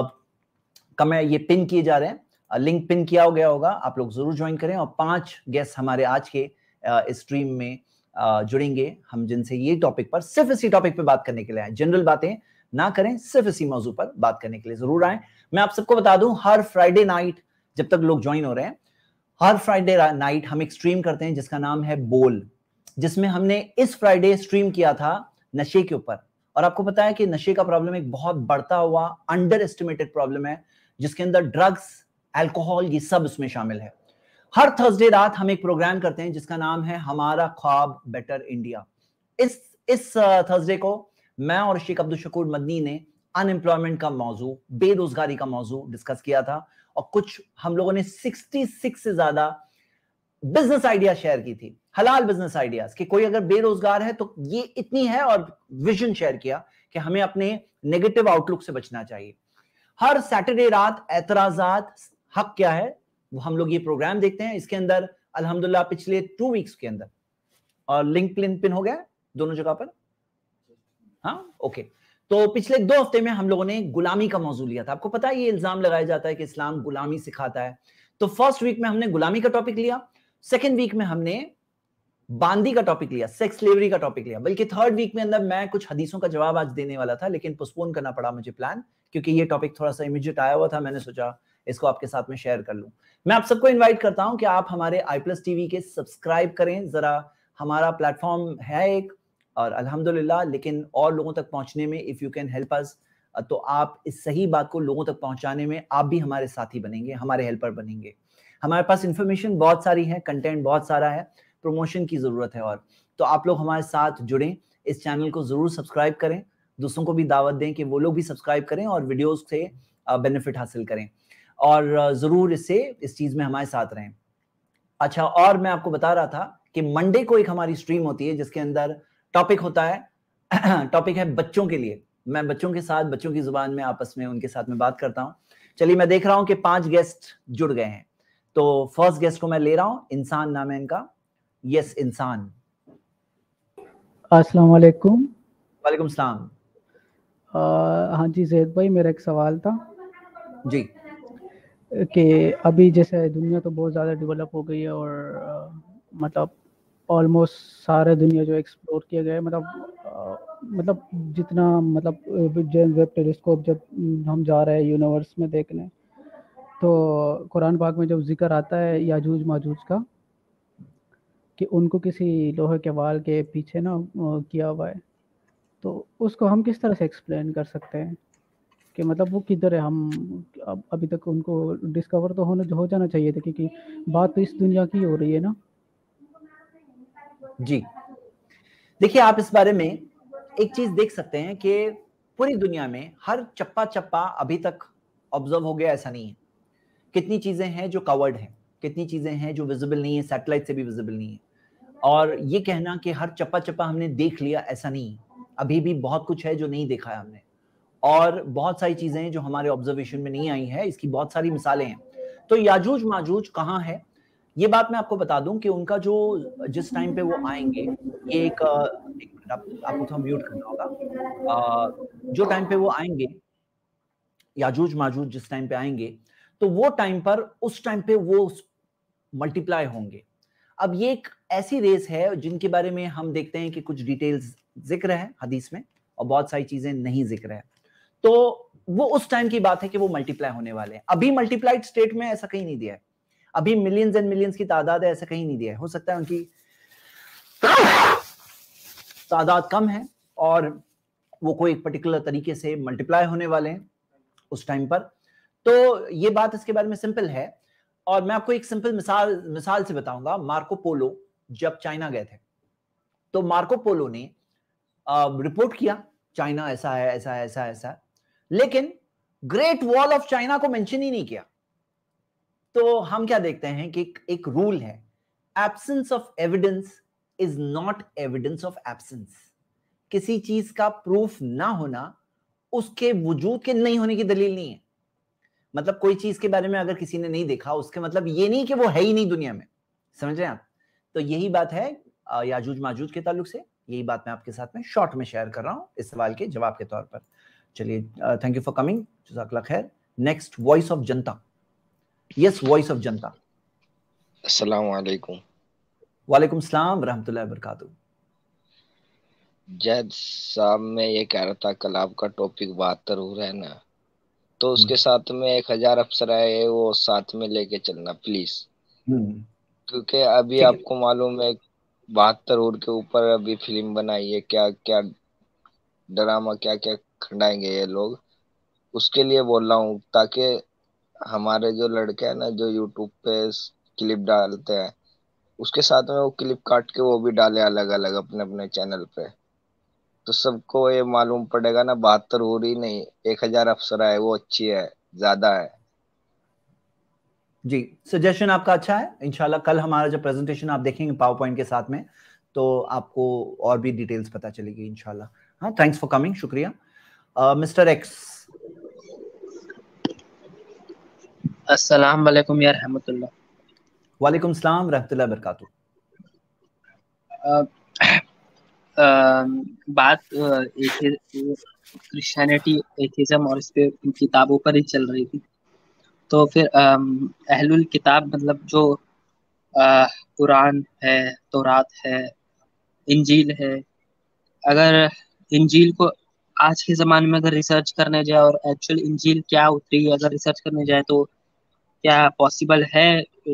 कमेंट ये पिन किए जा रहे हैं, लिंक पिन किया गया होगा, आप लोग जरूर ज्वाइन करें। और पांच गेस्ट हमारे आज के स्ट्रीम में जुड़ेंगे, हम जिनसे ये टॉपिक पर, सिर्फ इसी टॉपिक पे बात करने के लिए आए, जनरल बातें ना करें, सिर्फ इसी मौजू पर बात करने के लिए जरूर आए। मैं आप सबको बता दूं, हर फ्राइडे नाइट, जब तक लोग ज्वाइन हो रहे हैं, हर फ्राइडे नाइट हम एक स्ट्रीम करते हैं जिसका नाम है बोल, जिसमें हमने इस फ्राइडे स्ट्रीम किया था नशे के ऊपर। और आपको पता है कि नशे का प्रॉब्लम एक बहुत बढ़ता हुआ अंडर एस्टिमेटेड प्रॉब्लम है, जिसके अंदर ड्रग्स, अल्कोहल, ये सब उसमें शामिल है। हर थर्सडे रात हम एक प्रोग्राम करते हैं जिसका नाम है हमारा ख्वाब बेटर इंडिया। इस इस थर्सडे को मैं और शेख अब्दुल शकूर मदनी ने अनएम्प्लॉयमेंट का मौजू, बेरोजगारी का मौजू डिस्कस किया था, और कुछ हम लोगों ने छियासठ से ज्यादा बिजनेस आइडिया शेयर की थी, हलाल बिजनेस आइडियाज, कि कोई अगर बेरोजगार है तो ये इतनी है, और विजन शेयर किया कि हमें अपने नेगेटिव आउटलुक से बचना चाहिए। हर सैटरडे रात एतराजात हक क्या है, वो हम लोग ये प्रोग्राम देखते हैं। इसके अंदर अल्हम्दुलिल्लाह पिछले टू वीक्स के अंदर, और लिंक पिन पिन हो गया दोनों जगह पर, हाँ ओके। तो पिछले दो हफ्ते में हम लोगों ने गुलामी का मौजू लिया था। आपको पता है ये इल्जाम लगाया जाता है कि इस्लाम गुलामी सिखाता है, तो फर्स्ट वीक में हमने गुलामी का टॉपिक लिया, सेकेंड वीक में हमने बांदी का टॉपिक लिया, सेक्स स्लेवरी का टॉपिक लिया, बल्कि थर्ड वीक में अंदर मैं कुछ हदीसों का जवाब आज देने वाला था, लेकिन पोस्टपोन करना पड़ा मुझे प्लान, क्योंकि ये टॉपिक थोड़ा सा इमीडिएट आया हुआ था। मैंने सोचा इसको आपके साथ में शेयर कर लूं। मैं आप सबको इनवाइट करता हूं कि आप हमारे आई प्लस टीवी के सब्सक्राइब करें। जरा हमारा प्लेटफॉर्म है एक, और अल्हम्दुलिल्लाह, लेकिन और लोगों तक पहुंचने में if you can help us, तो आप इस सही बात को लोगों तक पहुंचाने में आप भी हमारे साथी बनेंगे, हमारे हेल्पर बनेंगे। हमारे पास इंफॉर्मेशन बहुत सारी है, कंटेंट बहुत सारा है, प्रमोशन की जरूरत है, और तो आप लोग हमारे साथ जुड़ें, इस चैनल को जरूर सब्सक्राइब करें, दूसरों को भी दावत दें कि वो लोग भी सब्सक्राइब करें और वीडियोस से बेनिफिट हासिल करें, और जरूर इससे इस चीज में हमारे साथ रहें। अच्छा, और मैं आपको बता रहा था कि मंडे को एक हमारी स्ट्रीम होती है जिसके अंदर टॉपिक होता है, टॉपिक है बच्चों के लिए। मैं बच्चों के साथ, बच्चों की जुबान में आपस में उनके साथ में बात करता हूँ। चलिए, मैं देख रहा हूँ कि पांच गेस्ट जुड़ गए हैं, तो फर्स्ट गेस्ट को मैं ले रहा हूँ, इंसान नाम है इनका। यस इंसान, अस्सलाम वालेकुम। वालेकुम सलाम। हाँ जी ज़ैद भाई, मेरा एक सवाल था जी, कि अभी जैसे दुनिया तो बहुत ज़्यादा डेवलप हो गई है, और आ, मतलब ऑलमोस्ट सारे दुनिया जो एक्सप्लोर किया गया है, मतलब आ, मतलब जितना मतलब वेब टेलीस्कोप जब हम जा रहे हैं यूनिवर्स में देखने, तो कुरान पाक में जब जिक्र आता है याजूज माजूज का, कि उनको किसी लोहे के वाल के पीछे ना किया हुआ है, तो उसको हम किस तरह से एक्सप्लेन कर सकते हैं कि मतलब वो किधर है? हम अब अभी तक उनको डिस्कवर तो होने हो जाना चाहिए था, क्योंकि बात तो इस दुनिया की हो रही है ना। जी देखिए, आप इस बारे में एक चीज देख सकते हैं कि पूरी दुनिया में हर चप्पा चप्पा अभी तक ऑब्जर्व हो गया ऐसा नहीं है। कितनी चीजें हैं जो कवर्ड हैं, कितनी चीजें हैं जो विजिबल नहीं है, सैटेलाइट से भी विजिबल नहीं है। और ये कहना कि हर चप्पा चप्पा हमने देख लिया, ऐसा नहीं है। अभी भी बहुत कुछ है जो नहीं देखा है हमने, और बहुत सारी चीजें हैं जो हमारे ऑब्जर्वेशन में नहीं आई है। इसकी बहुत सारी मिसालें हैं। तो याजूज माजूज कहाँ है, ये बात मैं आपको बता दूं कि उनका जो जिस टाइम पे वो आएंगे, ये एक, एक मिनट आप, आपको थोड़ा म्यूट करना होगा। जो टाइम पे वो आएंगे, याजूज माजूज जिस टाइम पे आएंगे, तो वो टाइम पर उस टाइम पे वो मल्टीप्लाई होंगे। अब ये एक ऐसी रेस है जिनके बारे में हम देखते हैं कि कुछ डिटेल्स जिक्र है हदीस में और बहुत सारी चीजें नहीं जिक्र है। तो वो उस टाइम की बात है कि वो मल्टीप्लाई होने वाले हैं। अभी मल्टीप्लाइड स्टेट में ऐसा कहीं नहीं दिया है, अभी मिलियंस एंड मिलियंस की तादाद है, ऐसा कहीं नहीं दिया है। हो सकता है उनकी तादाद कम है और वो कोई एक पर्टिकुलर तरीके से मल्टीप्लाई होने वाले हैं उस टाइम पर। तो ये बात इसके बारे में सिंपल है। और मैं आपको एक सिंपल मिसाल मिसाल से बताऊंगा। मार्को पोलो जब चाइना गए थे, तो मार्को पोलो ने रिपोर्ट किया चाइना ऐसा है, ऐसा है, ऐसा है, ऐसा है, लेकिन ग्रेट वॉल ऑफ चाइना को मेंशन ही नहीं किया। तो हम क्या देखते हैं कि एक, एक रूल है, absence of evidence is not evidence of absence. किसी चीज का प्रूफ ना होना उसके वजूद के नहीं होने की दलील नहीं है। मतलब कोई चीज के बारे में अगर किसी ने नहीं देखा, उसके मतलब ये नहीं कि वो है ही नहीं दुनिया में। समझ रहे हैं आप? तो यही बात है याजूज माजूज के ताल्लुक से। यही बात मैं आपके साथ में शॉर्ट में शेयर कर रहा हूं इस सवाल के जवाब के तौर पर। चलिए, थैंक यू फॉर कमिंग, जज़ाकल्लाह खैर। नेक्स्ट, वॉइस ऑफ जनता। यस, वॉइस ऑफ जनता। अस्सलाम वालेकुम। वालेकुम सलाम रहमतुल्लाहि व बरकातहू। जैद साहब, मैं ये कह रहा था, कल आपका टॉपिक बहत्तर हो रहा है ना, तो उसके साथ में एक हजार अफसर आए, वो साथ में लेके चलना प्लीज, क्योंकि अभी आपको मालूम है बहत्तर उर के ऊपर अभी फिल्म बनाई है, क्या क्या ड्रामा क्या क्या खंडाएंगे ये लोग। उसके लिए बोल रहा हूँ, ताकि हमारे जो लड़के हैं ना, जो यूट्यूब पे क्लिप डालते हैं, उसके साथ में वो क्लिप काट के वो भी डाले अलग अलग अपने अपने चैनल पे, तो सबको ये मालूम पड़ेगा ना बहत्तर हो रही नहीं, एक हजार अफसर है, वो अच्छी है, ज्यादा है। जी, सजेशन आपका अच्छा है। इंशाल्लाह कल हमारा जब प्रेजेंटेशन आप देखेंगे पावर पॉइंट के साथ में, तो आपको और भी डिटेल्स पता चलेगी इंशाल्लाह। हाँ, थैंक्स फॉर कमिंग, शुक्रिया। Mister X. अस्सलाम वालेकुम या रहमतुल्लाह। वालेकुम सलाम रहमतुल्लाहि व बरकातहू। बात क्रिश्चियनिटी, एथिज्म और इस पे किताबों पर ही चल रही थी। तो फिर अहलुल किताब मतलब जो कुरान है, तौरात है, इंजील है, अगर इंजील को आज के ज़माने में अगर रिसर्च करने जाए और एक्चुअल इंजील क्या उतरी है अगर रिसर्च करने जाए, तो क्या पॉसिबल है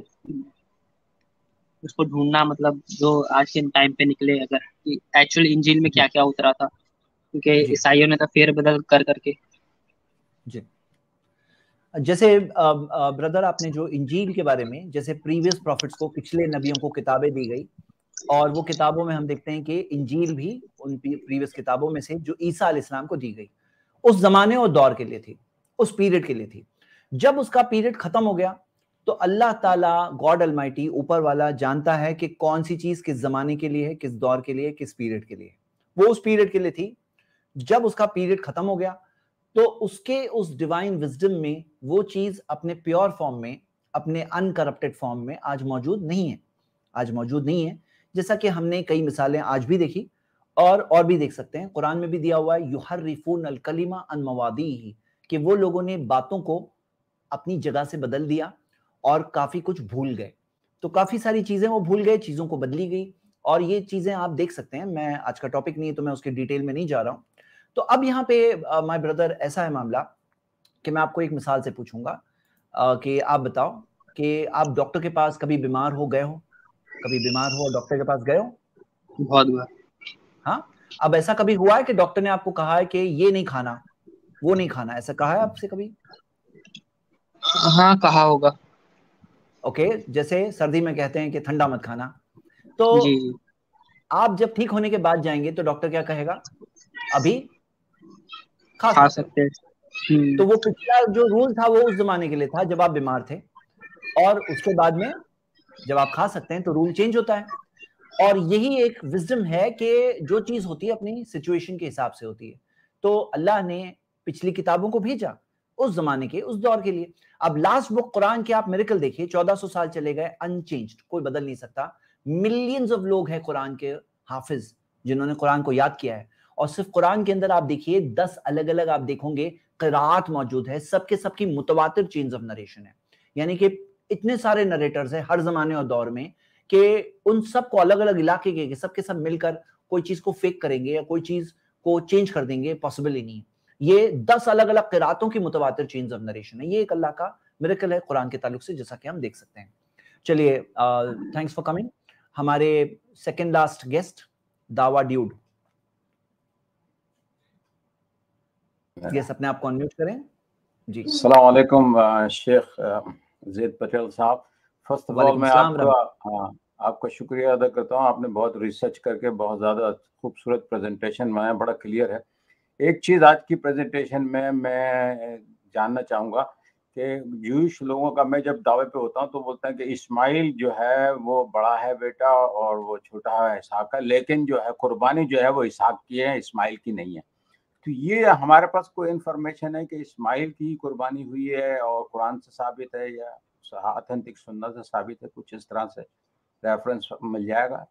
उसको ढूंढना, मतलब जो आज के टाइम पे निकले, अगर एक्चुअल इंजील में क्या क्या उतरा था, क्योंकि ईसाइयों ने तो फेर बदल कर करके। जी, जैसे ब्रदर आपने जो इंजील के बारे में, जैसे प्रीवियस प्रॉफिट्स को, पिछले नबियों को किताबें दी गई, और वो किताबों में हम देखते हैं कि इंजील भी उन प्रीवियस किताबों में से जो ईसा अलैहिस्सलाम को दी गई, उस जमाने और दौर के लिए थी, उस पीरियड के लिए थी। जब उसका पीरियड खत्म हो गया तो अल्लाह ताला, गॉड अलमाइटी, ऊपर वाला जानता है कि कौन सी चीज किस जमाने के लिए है, किस दौर के लिए, किस पीरियड के लिए। वो उस पीरियड के लिए थी। जब उसका पीरियड खत्म हो गया तो उसके उस डिवाइन विजडम में वो चीज अपने प्योर फॉर्म में, अपने अनकरप्टेड फॉर्म में आज मौजूद नहीं है। आज मौजूद नहीं है, जैसा कि हमने कई मिसालें आज भी देखी और और भी देख सकते हैं। कुरान में भी दिया हुआ है, युहर्रिफून अल कलिमा अन मवादीही, कि वो लोगों ने बातों को अपनी जगह से बदल दिया और काफी कुछ भूल गए। तो काफी सारी चीजें वो भूल गए, चीजों को बदली गई, और ये चीजें आप देख सकते हैं। मैं आज का टॉपिक नहीं है तो मैं उसके डिटेल में नहीं जा रहा हूं। तो अब यहाँ पे माय ब्रदर, ऐसा है मामला कि मैं आपको एक मिसाल से पूछूंगा कि आप बताओ कि आप डॉक्टर के पास कभी बीमार हो गए हो? कभी बीमार हो और डॉक्टर के पास गए हो? बहुत बार। हाँ, अब ऐसा कभी हुआ है कि डॉक्टर ने आपको कहा है कि ये नहीं खाना, वो नहीं खाना, ऐसा कहा है आपसे कभी? हाँ, कहा होगा। ओके, जैसे सर्दी में कहते हैं कि ठंडा मत खाना, तो जी जी। आप जब ठीक होने के बाद जाएंगे तो डॉक्टर क्या कहेगा? अभी खा, खा सकते हैं। सकते हैं। तो वो पिछला जो रूल था वो उस जमाने के लिए था जब आप बीमार थे, और उसके बाद में जब आप खा सकते हैं तो रूल चेंज होता है। और यही एक विजडम है कि जो चीज होती है अपनी सिचुएशन के हिसाब से होती है। तो अल्लाह ने पिछली किताबों को भेजा उस जमाने के, उस दौर के लिए। अब लास्ट बुक कुरान के आप मिरेकल देखिए, चौदह सौ साल चले गए अनचेंज्ड, कोई बदल नहीं सकता। मिलियंस ऑफ लोग हैं कुरान के हाफिज जिन्होंने कुरान को याद किया है, और सिर्फ कुरान के अंदर आप देखिए दस अलग अलग आप देखोगे क़िराअत मौजूद है, सबके सबकी मुतवातिर चेन्स ऑफ नरेशन है। यानी कि इतने सारे नरेटर्स हैं हर जमाने और दौर में कि उन सबको अलग अलग इलाके के सबके सब मिलकर कोई चीज को फेक करेंगे या कोई चीज को चेंज कर देंगे, पॉसिबल ही नहीं है। ये दस अलग अलग क़िराअतों की मुतवातिर चेन्स ऑफ नरेशन है। ये एक अल्लाह का मिरेकल है कुरान के ताल्लुक से, जैसा कि हम देख सकते हैं। चलिए, थैंक्स फॉर कमिंग। हमारे सेकंड लास्ट गेस्ट दावा ड्यूड, गेस्ट अपने आप को अनम्यूट करें जी। अस्सलाम वालेकुम शेख ज़ैद पटेल साहब। फर्स्ट ऑफ ऑल मैं आपका हाँ आपका शुक्रिया अदा करता हूँ। आपने बहुत रिसर्च करके बहुत ज़्यादा खूबसूरत प्रेजेंटेशन बनाया, बड़ा क्लियर है। एक चीज़ आज की प्रेजेंटेशन में मैं जानना चाहूँगा कि जूश लोगों का, मैं जब दावे पे होता हूँ तो बोलते हैं कि इस्माइल जो है वो बड़ा है बेटा और वो छोटा है इसहाक का, लेकिन जो है कुर्बानी जो है वो इसहाक की है, इस्माइल की नहीं है। तो ये हमारे पास कोई इन्फॉर्मेशन है कि इस्माइल की कुर्बानी हुई है और कुरान से साबित है या ऑथेंटिक सुन्नत से साबित है? कुछ इस तरह से रेफरेंस मिल जाएगा?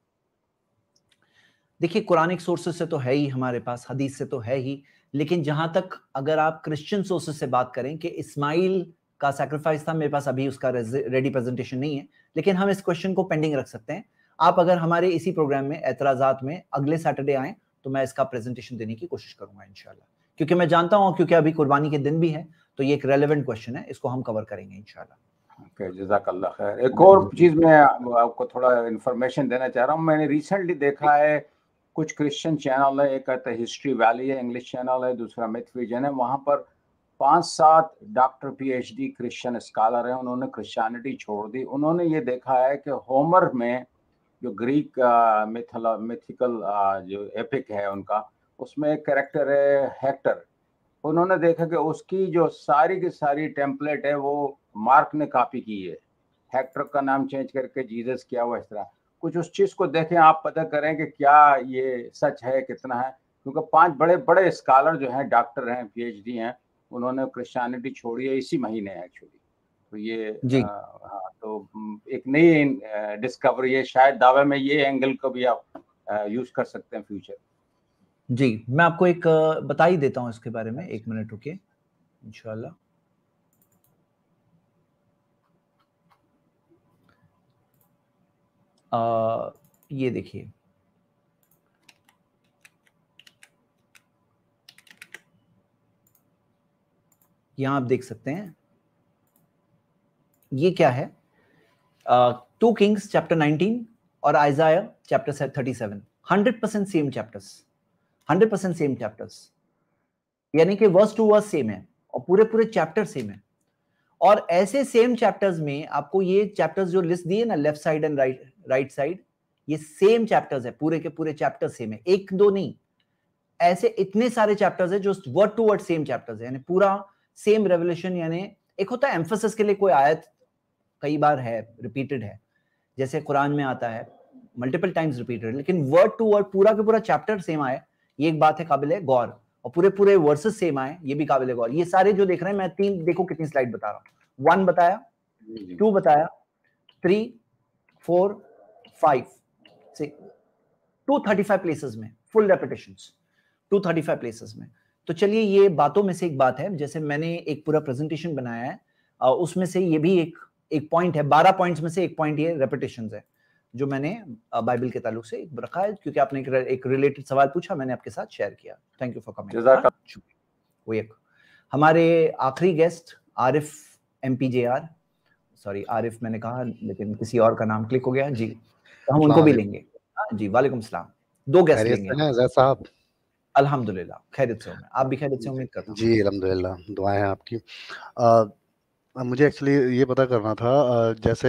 देखिए, कुरानिक सोर्सेस से तो है ही हमारे पास, हदीस से तो है ही, लेकिन जहां तक अगर आप क्रिश्चियन सोर्सेस से बात करें कि इस्माइल का सैक्रिफाइस था, मेरे पास अभी उसका रेडी प्रेजेंटेशन नहीं है, लेकिन हम इस क्वेश्चन को पेंडिंग रख सकते हैं। आप अगर हमारे इसी प्रोग्राम में एतराजात में अगले सैटरडे आए तो मैं इसका प्रेजेंटेशन देने की कोशिश करूंगा इंशाल्लाह, क्योंकि मैं जानता हूं, क्योंकि अभी कुर्बानी के दिन भी है, तो ये एक रेलेवेंट क्वेश्चन है, इसको हम कवर करेंगे इंशाल्लाह। ओके, जज़ाकल्लाह खैर। एक और चीज़ मैं आपको थोड़ा इन्फॉर्मेशन देना चाह रहा हूँ। मैंने रिसेंटली देखा है कुछ क्रिश्चियन चैनल है, एक कहता है हिस्ट्री वैली है, इंग्लिश चैनल है, दूसरा मिथ विजन है। वहाँ पर पाँच सात डॉक्टर पीएचडी क्रिश्चियन स्कॉलर हैं, उन्होंने क्रिश्चियनिटी छोड़ दी। उन्होंने ये देखा है कि होमर में जो ग्रीक मिथला मिथिकल जो एपिक है उनका, उसमें एक कैरेक्टर है हेक्टर। उन्होंने देखा कि उसकी जो सारी की सारी टेम्पलेट है वो मार्क ने कॉपी की है, हेक्टर का नाम चेंज करके जीसस किया हुआ। इस तरह कुछ उस चीज़ को देखें, आप पता करें कि क्या ये सच है, कितना है, क्योंकि पांच बड़े बड़े स्कॉलर जो हैं, डॉक्टर हैं, पीएचडी हैं, उन्होंने क्रिश्चियनिटी छोड़ी है इसी महीने एक्चुअली। तो ये जी। आ, हाँ, तो एक नई डिस्कवरी है, शायद दावे में ये एंगल को भी आप यूज कर सकते हैं फ्यूचर। जी, मैं आपको एक बता ही देता हूँ इसके बारे में, एक मिनट रुकिए इंशाल्लाह। आ, ये देखिए, यहां आप देख सकते हैं ये क्या है, टू किंग्स चैप्टर नाइनटीन और Isaiah chapter thirty seven, hundred percent same chapters, hundred percent same chapters, यानी कि वर्स टू वर्स सेम है और पूरे पूरे चैप्टर सेम है। और ऐसे सेम चैप्टर्स में आपको ये चैप्टर्स जो लिस्ट दिए ना, left side and right right side, ये सेम चैप्टर्स है, पूरे के पूरे चैप्टर सेम है, एक दो नहीं, ऐसे इतने सारे चैप्टर्स है जो word to word same chapters है, यानी पूरा सेम रेवलेशन। यानी एक होता है एम्फेसिस के लिए कोई आयत कई बार है, रिपीटेड है, जैसे कुरान में आता है मल्टीपल टाइम्स रिपीटेड, लेकिन वर्ड टू वर्ड पूरा के पूरा चैप्टर सेम आए, ये एक बात है काबिल गौर, और पूरे पूरे वर्सेस सेम आए, ये भी काबिल गौर। ये सारे जो देख रहे हैं, मैं तीन, देखो कितनी स्लाइड बता रहा हूँ, वन बताया, टू बताया, three, four, five, six, two thirty five places में full repetitions, two thirty five places में। तो चलिए, ये बातों में से एक बात है, जैसे मैंने एक पूरा प्रेजेंटेशन बनाया है, उसमें से ये भी एक एक पॉइंट है, बारह पॉइंट्स में से एक पॉइंट ये रेपिटेशंस है जो मैंने बाइबल के ताल्लुक से एक रखा है, क्योंकि आपने एक रिलेटेड सवाल पूछा, मैंने आपके साथ शेयर किया। Thank you for coming. वो एक हमारे आखिरी guest Arif MPJR, sorry Arif मैंने कहा लेकिन किसी और का नाम क्लिक हो गया जी, तो हम उनको भी लेंगे जी। वालेकुम सलाम। दो गेस्ट लेंगे साहब। अल्हम्दुलिल्लाह खैरियत से हूं, आप भी खैरियत से उम्मीद करता हूं जी। अल्हम्दुलिल्लाह, दुआएं हैं आपकी। आ, मुझे एक्चुअली ये पता करना था, जैसे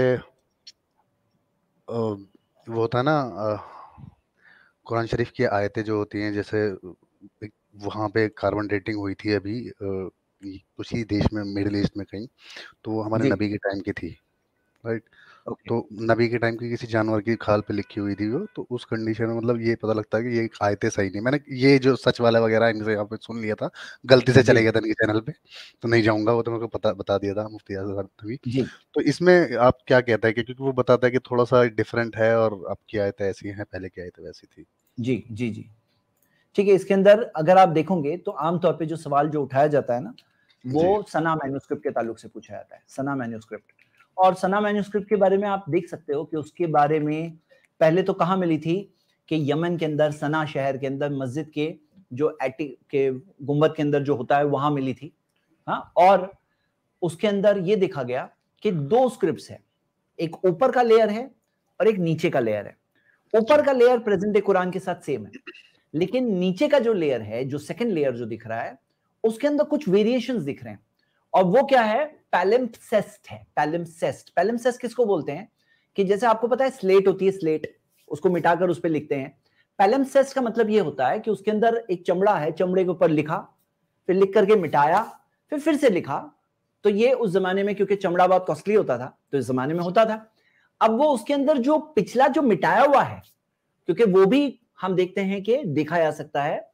वो होता है ना, कुरान शरीफ की आयतें जो होती हैं, जैसे वहाँ पे कार्बन डेटिंग हुई थी अभी अ, उसी देश में, मिडिल ईस्ट में कहीं, तो वो हमारे नबी के टाइम की थी, राइट। okay. तो नबी के टाइम की किसी जानवर की खाल पे लिखी हुई थी वो, तो उस कंडीशन में मतलब ये पता लगता है कि ये आयतें सही नहीं। मैंने ये जो सच वाला वगैरह इनसे यहाँ पे सुन लिया था, गलती से चले गया था इनके चैनल पे, तो नहीं जाऊंगा, वो तो मेरे को पता बता दिया था मुफ्ती आज़म नबी। तो इसमें आप क्या कहते हैं, क्योंकि वो बताता है कि थोड़ा सा डिफरेंट है और अब की आयतें ऐसी हैं, पहले की आयतें वैसी थी। जी जी जी ठीक है। इसके अंदर अगर आप देखोगे तो आमतौर पे जो सवाल जो उठाया जाता है ना, वो सना मैन्युस्क्रिप्ट के ताल्लुक से पूछा जाता है, सना मैन्युस्क्रिप्ट। और सना मैन्युस्क्रिप्ट के बारे में आप देख सकते हो कि उसके बारे में पहले तो कहाँ मिली थी कि यमन के अंदर, सना शहर के अंदर, मस्जिद के जो एटी के गुंबद के अंदर जो होता है वहां मिली थी। हाँ, और उसके अंदर ये देखा गया कि दो स्क्रिप्ट्स है, एक ऊपर का लेयर है और एक नीचे का लेयर है। ऊपर का लेयर प्रेजेंट डे कुरान के साथ सेम है, लेकिन नीचे का जो लेयर है, जो सेकंड लेयर जो दिख रहा है, उसके अंदर कुछ वेरिएशंस दिख रहे हैं। और वो क्या है? पैलिम्पसेस्ट है। पैलिम्पसेस्ट पैलिम्पसेस्ट किसको बोलते हैं? कि जैसे आपको पता है स्लेट होती है, स्लेट उसको मिटाकर उस पर लिखते हैं। पैलिम्पसेस्ट का मतलब ये होता है कि उसके अंदर एक चमड़ा है, चमड़े के ऊपर लिखा, फिर लिख करके मिटाया, फिर फिर से लिखा। तो ये उस जमाने में, क्योंकि चमड़ा बहुत कॉस्टली होता था, तो इस जमाने में होता था। अब वो उसके अंदर जो पिछला जो मिटाया हुआ है, क्योंकि वो भी हम देखते हैं कि देखा जा सकता है,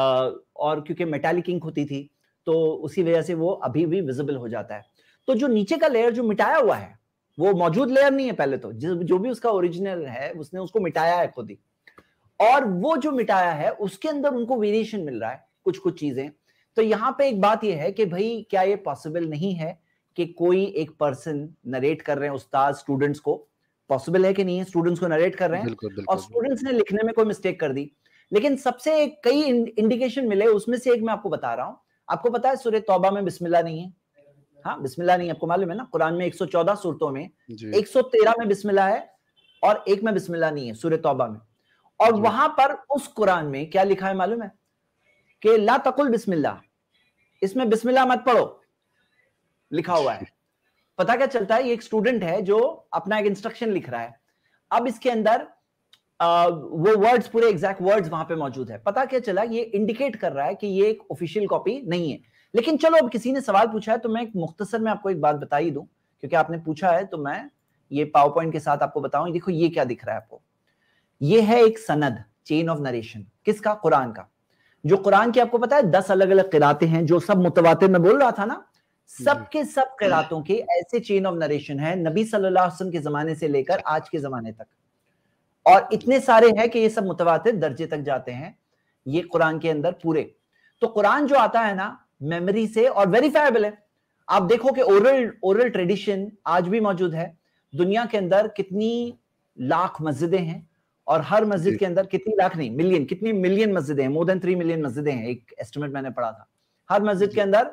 और क्योंकि मेटालिक इंक होती थी तो उसी वजह से वो अभी भी विजिबल हो जाता है। तो जो नीचे का लेयर जो मिटाया हुआ है, वो मौजूद लेयर नहीं है पहले तो, जो भी उसका ओरिजिनल है उसने उसको मिटाया है खुद ही। और वो जो मिटाया है उसके अंदर उनको वेरिएशन मिल रहा है, कुछ कुछ चीजें। तो यहाँ पे एक बात यह है कि भाई क्या ये पॉसिबल नहीं है कि कोई एक पर्सन नरेट कर रहे हैं, उस्ताद स्टूडेंट्स को, पॉसिबल है कि नहीं है, स्टूडेंट्स को नरेट कर रहे हैं बिल्कुल, बिल्कुल, और स्टूडेंट्स ने लिखने में कोई मिस्टेक कर दी। लेकिन सबसे एक कई इंडिकेशन मिले, उसमें से एक मैं आपको बता रहा हूं। आपको पता है सूरह तौबा में बिस्मिल्लाह नहीं है? हाँ, बिस्मिल्लाह नहीं है, आपको मालूम है ना? कुरान में एक सौ चौदह सूरतों में एक सौ तेरह में बिस्मिल्लाह है और एक में बिस्मिल्लाह नहीं है, सूरह तौबा में। और वहां पर उस कुरान में क्या लिखा है मालूम है? कि ला तकुल बिस्मिल्लाह, इसमें बिस्मिल्लाह मत पढ़ो, लिखा हुआ है। पता क्या चलता है? ये एक स्टूडेंट है जो अपना एक इंस्ट्रक्शन लिख रहा है। अब इसके अंदर आ, वो वर्ड्स, पूरे एग्जैक्ट वर्ड्स वहां पे मौजूद है। पता क्या चला? ये इंडिकेट कर रहा है कि ये एक ऑफिशियल कॉपी नहीं है। लेकिन चलो, अब किसी ने सवाल पूछा है तो मैं एक मुख्तसर में आपको एक बात बता ही दूं, क्योंकि आपने पूछा है तो मैं ये पावर पॉइंट के साथ आपको बताऊं। देखो ये क्या दिख रहा है आपको, ये है एक सनद, चेन ऑफ नरेशन। किसका? कुरान का। जो कुरान की आपको पता है दस अलग अलग किरातें हैं, जो सब मुतवातिर में बोल रहा था ना, सबके सब किरातों के ऐसे चेन ऑफ नरेशन है नबी सल्लल्लाहु अलैहि वसल्लम के जमाने से लेकर आज के जमाने तक। और इतने सारे हैं कि ये सब मुतवातिर दर्जे तक जाते हैं ये कुरान के अंदर पूरे। तो कुरान जो आता है ना, मेमोरी से और वेरीफाइबल है। आप देखो कि ओरल ओरल ट्रेडिशन आज भी मौजूद है। दुनिया के अंदर कितनी लाख मस्जिदें हैं और हर मस्जिद के अंदर कितनी लाख नहीं, मिलियन, कितनी मिलियन मस्जिदें हैं, मोर देन थ्री मिलियन मस्जिदें हैं, एक एस्टिमेट मैंने पढ़ा था। हर मस्जिद के अंदर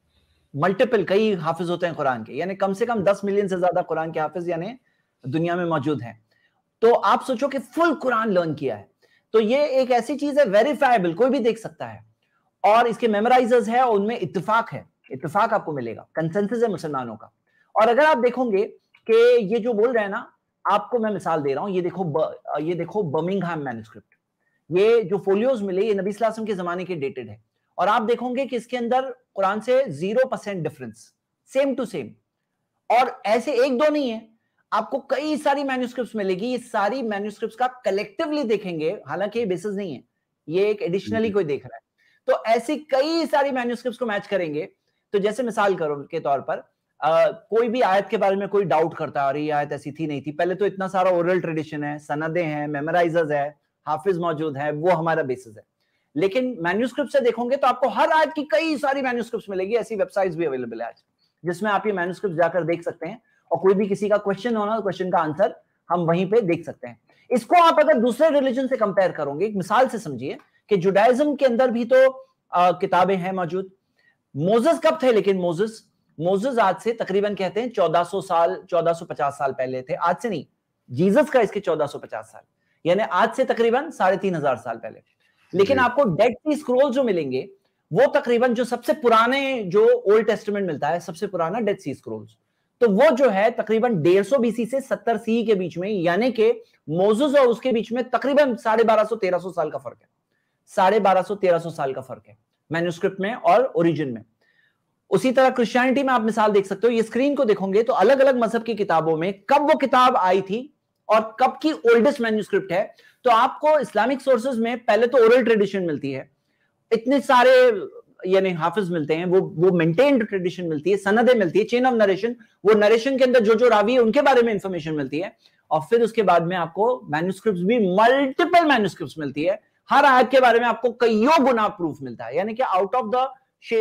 मल्टीपल कई हाफिज होते हैं कुरान के, यानी कम से कम दस मिलियन से ज्यादा कुरान के हाफिज यानी दुनिया में मौजूद हैं। तो आप सोचो कि फुल कुरान लर्न किया है, तो ये एक ऐसी चीज है वेरीफाइबल, कोई भी देख सकता है। और इसके मेमोराइजर्स है, उनमें इत्तेफाक है, इत्तेफाक आपको मिलेगा, कंसेंसस है मुसलमानों का। और अगर आप देखोगे कि ये जो बोल रहे हैं ना, आपको मैं मिसाल दे रहा हूं, ये देखो ब, ये देखो बर्मिंघम मैन्युस्क्रिप्ट, ये जो फोलियोज मिले ये नबी सल्लल्लाहु अलैहि वसल्लम के जमाने के डेटेड है। और आप देखोगे कि इसके अंदर कुरान से zero percent difference, same to same. और ऐसे एक दो नहीं है, आपको कई सारी मैन्युस्क्रिप्ट्स मिलेगी। ये सारी मैन्युस्क्रिप्ट्स का कलेक्टिवली देखेंगे, हालांकि ये बेसिस नहीं है, ये एक एडिशनली कोई देख रहा है। तो ऐसी कई सारी मैन्युस्क्रिप्ट्स को मैच करेंगे। तो जैसे मिसाल करो के तौर पर आ, कोई भी आयत के बारे में कोई डाउट करता है, अरे ये आयत ऐसी थी नहीं थी, पहले तो इतना सारा ओरल ट्रेडिशन है, सनदें हैं, मेमोराइजर्स है, हाफिज मौजूद है, वो हमारा बेसिस है। लेकिन मैन्युस्क्रिप्ट से देखोगे तो आपको हर आयत की कई सारी मैन्युस्क्रिप्ट्स मिलेगी। ऐसी वेबसाइट्स भी अवेलेबल है आज, जिसमें आप ये मैन्युस्क्रिप्ट जाकर देख सकते हैं, और कोई भी किसी का क्वेश्चन हो ना, क्वेश्चन का आंसर हम वहीं पे देख सकते हैं। इसको आप अगर दूसरे रिलीजन से कंपेयर करोगे, एक मिसाल से समझिए कि जुडाइज्म के अंदर भी तो आ, किताबें हैं मौजूद। मोसेस कब थे? लेकिन मोसेस मोसेस आज से तकरीबन कहते हैं चौदह सौ साल, चौदह सौ पचास साल पहले थे। आज से नहीं, जीसस का इसके चौदह सौ पचास साल, यानी आज से तकरीबन साढ़े तीन हजार साल पहले। लेकिन आपको डेड सी स्क्रोल जो मिलेंगे वो तकरीबन, जो सबसे पुराने जो ओल्ड टेस्टामेंट मिलता है, सबसे पुराना डेड सी स्क्रोल्स, तो वो जो है तकरीबन डेढ़ सौ बीसी से सत्तर सी के बीच में, यानी कि मोसेस और उसके बीच में तकरीबन साढ़े बारह सौ तेरह सौ साल का फर्क है। साढ़े बारह सौ तेरह सौ साल का फर्क है मैन्युस्क्रिप्ट में और ओरिजिन में। उसी तरह क्रिश्चियनिटी में आप मिसाल देख सकते हो, ये स्क्रीन को देखोगे तो अलग अलग मजहब की किताबों में कब वो किताब आई थी और कब की ओल्डेस्ट मैन्युस्क्रिप्ट है, तो आपको इस्लामिक सोर्सेज में पहले तो ओरल ट्रेडिशन मिलती है, इतने सारे यानी हाफिज मिलते हैं, वो वो मेंटेन्ड ट्रेडिशन मिलती है, सनदें मिलती है, चेन ऑफ नरेशन, वो नरेशन के अंदर जो जो रावी है उनके बारे में इंफॉर्मेशन मिलती है, और फिर उसके बाद में आपको मैन्युस्क्रिप्ट्स भी मल्टीपल मैन्युस्क्रिप्ट्स मिलती है, हर आयत के बारे में आपको कईयों गुना प्रूफ मिलता है, यानी कि आउट ऑफ द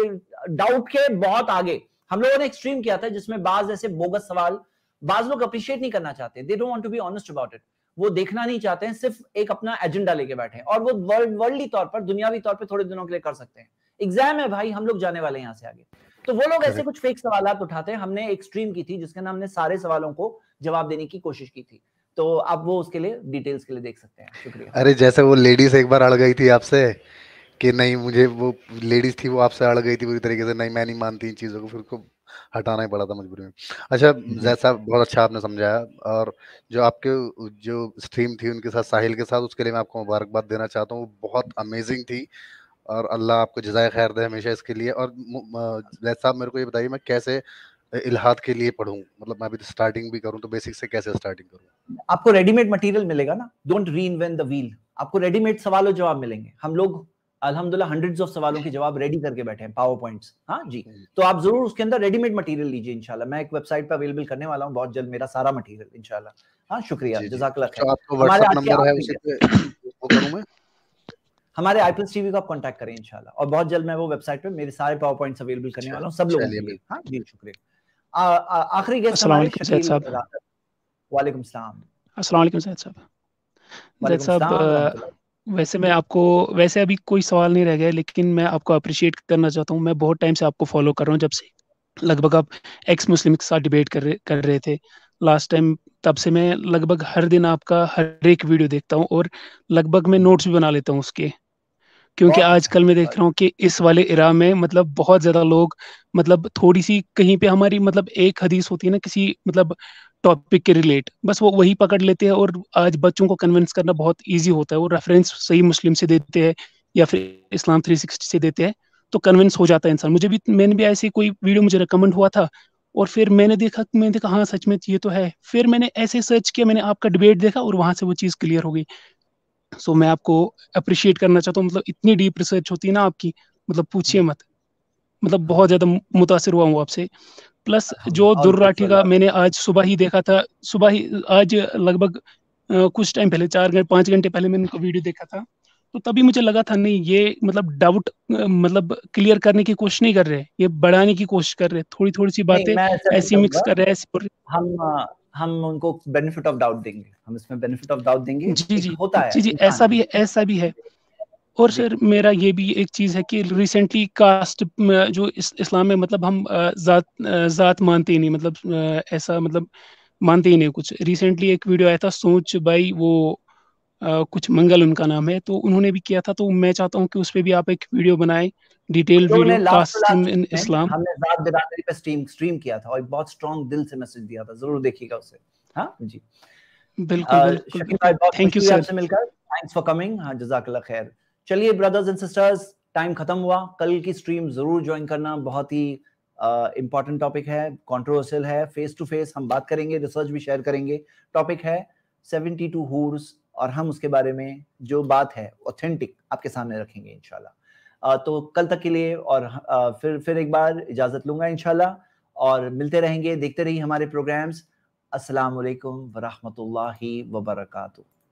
डाउट के बहुत आगे। हम लोगों ने एक्सट्रीम किया था जिसमें बाज ऐसे बोगस सवाल बाज लोग अप्रिशिएट नहीं करना चाहते, they don't want to be honest about it, वो देखना नहीं चाहते हैं, सिर्फ एक अपना एजेंडा लेके बैठे हैं, और वो वर्ल्ड वर्ल्डली तौर पर दुनियावी तौर पर थोड़े दिनों के लिए कर सकते हैं। एग्जाम है भाई, हम लोग जाने वाले हैं यहाँ से आगे, तो वो लोग ऐसे कुछ फेक सवालात उठाते हैं। हमने एक स्ट्रीम की थी जिसके अंदर हमने सारे सवालों को जवाब देने की कोशिश की थी, तो आप वो उसके लिए डिटेल्स के लिए देख सकते हैं। शुक्रिया। अरे जैसे वो लेडीज एक बार अड़ गई थी आपसे कि नहीं, मुझे वो लेडीज थी वो आपसे अड़ गई थी पूरी तरीके से, नहीं मैं नहीं मानती इन चीज़ों को, फिर को हटाना ही पड़ा था मजबूरी में। अच्छा जैसा बहुत अच्छा आपने समझाया, और जो आपके जो स्ट्रीम थी उनके साथ साहिल के साथ, उसके लिए मैं आपको मुबारकबाद देना चाहता हूँ, वो बहुत अमेजिंग थी और अल्लाह आपको जज़ाए खैर दे हमेशा इसके लिए। और जैसा मेरे को ये बताइए मैं कैसे इल्हाद के लिए पढ़ूं, मतलब मैं अभी स्टार्टिंग भी करूं तो बेसिक से कैसे स्टार्टिंग करूं? आपको रेडीमेड मटेरियल मिलेगा ना, डोंट रीइन्वेंट द व्हील, आपको रेडीमेड सवालों जवाब मिलेंगे। हम लोग अल्हम्दुलिल्लाह हंड्रेड्स ऑफ सवालों के जवाब रेडी करके बैठे हैं, पावर पॉइंट्स। हाँ जी, तो आप जरूर उसके अंदर रेडीमेड मटेरियल लीजिए इंशाल्लाह। मैं एक वेबसाइट पर अवेलेबल करने वाला हूँ बहुत जल्द मेरा सारा मटेरियल इंशाल्लाह। हाँ शुक्रिया, जज़ाकल्लाह खैर। आपको व्हाट्सएप नंबर है उसी पे वो करूं मैं? हमारे आई प्लस टीवी को आप कांटेक्ट करें इंशाल्लाह, और बहुत जल्द मैं वो वेबसाइट पे मेरे सारे पावर पॉइंट्स अवेलेबल करने वाला हूँ सब लोगों के लिए। हाँ जी शुक्रिया। आखिरी गेस्ट हमारे शकील साहब। वालेकुम सलाम। अस्सलाम वालेकुम सैयद साहब। सैयद साहब वैसे मैं आपको, वैसे अभी कोई सवाल नहीं रह गया, लेकिन मैं आपको अप्रिशिएट करना चाहता हूँ। मैं बहुत टाइम से आपको फॉलो कर रहा हूँ, जब से लगभग आप एक्स मुस्लिम के साथ डिबेट कर रहे कर रहे थे लास्ट टाइम, तब से मैं लगभग हर दिन आपका हर एक वीडियो देखता हूँ, और लगभग मैं नोट्स भी बना लेता हूँ उसके, क्योंकि आजकल मैं देख रहा हूँ कि इस वाले इरा में मतलब बहुत ज़्यादा लोग मतलब थोड़ी सी कहीं पे हमारी मतलब एक हदीस होती है ना किसी मतलब टॉपिक के रिलेट, बस वो वही पकड़ लेते हैं, और आज बच्चों को कन्विंस करना बहुत इजी होता है। वो रेफरेंस सही मुस्लिम से देते हैं या फिर इस्लाम थ्री सिक्सटी से देते हैं, तो कन्विंस हो जाता है इंसान। मुझे भी, मैंने भी ऐसे कोई वीडियो मुझे रिकमेंड हुआ था, और फिर मैंने देखा मैंने देखा हाँ सच में ये तो है, फिर मैंने ऐसे सर्च किया, मैंने आपका डिबेट देखा और वहाँ से वो चीज़ क्लियर हो गई। सो मैं आपको अप्रिशिएट करना चाहता हूँ, मतलब इतनी डीप रिसर्च होती है ना आपकी, मतलब पूछिए मत, मतलब बहुत ज़्यादा मुतासिर हुआ हूँ आपसे। प्लस जो दुर्राठी का मैंने आज सुबह ही देखा था, सुबह ही आज लगभग कुछ टाइम पहले, चार घंटे पाँच घंटे पहले मैंने उनका वीडियो देखा था, तो तभी मुझे लगा था नहीं ये मतलब डाउट मतलब क्लियर करने की कोशिश नहीं कर रहे, ये बढ़ाने की कोशिश कर रहे, थोड़ी थोड़ी सी बातें ऐसी मिक्स कर रहे हैं। हम हम उनको बेनिफिट ऑफ डाउट देंगे, हम इसमें बेनिफिट ऑफ डाउट देंगे। जी जी होता है जी जी ऐसा भी है, ऐसा भी है। और सर मेरा ये भी एक चीज़ है कि रिसेंटली कास्ट जो इस, इस्लाम में मतलब हम जात जात मानते ही नहीं, मतलब ऐसा मतलब मानते ही नहीं कुछ। रिसेंटली एक वीडियो आया था सोच भाई, वो आ, कुछ मंगल उनका नाम है, तो उन्होंने भी किया था, तो मैं चाहता हूँ कि उस पर भी आप एक वीडियो बनाएं, detail video caste in Islam. हमने जात बिरादरी पे स्ट्रीम स्ट्रीम किया था और एक बहुत स्ट्रॉन्ग दिल से मैसेज दिया था, जरूर देखिएगा उसे। हाँ जी बिल्कुल बिल्कुल, थैंक यू सर, आपसे मिलकर थैंक्स फॉर कमिंग। हाँ जज़ाकल्लाह खैर। चलिए ब्रदर्स एंड सिस्टर्स, टाइम खत्म हुआ, कल की स्ट्रीम जरूर ज्वाइन करना, बहुत ही इंपॉर्टेंट टॉपिक है, कंट्रोवर्शियल है, फेस टू फेस हम बात करेंगे, रिसर्च भी शेयर करेंगे। टॉपिक है सेवेंटी टू हूर्स, और हम उसके बारे में जो बात है ऑथेंटिक आपके सामने रखेंगे इंशाल्लाह। तो कल तक के लिए और आ, फिर फिर एक बार इजाजत लूंगा इंशाल्लाह, और मिलते रहेंगे, देखते रहिए हमारे प्रोग्राम्स। अस्सलाम वालेकुम व रहमतुल्लाहि व बरकातुहू।